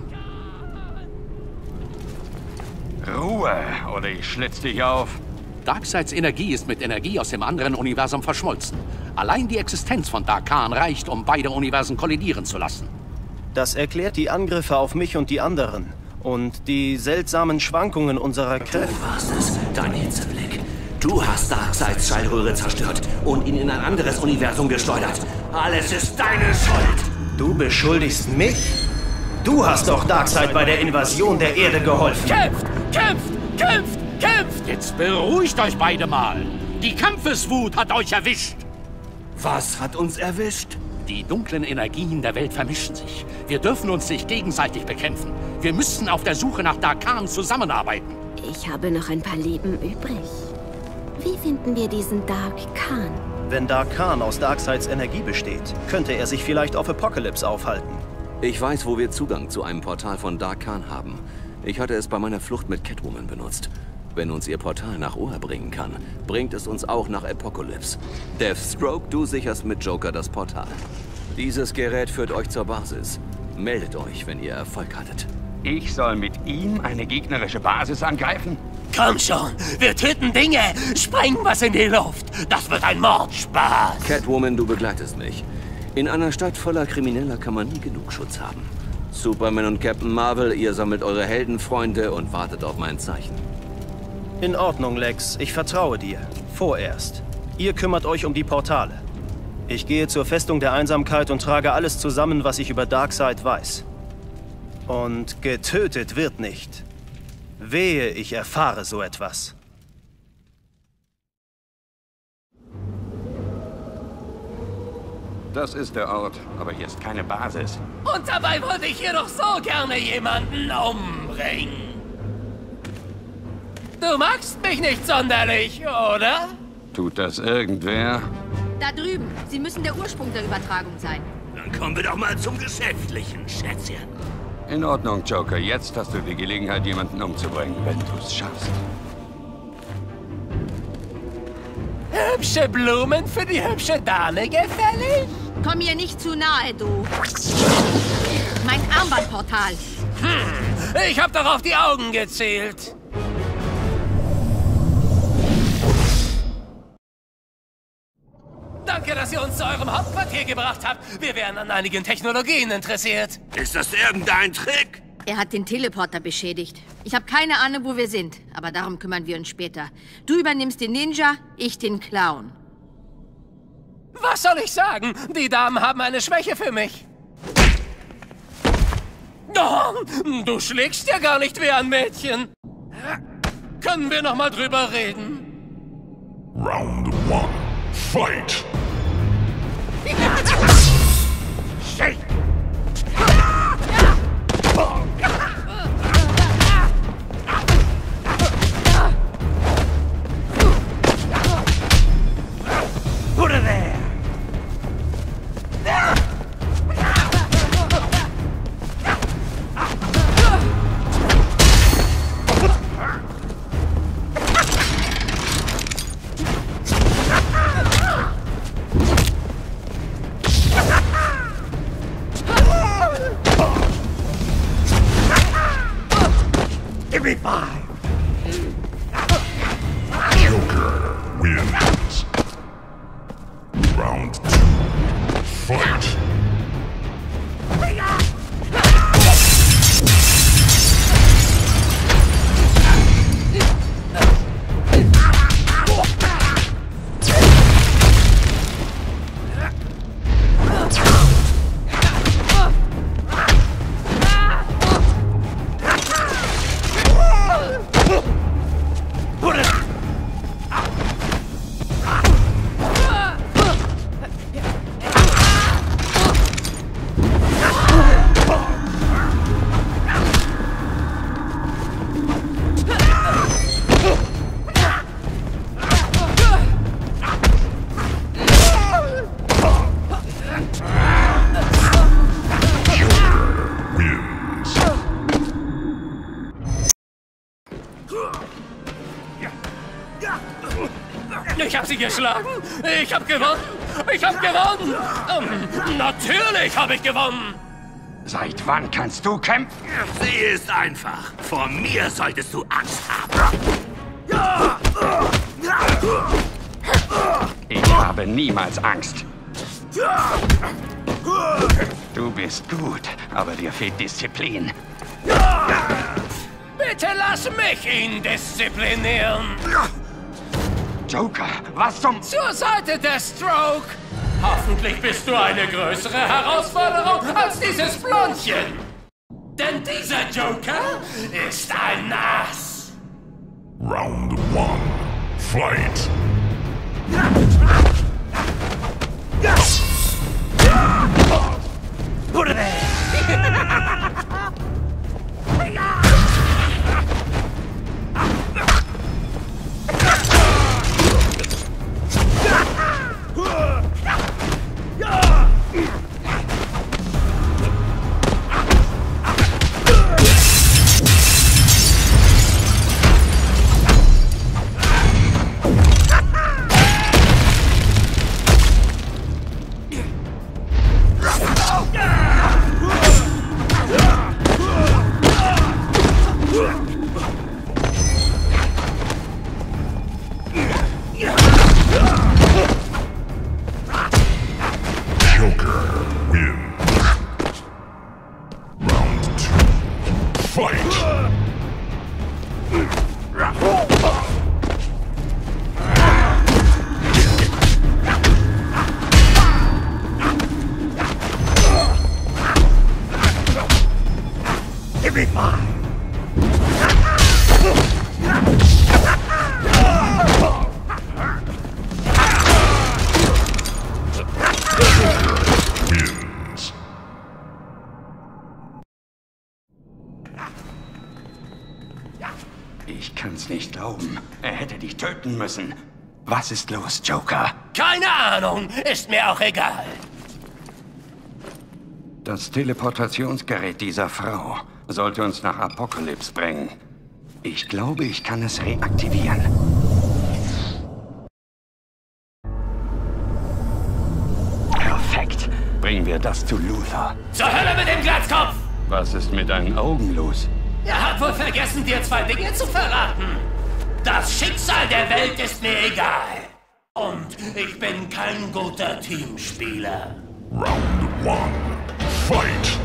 Ruhe, oder ich schlitz dich auf.
Darkseids Energie ist mit Energie aus dem anderen Universum verschmolzen. Allein die Existenz von Dark Khan reicht, um beide Universen kollidieren zu lassen.
Das erklärt die Angriffe auf mich und die anderen. Und die seltsamen Schwankungen unserer Kräfte.
Du warst es, dein Hitzeblick. Du hast Darkseids Schallröhre zerstört und ihn in ein anderes Universum geschleudert. Alles ist deine Schuld.
Du beschuldigst mich? Du hast doch Darkseid bei der Invasion der Erde geholfen.
Kämpft! Kämpft! Kämpft! Kämpft! Jetzt beruhigt euch beide mal. Die Kampfeswut hat euch erwischt.
Was hat uns erwischt?
Die dunklen Energien der Welt vermischen sich. Wir dürfen uns nicht gegenseitig bekämpfen. Wir müssen auf der Suche nach Dark Khan zusammenarbeiten.
Ich habe noch ein paar Leben übrig. Wie finden wir diesen Dark Khan?
Wenn Dark Khan aus Darkseids Energie besteht, könnte er sich vielleicht auf Apocalypse aufhalten.
Ich weiß, wo wir Zugang zu einem Portal von Dark Khan haben. Ich hatte es bei meiner Flucht mit Catwoman benutzt. Wenn uns ihr Portal nach Oa bringen kann, bringt es uns auch nach Apocalypse. Deathstroke, du sicherst mit Joker das Portal. Dieses Gerät führt euch zur Basis. Meldet euch, wenn ihr Erfolg hattet.
Ich soll mit ihm eine gegnerische Basis angreifen?
Komm schon, wir töten Dinge, sprengen was in die Luft. Das wird ein Mordspaß.
Catwoman, du begleitest mich. In einer Stadt voller Krimineller kann man nie genug Schutz haben. Superman und Captain Marvel, ihr sammelt eure Heldenfreunde und wartet auf mein Zeichen.
In Ordnung, Lex. Ich vertraue dir. Vorerst. Ihr kümmert euch um die Portale. Ich gehe zur Festung der Einsamkeit und trage alles zusammen, was ich über Darkseid weiß. Und getötet wird nicht. Wehe, ich erfahre so etwas.
Das ist der Ort, aber hier ist keine Basis.
Und dabei wollte ich hier doch so gerne jemanden umbringen. Du magst mich nicht sonderlich, oder?
Tut das irgendwer?
Da drüben. Sie müssen der Ursprung der Übertragung sein.
Dann kommen wir doch mal zum Geschäftlichen, Schätzchen.
In Ordnung, Joker. Jetzt hast du die Gelegenheit, jemanden umzubringen, wenn du es schaffst.
Hübsche Blumen für die hübsche Dame gefällig?
Komm mir nicht zu nahe, du. Mein Armbandportal.
Hm, ich hab doch auf die Augen gezählt. Danke, dass ihr uns zu eurem Hauptquartier gebracht habt. Wir wären an einigen Technologien interessiert.
Ist das irgendein Trick?
Er hat den Teleporter beschädigt. Ich habe keine Ahnung, wo wir sind, aber darum kümmern wir uns später. Du übernimmst den Ninja, ich den Clown.
Was soll ich sagen? Die Damen haben eine Schwäche für mich. Oh, du schlägst ja gar nicht wie ein Mädchen. Können wir noch mal drüber reden?
Round one. Fight!
Shake! Put it there!
wins. Round two. Fight.
Ich hab sie geschlagen. Ich hab gewonnen. Ich hab gewonnen. Ähm, natürlich hab ich gewonnen.
Seit wann kannst du kämpfen? Sie ist einfach. Vor mir solltest du Angst haben. Ich habe niemals Angst. Du bist gut, aber dir fehlt Disziplin.
Bitte lass mich ihn disziplinieren.
Joker, was zum...
Zur Seite, Deathstroke! Hoffentlich bist du eine größere Herausforderung als dieses Blondchen. Denn dieser Joker ist ein Ass.
Round one. Fight.
Put it
Ich kann's nicht glauben. Er hätte dich töten müssen. Was ist los, Joker?
Keine Ahnung, ist mir auch egal.
Das Teleportationsgerät dieser Frau sollte uns nach Apocalypse bringen. Ich glaube, ich kann es reaktivieren. Perfekt. Bringen wir das zu Luthor.
Zur Hölle mit dem Glatzkopf!
Was ist mit deinen Augen los?
Er hat wohl vergessen, dir zwei Dinge zu verraten. Das Schicksal der Welt ist mir egal. Und ich bin kein guter Teamspieler.
Round one. Fight!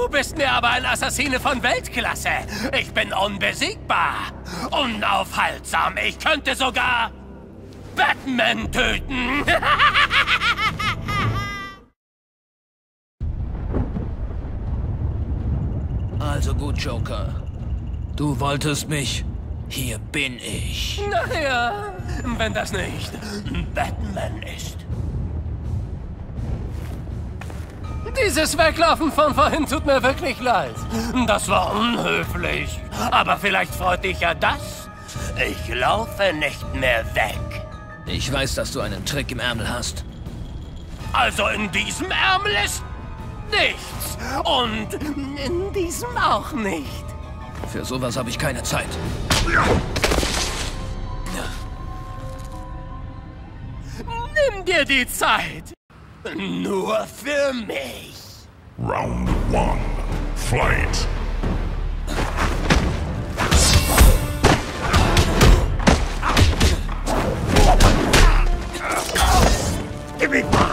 Du bist mir aber ein Assassine von Weltklasse. Ich bin unbesiegbar. Unaufhaltsam. Ich könnte sogar Batman töten.
Also gut, Joker. Du wolltest mich. Hier bin ich.
Naja, wenn das nicht Batman ist. Dieses Weglaufen von vorhin tut mir wirklich leid. Das war unhöflich. Aber vielleicht freut dich ja das. Ich laufe nicht mehr weg.
Ich weiß, dass du einen Trick im Ärmel hast.
Also in diesem Ärmel ist nichts. Und in diesem auch nicht.
Für sowas habe ich keine Zeit.
Nimm dir die Zeit. Nur für mich.
Round one. Fight.
Give me five.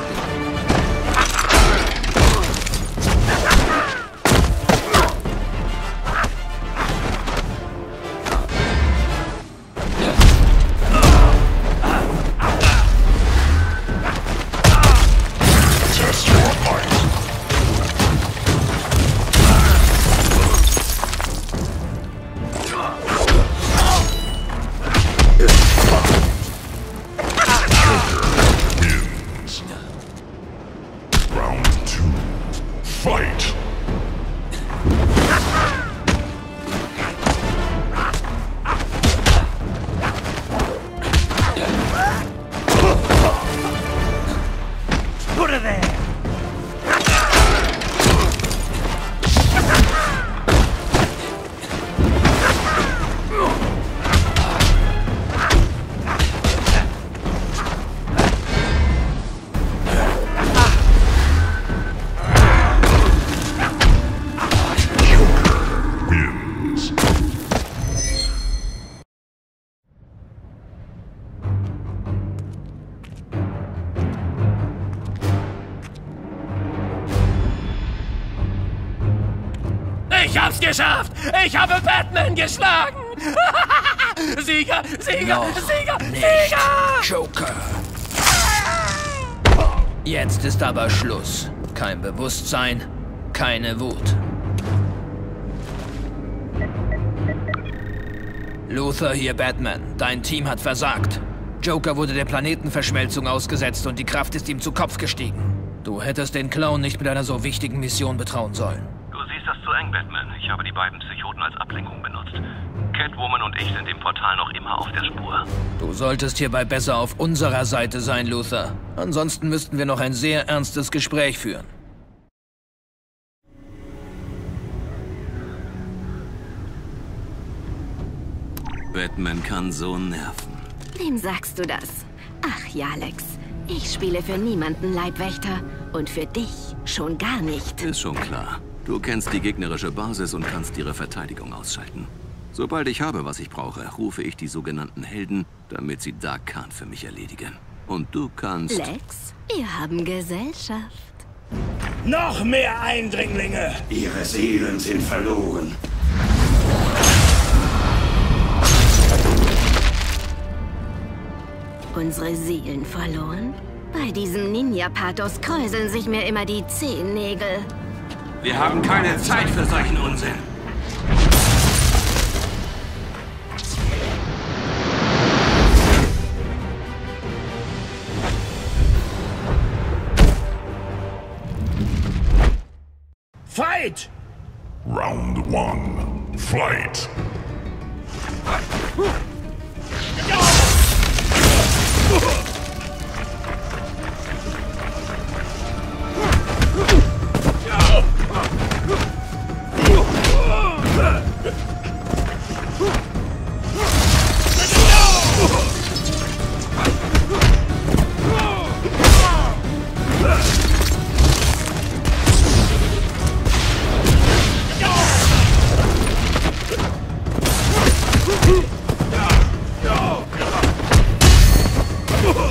Ich hab's geschafft! Ich habe Batman geschlagen! Sieger! Sieger!
Noch
Sieger!
nicht,
Sieger!
Joker. Jetzt ist aber Schluss. Kein Bewusstsein, keine Wut. Luthor hier, Batman. Dein Team hat versagt. Joker wurde der Planetenverschmelzung ausgesetzt und die Kraft ist ihm zu Kopf gestiegen. Du hättest den Clown nicht mit einer so wichtigen Mission betrauen sollen.
Du siehst das zu eng, Batman. Ich habe die beiden Psychoten als Ablenkung benutzt. Catwoman und ich sind dem Portal noch immer auf der Spur.
Du solltest hierbei besser auf unserer Seite sein, Luthor. Ansonsten müssten wir noch ein sehr ernstes Gespräch führen.
Batman kann so nerven.
Wem sagst du das? Ach ja, Lex. Ich spiele für niemanden Leibwächter. Und für dich schon gar nicht.
Ist schon klar. Du kennst die gegnerische Basis und kannst ihre Verteidigung ausschalten. Sobald ich habe, was ich brauche, rufe ich die sogenannten Helden, damit sie Dark Khan für mich erledigen. Und du kannst...
Lex, wir haben Gesellschaft.
Noch mehr Eindringlinge!
Ihre Seelen sind verloren.
Unsere Seelen verloren? Bei diesem Ninja-Pathos kräuseln sich mir immer die Zehennägel.
Wir haben keine Zeit für solchen Unsinn. Fight!
Round one. Fight.
Oh!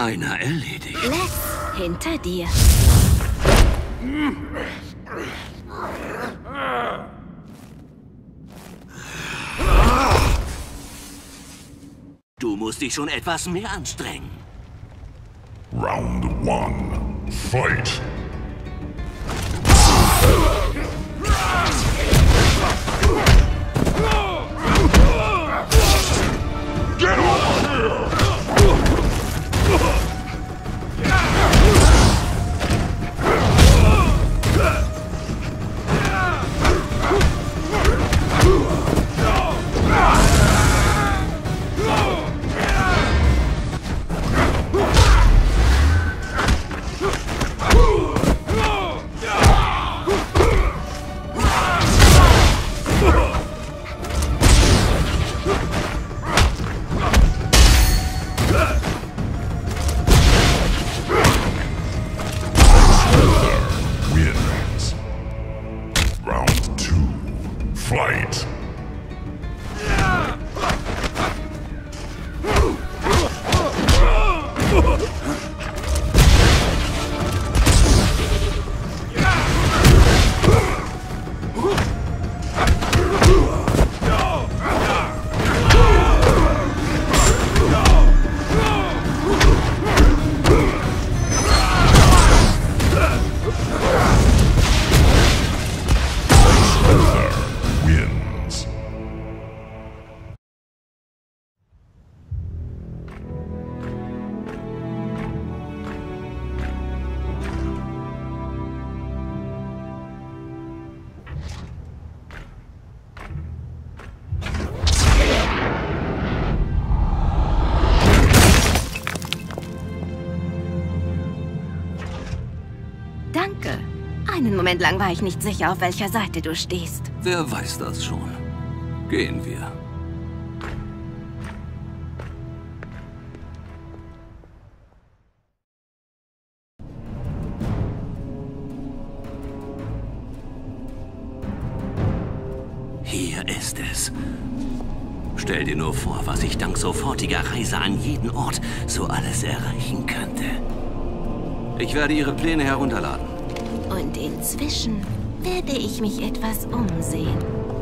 Einer erledigt.
Lex, hinter dir.
Du musst dich schon etwas mehr anstrengen.
Round one. Fight! Get over here!
Danke. Einen Moment lang war ich nicht sicher, auf welcher Seite du stehst.
Wer weiß das schon? Gehen wir.
Hier ist es. Stell dir nur vor, was ich dank sofortiger Reise an jeden Ort so alles erreichen könnte.
Ich werde Ihre Pläne herunterladen.
Und inzwischen werde ich mich etwas umsehen.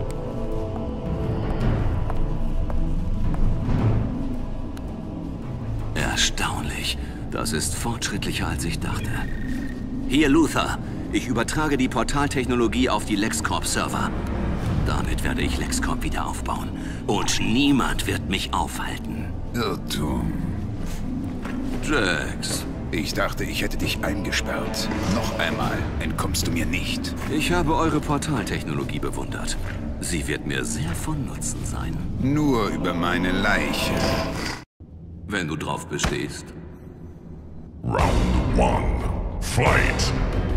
Erstaunlich. Das ist fortschrittlicher, als ich dachte. Hier, Luther. Ich übertrage die Portaltechnologie auf die LexCorp-Server. Damit werde ich LexCorp wieder aufbauen. Und niemand wird mich aufhalten.
Irrtum.
Jax.
Ich dachte, ich hätte dich eingesperrt. Noch einmal entkommst du mir nicht.
Ich habe eure Portaltechnologie bewundert. Sie wird mir sehr von Nutzen sein.
Nur über meine Leiche.
Wenn du drauf bestehst.
Round one. Fight!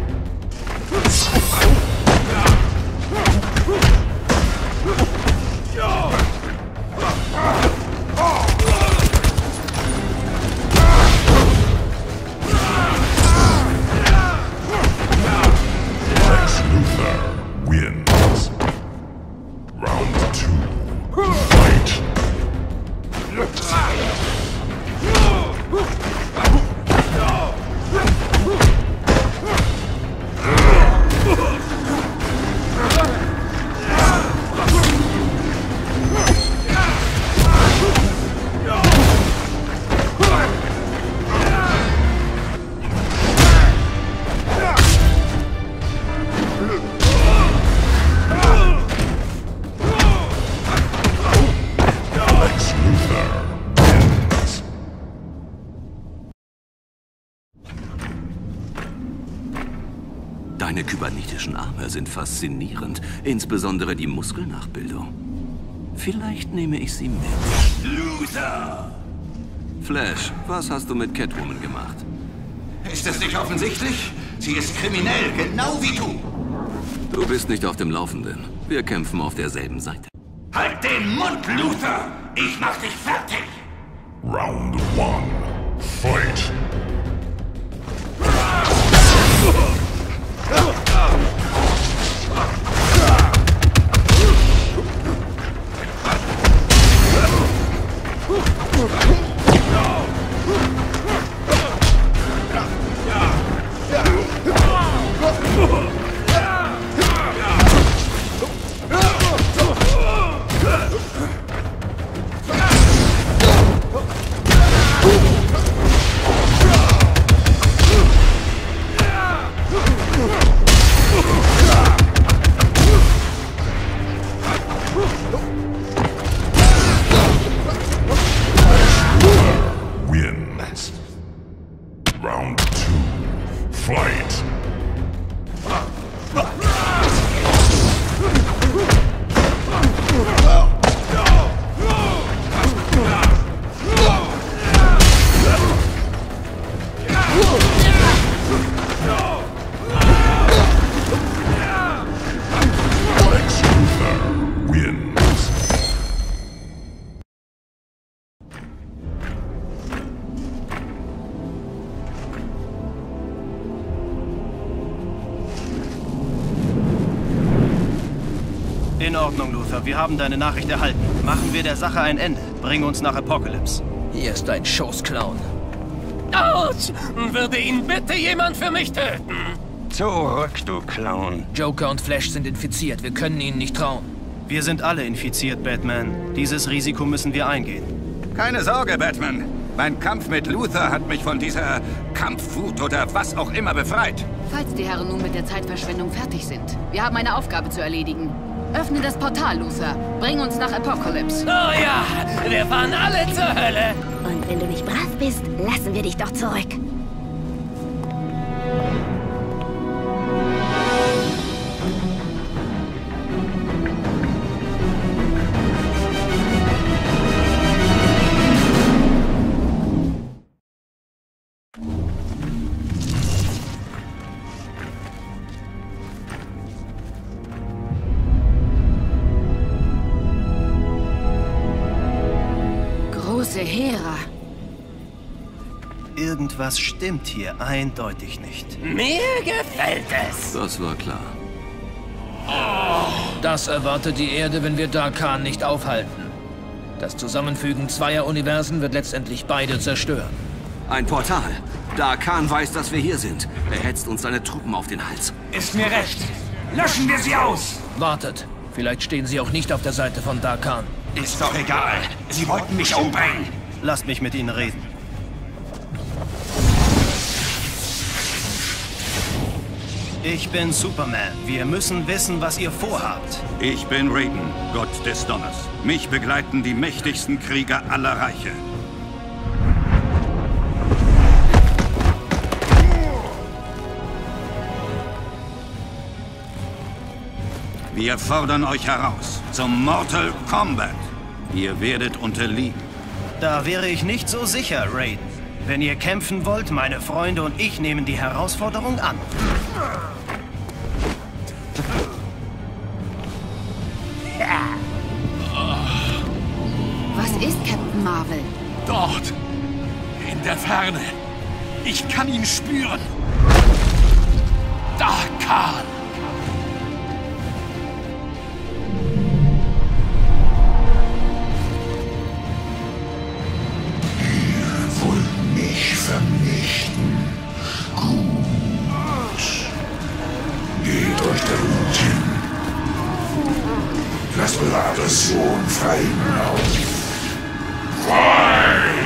Lex Luthor wins. Round two. Fight!
Deine kybernetischen Arme sind faszinierend, insbesondere die Muskelnachbildung. Vielleicht nehme ich sie mit.
Luther!
Flash, was hast du mit Catwoman gemacht?
Ist es nicht offensichtlich? Sie ist kriminell, genau wie du.
Du bist nicht auf dem Laufenden. Wir kämpfen auf derselben Seite.
Halt den Mund, Luther! Ich mach dich fertig!
Round one. Fight!
In Ordnung, Luther. Wir haben deine Nachricht erhalten. Machen wir der Sache ein Ende. Bring uns nach Apocalypse.
Hier ist dein Schoßclown.
Aus! Würde ihn bitte jemand für mich töten?
Zurück, du Clown.
Joker und Flash sind infiziert. Wir können ihnen nicht trauen.
Wir sind alle infiziert, Batman. Dieses Risiko müssen wir eingehen.
Keine Sorge, Batman. Mein Kampf mit Luther hat mich von dieser Kampfwut oder was auch immer befreit.
Falls die Herren nun mit der Zeitverschwendung fertig sind. Wir haben eine Aufgabe zu erledigen. Öffne das Portal, Luther. Bring uns nach Apocalypse.
Oh ja, wir fahren alle zur Hölle.
Und wenn du nicht brav bist, lassen wir dich doch zurück.
Hera.
Irgendwas stimmt hier eindeutig nicht.
Mir gefällt es.
Das war klar.
Das erwartet die Erde, wenn wir Darkhan nicht aufhalten. Das Zusammenfügen zweier Universen wird letztendlich beide zerstören.
Ein Portal. Darkhan weiß, dass wir hier sind. Er hetzt uns seine Truppen auf den Hals.
Ist mir recht. Löschen wir sie aus.
Wartet. Vielleicht stehen sie auch nicht auf der Seite von Darkhan.
Ist doch egal. Sie wollten mich umbringen.
Lasst mich mit ihnen reden. Ich bin Superman. Wir müssen wissen, was ihr vorhabt.
Ich bin Raiden, Gott des Donners. Mich begleiten die mächtigsten Krieger aller Reiche. Wir fordern euch heraus zum Mortal Kombat. Ihr werdet unterliegen.
Da wäre ich nicht so sicher, Raiden. Wenn ihr kämpfen wollt, meine Freunde und ich nehmen die Herausforderung an.
Was ist Captain Marvel?
Dort, in der Ferne. Ich kann ihn spüren. Darkhan.
Vernichten. Gut. Geht euch da hin. Lasst eure Aggression freien Lauf. Frei!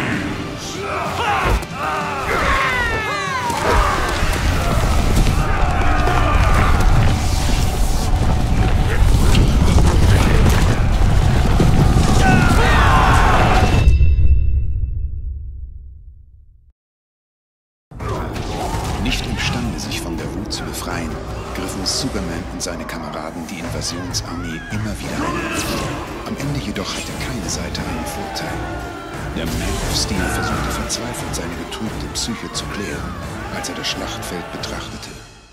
Nicht imstande, sich von der Wut zu befreien, griffen Superman und seine Kameraden die Invasionsarmee immer wieder an. Am Ende jedoch hatte keine Seite einen Vorteil. Der Man of Steel versuchte verzweifelt, seine getrübte Psyche zu klären, als er das Schlachtfeld betrachtete.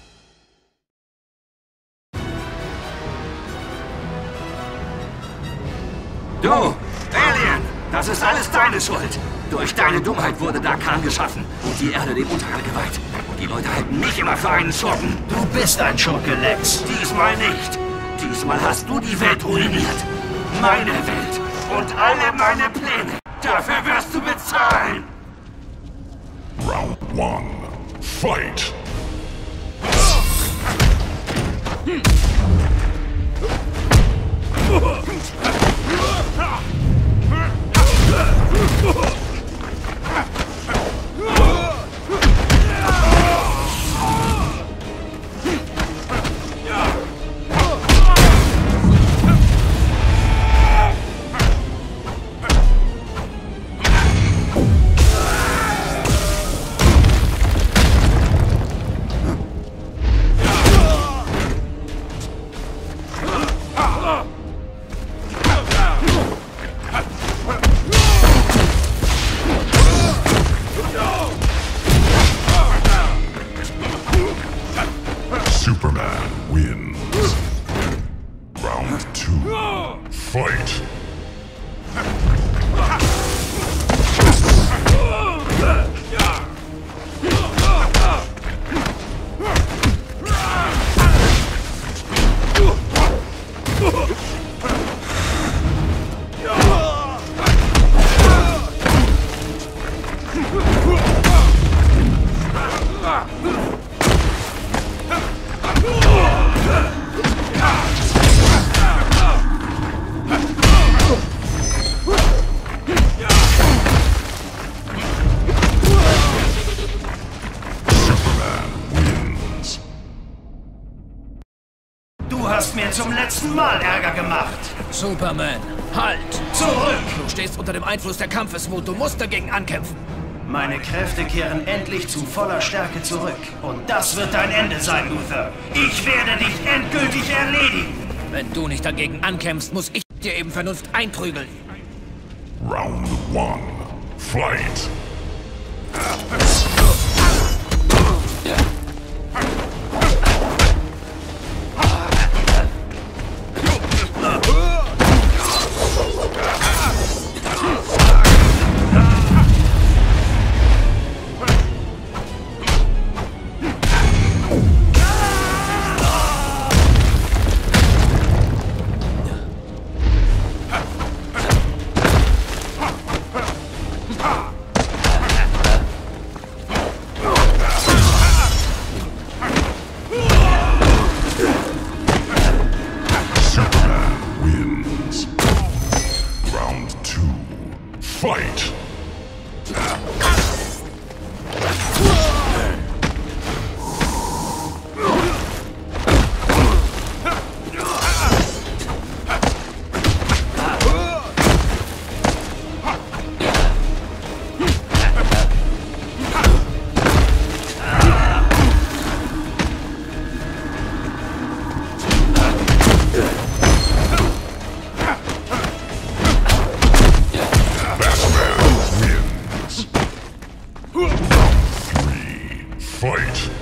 Du, Alien! Das ist alles deine Schuld! Durch deine Dummheit wurde Darkhan geschaffen und die Erde dem Untergang geweiht. Und die Leute halten mich immer für einen Schurken.
Du bist ein Schurke, Lex.
Diesmal nicht. Diesmal hast du die Welt ruiniert. Meine Welt und alle meine Pläne. Dafür wirst du bezahlen.
Round one. Fight! Superman wins. Round two. Fight!
Du hast mir zum letzten Mal Ärger gemacht.
Superman, halt!
Zurück!
Du stehst unter dem Einfluss der Kampfeswut. Du musst dagegen ankämpfen.
Meine Kräfte kehren endlich zu voller Stärke zurück. Und das wird dein Ende sein, Luthor. Ich werde dich endgültig erledigen.
Wenn du nicht dagegen ankämpfst, muss ich dir eben Vernunft einprügeln.
Round one. Fight! Fight! Fight!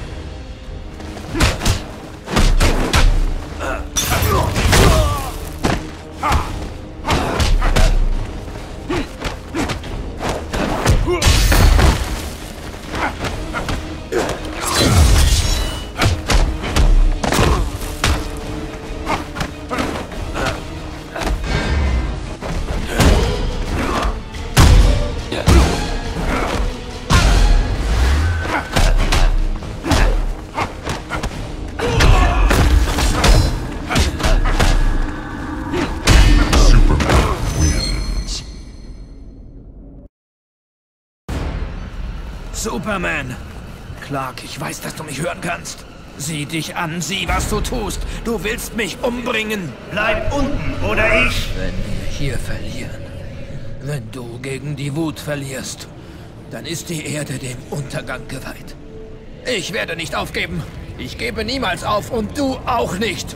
Superman! Clark, ich weiß, dass du mich hören kannst. Sieh dich an, sieh, was du tust. Du willst mich umbringen.
Bleib unten, oder ich?
Wenn wir hier verlieren, wenn du gegen die Wut verlierst, dann ist die Erde dem Untergang geweiht. Ich werde nicht aufgeben. Ich gebe niemals auf und du auch nicht.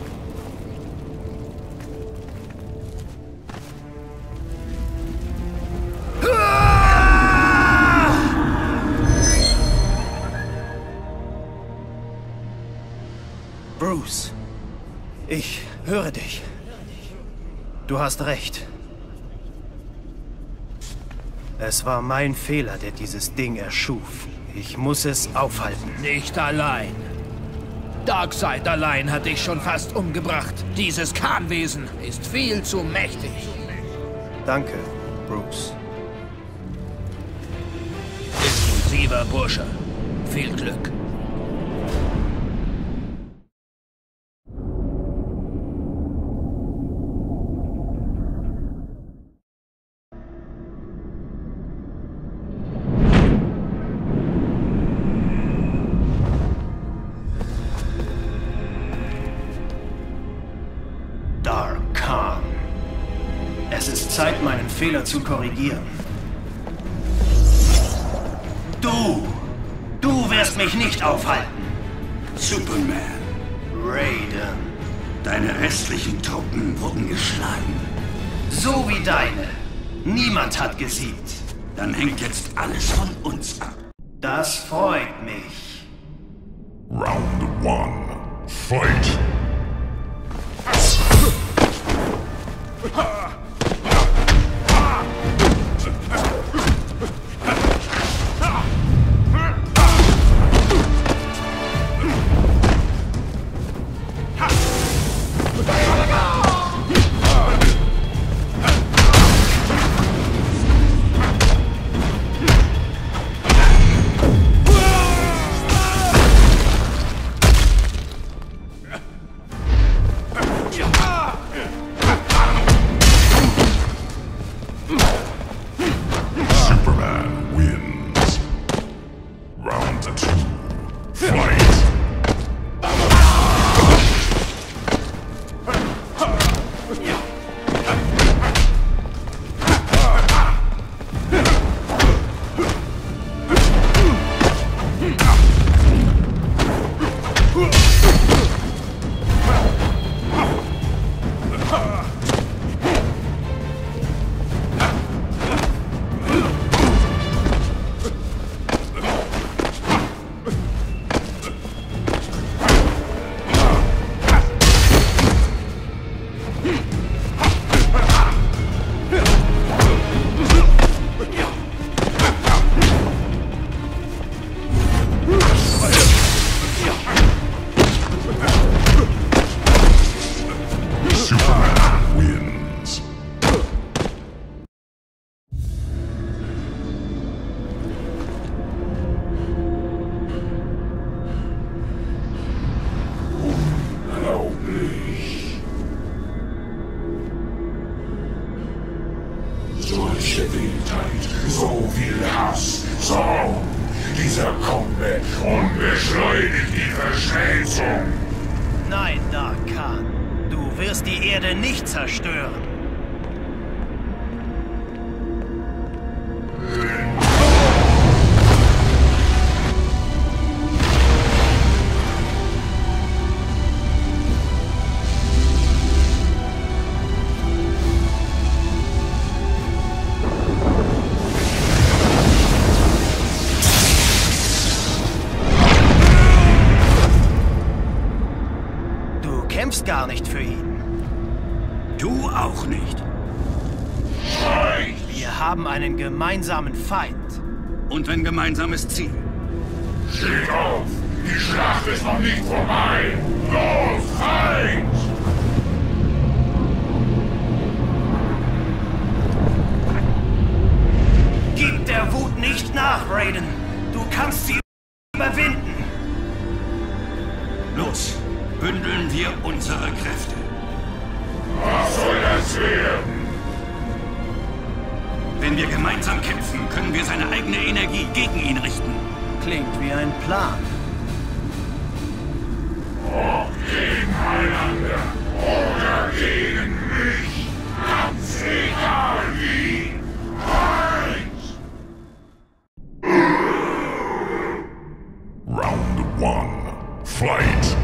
Bruce, ich höre dich. Du hast recht. Es war mein Fehler, der dieses Ding erschuf. Ich muss es aufhalten.
Nicht allein. Darkseid allein hat dich schon fast umgebracht. Dieses Khan-Wesen ist viel zu mächtig.
Danke, Bruce.
Impulsiver Bursche. Viel Glück.
Es ist Zeit, meinen Fehler zu korrigieren. Du! Du wirst mich nicht aufhalten!
Superman.
Raiden.
Deine restlichen Truppen wurden geschlagen.
So wie deine. Niemand hat gesiegt.
Dann hängt jetzt alles von uns ab.
Das freut mich.
Round one. Fight!
Gar nicht für ihn.
Du auch nicht.
Wir haben einen gemeinsamen Feind.
Und ein gemeinsames Ziel.
Steht auf! Die Schlacht ist noch nicht vorbei! Los, Feind!
Gib der Wut nicht nach, Raiden! Du kannst sie überwinden!
Los! Bündeln wir unsere Kräfte.
Was soll das werden?
Wenn wir gemeinsam kämpfen, können wir seine eigene Energie gegen ihn richten.
Klingt wie ein Plan.
Ob gegeneinander oder gegen mich, ganz egal wie. Round one. Fight!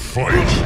Fight!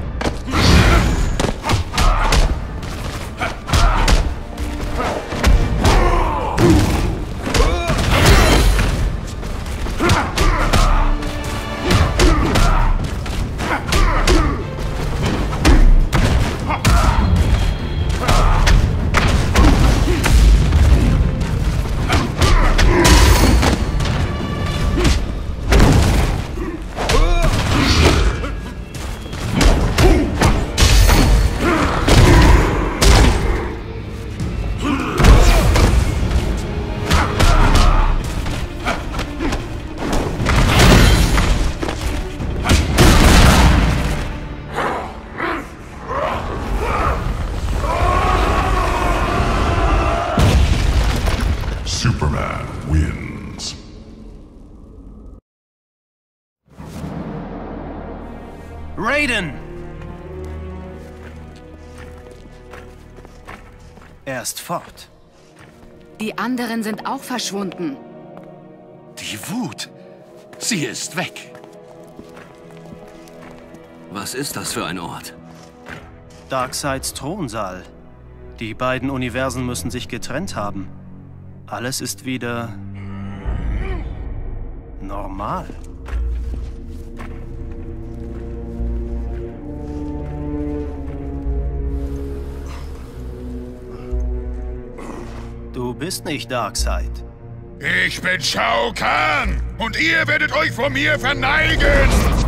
Superman wins.
Raiden! Er ist fort.
Die anderen sind auch verschwunden.
Die Wut. Sie ist weg.
Was ist das für ein Ort?
Darkseids Thronsaal. Die beiden Universen müssen sich getrennt haben. Alles ist wieder normal. Du bist nicht Darkseid.
Ich bin Shao Kahn und ihr werdet euch vor mir verneigen!